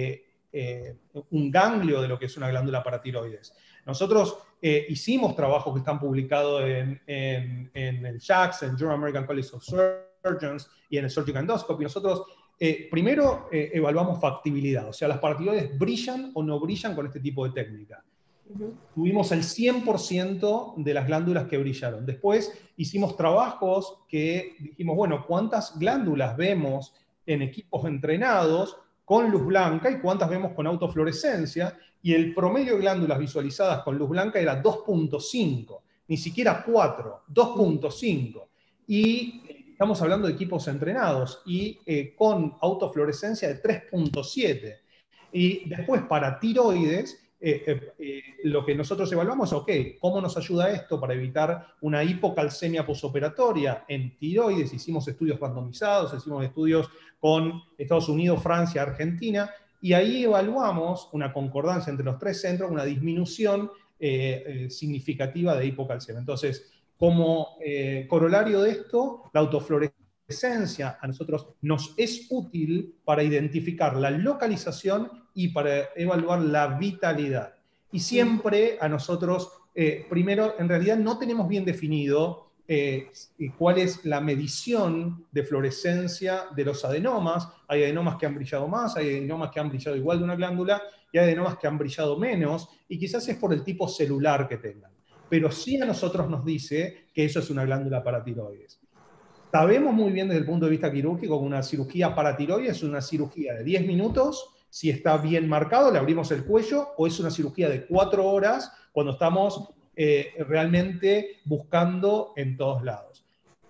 un ganglio de lo que es una glándula paratiroides. Nosotros hicimos trabajos que están publicados en el JACS, en Journal American College of Surgeons y en el Surgical Endoscopy. Nosotros primero evaluamos factibilidad, o sea, las paratiroides brillan o no brillan con este tipo de técnica. Tuvimos el 100% de las glándulas que brillaron. Después hicimos trabajos que dijimos, bueno, ¿cuántas glándulas vemos en equipos entrenados con luz blanca y cuántas vemos con autofluorescencia? Y el promedio de glándulas visualizadas con luz blanca era 2.5, ni siquiera 4, 2.5. Y estamos hablando de equipos entrenados, y con autofluorescencia de 3.7. Y después para tiroides, lo que nosotros evaluamos es, ok, ¿cómo nos ayuda esto para evitar una hipocalcemia posoperatoria en tiroides? Hicimos estudios randomizados, hicimos estudios con Estados Unidos, Francia, Argentina, y ahí evaluamos una concordancia entre los tres centros, una disminución significativa de hipocalcemia. Entonces, como corolario de esto, la autofluorescencia a nosotros nos es útil para identificar la localización y para evaluar la vitalidad. Y siempre a nosotros, primero, en realidad no tenemos bien definido cuál es la medición de fluorescencia de los adenomas. Hay adenomas que han brillado más, hay adenomas que han brillado igual de una glándula, y hay adenomas que han brillado menos, y quizás es por el tipo celular que tengan. Pero sí a nosotros nos dice que eso es una glándula paratiroides. Sabemos muy bien desde el punto de vista quirúrgico que una cirugía paratiroides es una cirugía de 10 minutos, si está bien marcado, le abrimos el cuello, o es una cirugía de 4 horas cuando estamos realmente buscando en todos lados.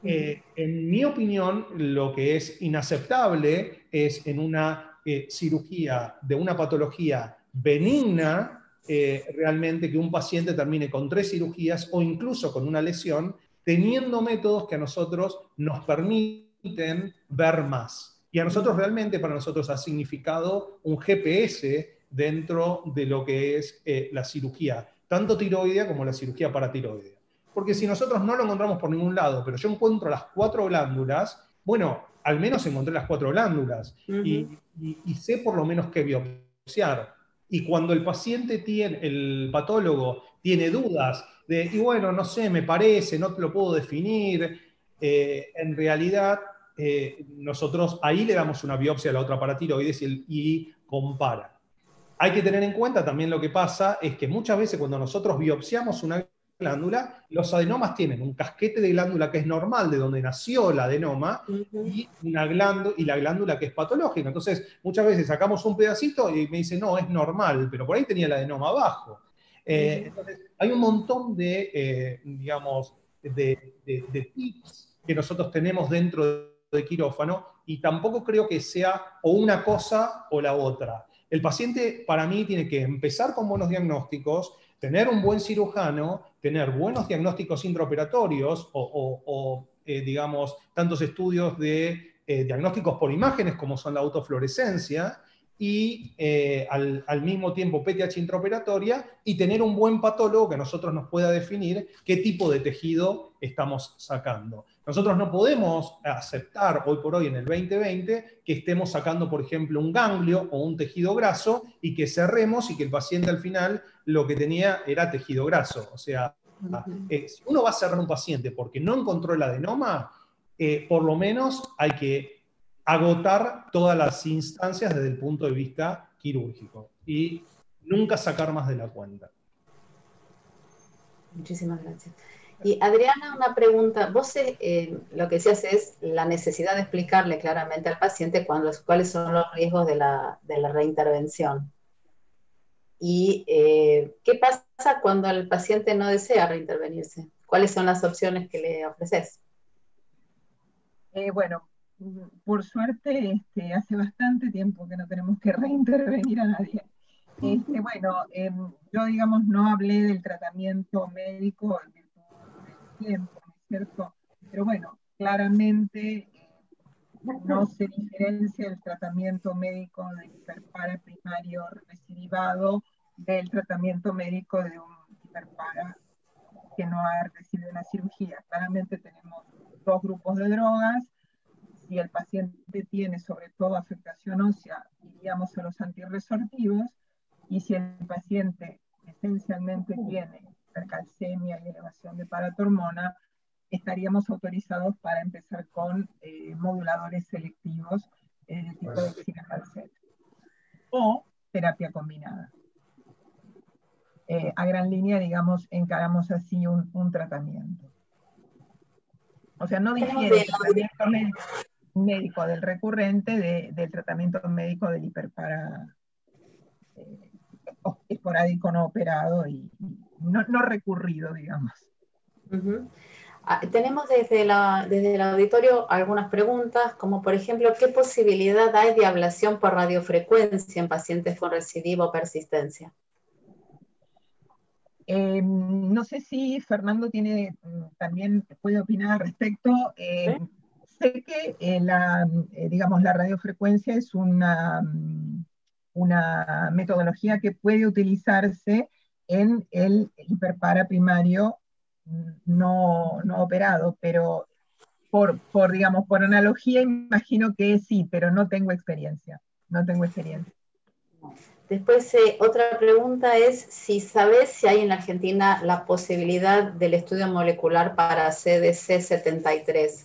En mi opinión, lo que es inaceptable es en una cirugía de una patología benigna, realmente que un paciente termine con 3 cirugías o incluso con una lesión, teniendo métodos que a nosotros nos permiten ver más. Y a nosotros realmente, para nosotros ha significado un GPS dentro de lo que es la cirugía, tanto tiroidea como la cirugía paratiroidea. Porque si nosotros no lo encontramos por ningún lado, pero yo encuentro las 4 glándulas, bueno, al menos encontré las 4 glándulas, y sé por lo menos qué biopsiar. Y cuando el paciente el patólogo tiene dudas de, y bueno, no sé, me parece, no te lo puedo definir, en realidad nosotros ahí le damos una biopsia a la otra paratiroides y compara. Hay que tener en cuenta también lo que pasa es que muchas veces cuando nosotros biopsiamos una glándula, los adenomas tienen un casquete de glándula que es normal, de donde nació el adenoma, y la glándula que es patológica. Entonces, muchas veces sacamos un pedacito y me dicen, no, es normal, pero por ahí tenía el adenoma abajo. Entonces, hay un montón de, digamos, de tips que nosotros tenemos dentro de quirófano, y tampoco creo que sea o una cosa o la otra. El paciente, para mí, tiene que empezar con buenos diagnósticos, tener un buen cirujano, tener buenos diagnósticos intraoperatorios digamos, tantos estudios de diagnósticos por imágenes como son la autofluorescencia, y al mismo tiempo PTH intraoperatoria, y tener un buen patólogo que a nosotros nos pueda definir qué tipo de tejido estamos sacando. Nosotros no podemos aceptar hoy por hoy en el 2020 que estemos sacando, por ejemplo, un ganglio o un tejido graso y que cerremos y que el paciente al final lo que tenía era tejido graso. O sea, si uno va a cerrar un paciente porque no encontró el adenoma, por lo menos hay que agotar todas las instancias desde el punto de vista quirúrgico y nunca sacar más de la cuenta. Muchísimas gracias. Y Adriana, una pregunta. Vos lo que decías es la necesidad de explicarle claramente al paciente cuáles son los riesgos de la reintervención. ¿Y qué pasa cuando el paciente no desea reintervenirse? ¿Cuáles son las opciones que le ofreces? Bueno, por suerte, hace bastante tiempo que no tenemos que reintervenir a nadie. Bueno, yo, digamos, no hablé del tratamiento médico en virtud del tiempo, ¿no es cierto? Pero bueno, claramente no se diferencia el tratamiento médico del hiperpara primario recidivado del tratamiento médico de un hiperpara que no ha recibido una cirugía. Claramente tenemos dos grupos de drogas. Si el paciente tiene sobre todo afectación ósea, iríamos a los antirresortivos, y si el paciente esencialmente tiene hipercalcemia y elevación de paratormona, estaríamos autorizados para empezar con moduladores selectivos de tipo de xinacalcet o terapia combinada. A gran línea, digamos, encaramos así un tratamiento. O sea, no difiere el tratamiento médico del recurrente del tratamiento médico del hiperpara esporádico no operado y no recurrido, digamos. Tenemos desde el auditorio algunas preguntas, como por ejemplo, ¿qué posibilidad hay de ablación por radiofrecuencia en pacientes con recidiva o persistencia? No sé si Fernando también puede opinar al respecto. Sé que digamos, la radiofrecuencia es una metodología que puede utilizarse en el hiperpara primario no operado, pero digamos, por analogía imagino que sí, pero no tengo experiencia. Después, otra pregunta es si sabes si hay en la Argentina la posibilidad del estudio molecular para CDC73.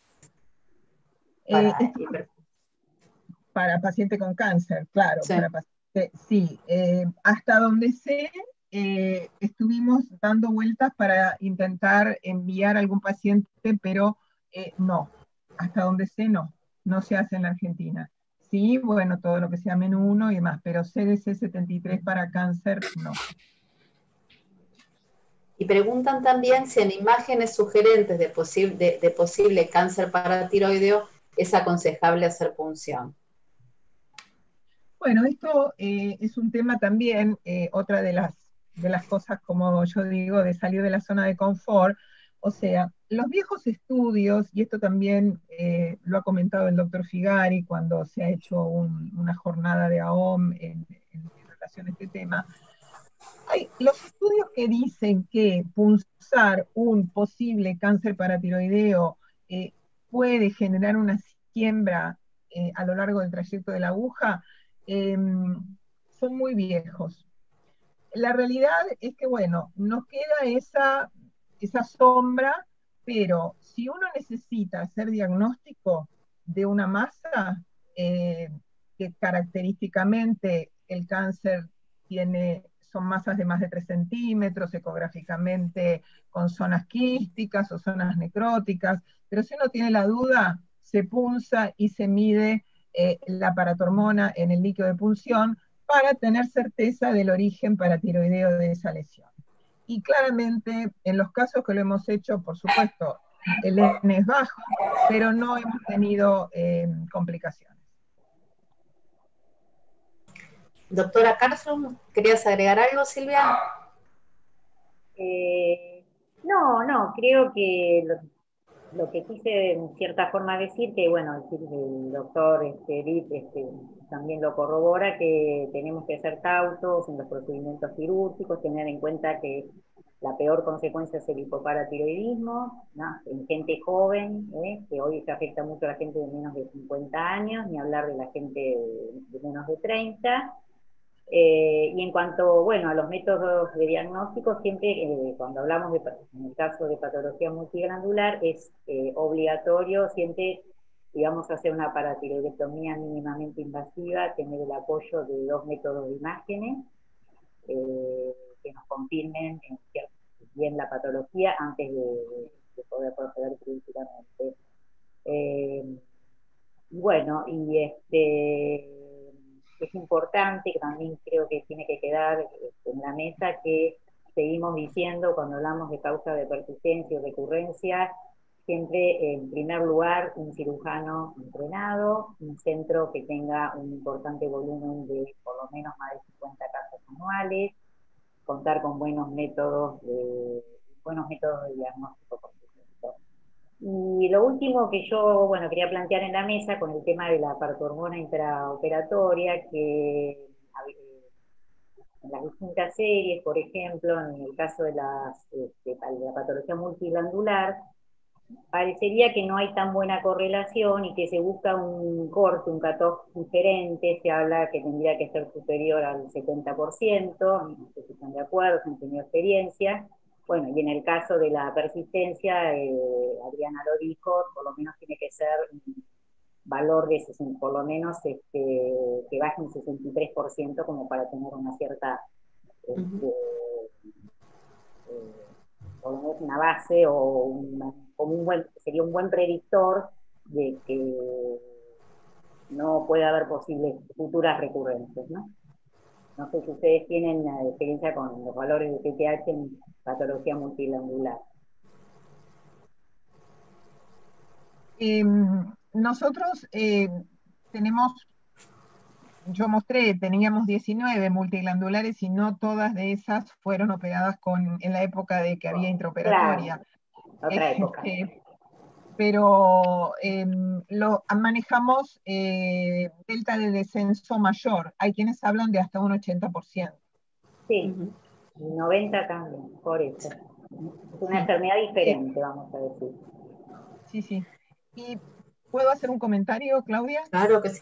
Para paciente con cáncer, claro. Sí. Sí, hasta donde sé, estuvimos dando vueltas para intentar enviar a algún paciente, pero no. Hasta donde sé, no se hace en la Argentina. Sí, bueno, todo lo que sea menú 1 y demás, pero CDC73 para cáncer, no. Y preguntan también si en imágenes sugerentes de posible cáncer paratiroideo es aconsejable hacer punción. Bueno, esto es un tema también, otra de las cosas, como yo digo, de salir de la zona de confort. O sea, los viejos estudios, y esto también lo ha comentado el doctor Figari cuando se ha hecho una jornada de AOM en relación a este tema, hay los estudios que dicen que punzar un posible cáncer paratiroideo puede generar una siembra a lo largo del trayecto de la aguja, son muy viejos. La realidad es que, bueno, nos queda esa sombra, pero si uno necesita hacer diagnóstico de una masa, que característicamente el cáncer son masas de más de 3 centímetros, ecográficamente con zonas quísticas o zonas necróticas, pero si uno tiene la duda, se punza y se mide la paratormona en el líquido de punción para tener certeza del origen paratiroideo de esa lesión. Y claramente, en los casos que lo hemos hecho, por supuesto, el N es bajo, pero no hemos tenido complicaciones. Doctora Carlson, ¿querías agregar algo, Silvia? No, creo que lo que quise en cierta forma decir, que bueno, el doctor Edith también lo corrobora, que tenemos que ser cautos en los procedimientos quirúrgicos, tener en cuenta que la peor consecuencia es el hipoparatiroidismo, ¿no? En gente joven, que hoy se afecta mucho a la gente de menos de 50 años, ni hablar de la gente de menos de 30. Y en cuanto, bueno, a los métodos de diagnóstico, siempre cuando hablamos en el caso de patología multiglandular, es obligatorio siempre, digamos, hacer una paratiroidectomía mínimamente invasiva, tener el apoyo de 2 métodos de imágenes que nos confirmen bien la patología antes de poder proceder quirúrgicamente. Bueno, y es importante, que también creo que tiene que quedar en la mesa, que seguimos diciendo cuando hablamos de causa de persistencia o recurrencia, siempre en primer lugar un cirujano entrenado, un centro que tenga un importante volumen de por lo menos más de 50 casos anuales, contar con buenos métodos de diagnóstico, por supuesto. Y lo último que yo, bueno, quería plantear en la mesa con el tema de la partohormona intraoperatoria, que en las distintas series, por ejemplo, en el caso de la patología multiglandular, parecería que no hay tan buena correlación y que se busca un corte, un cutoff diferente, se habla que tendría que ser superior al 70%, no sé si están de acuerdo, si han tenido experiencia. Bueno, y en el caso de la persistencia, Adriana lo dijo, por lo menos tiene que ser un valor de 60, por lo menos que baje un 63% como para tener una cierta, por lo menos una base o sería un buen predictor de que no puede haber posibles futuras recurrencias, ¿no? No sé si ustedes tienen experiencia con los valores de PTH en patología multiglandular. Nosotros teníamos 19 multiglandulares y no todas de esas fueron operadas en la época de que había intraoperatoria. Claro, otra época. Pero manejamos delta de descenso mayor. Hay quienes hablan de hasta un 80%. Sí, 90 también, por eso. Es una enfermedad diferente, vamos a decir. Sí, sí. ¿Y puedo hacer un comentario, Claudia? Claro que sí.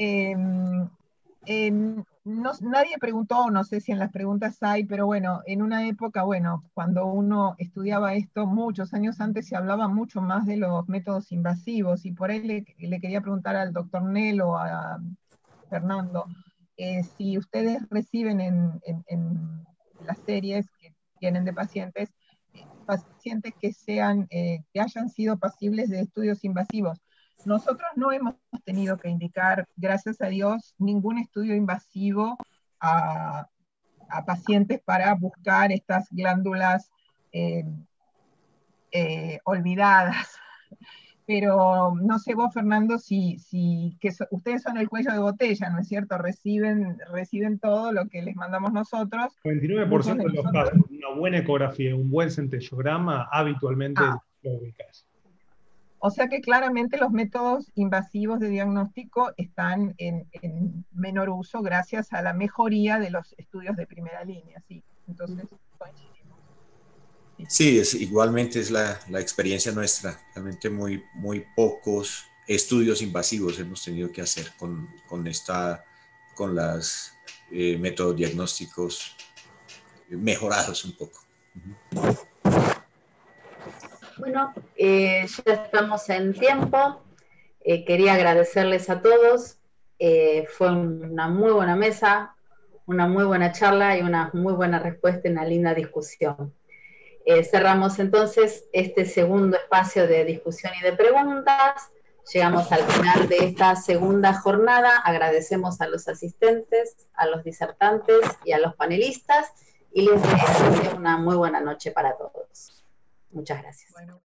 Nadie preguntó, no sé si en las preguntas hay, pero bueno, en una época, bueno, cuando uno estudiaba esto, muchos años antes se hablaba mucho más de los métodos invasivos, y por ahí le quería preguntar al doctor Nel o a Fernando, si ustedes reciben en las series que tienen de pacientes que hayan sido pasibles de estudios invasivos. Nosotros no hemos tenido que indicar, gracias a Dios, ningún estudio invasivo a pacientes para buscar estas glándulas olvidadas. Pero no sé vos, Fernando, ustedes son el cuello de botella, ¿no es cierto? Reciben todo lo que les mandamos nosotros. 29% de los casos, una buena ecografía, un buen centellograma, habitualmente lo ubicas. O sea que claramente los métodos invasivos de diagnóstico están en menor uso gracias a la mejoría de los estudios de primera línea, ¿sí? Entonces, coincidimos. Sí, igualmente es la experiencia nuestra. Realmente muy pocos estudios invasivos hemos tenido que hacer con los métodos diagnósticos mejorados un poco. Bueno, ya estamos en tiempo. Quería agradecerles a todos. Fue una muy buena mesa, una muy buena charla y una muy buena respuesta y una linda discusión. Cerramos entonces este segundo espacio de discusión y de preguntas. Llegamos al final de esta segunda jornada. Agradecemos a los asistentes, a los disertantes y a los panelistas y les deseo una muy buena noche para todos. Muchas gracias. Bueno.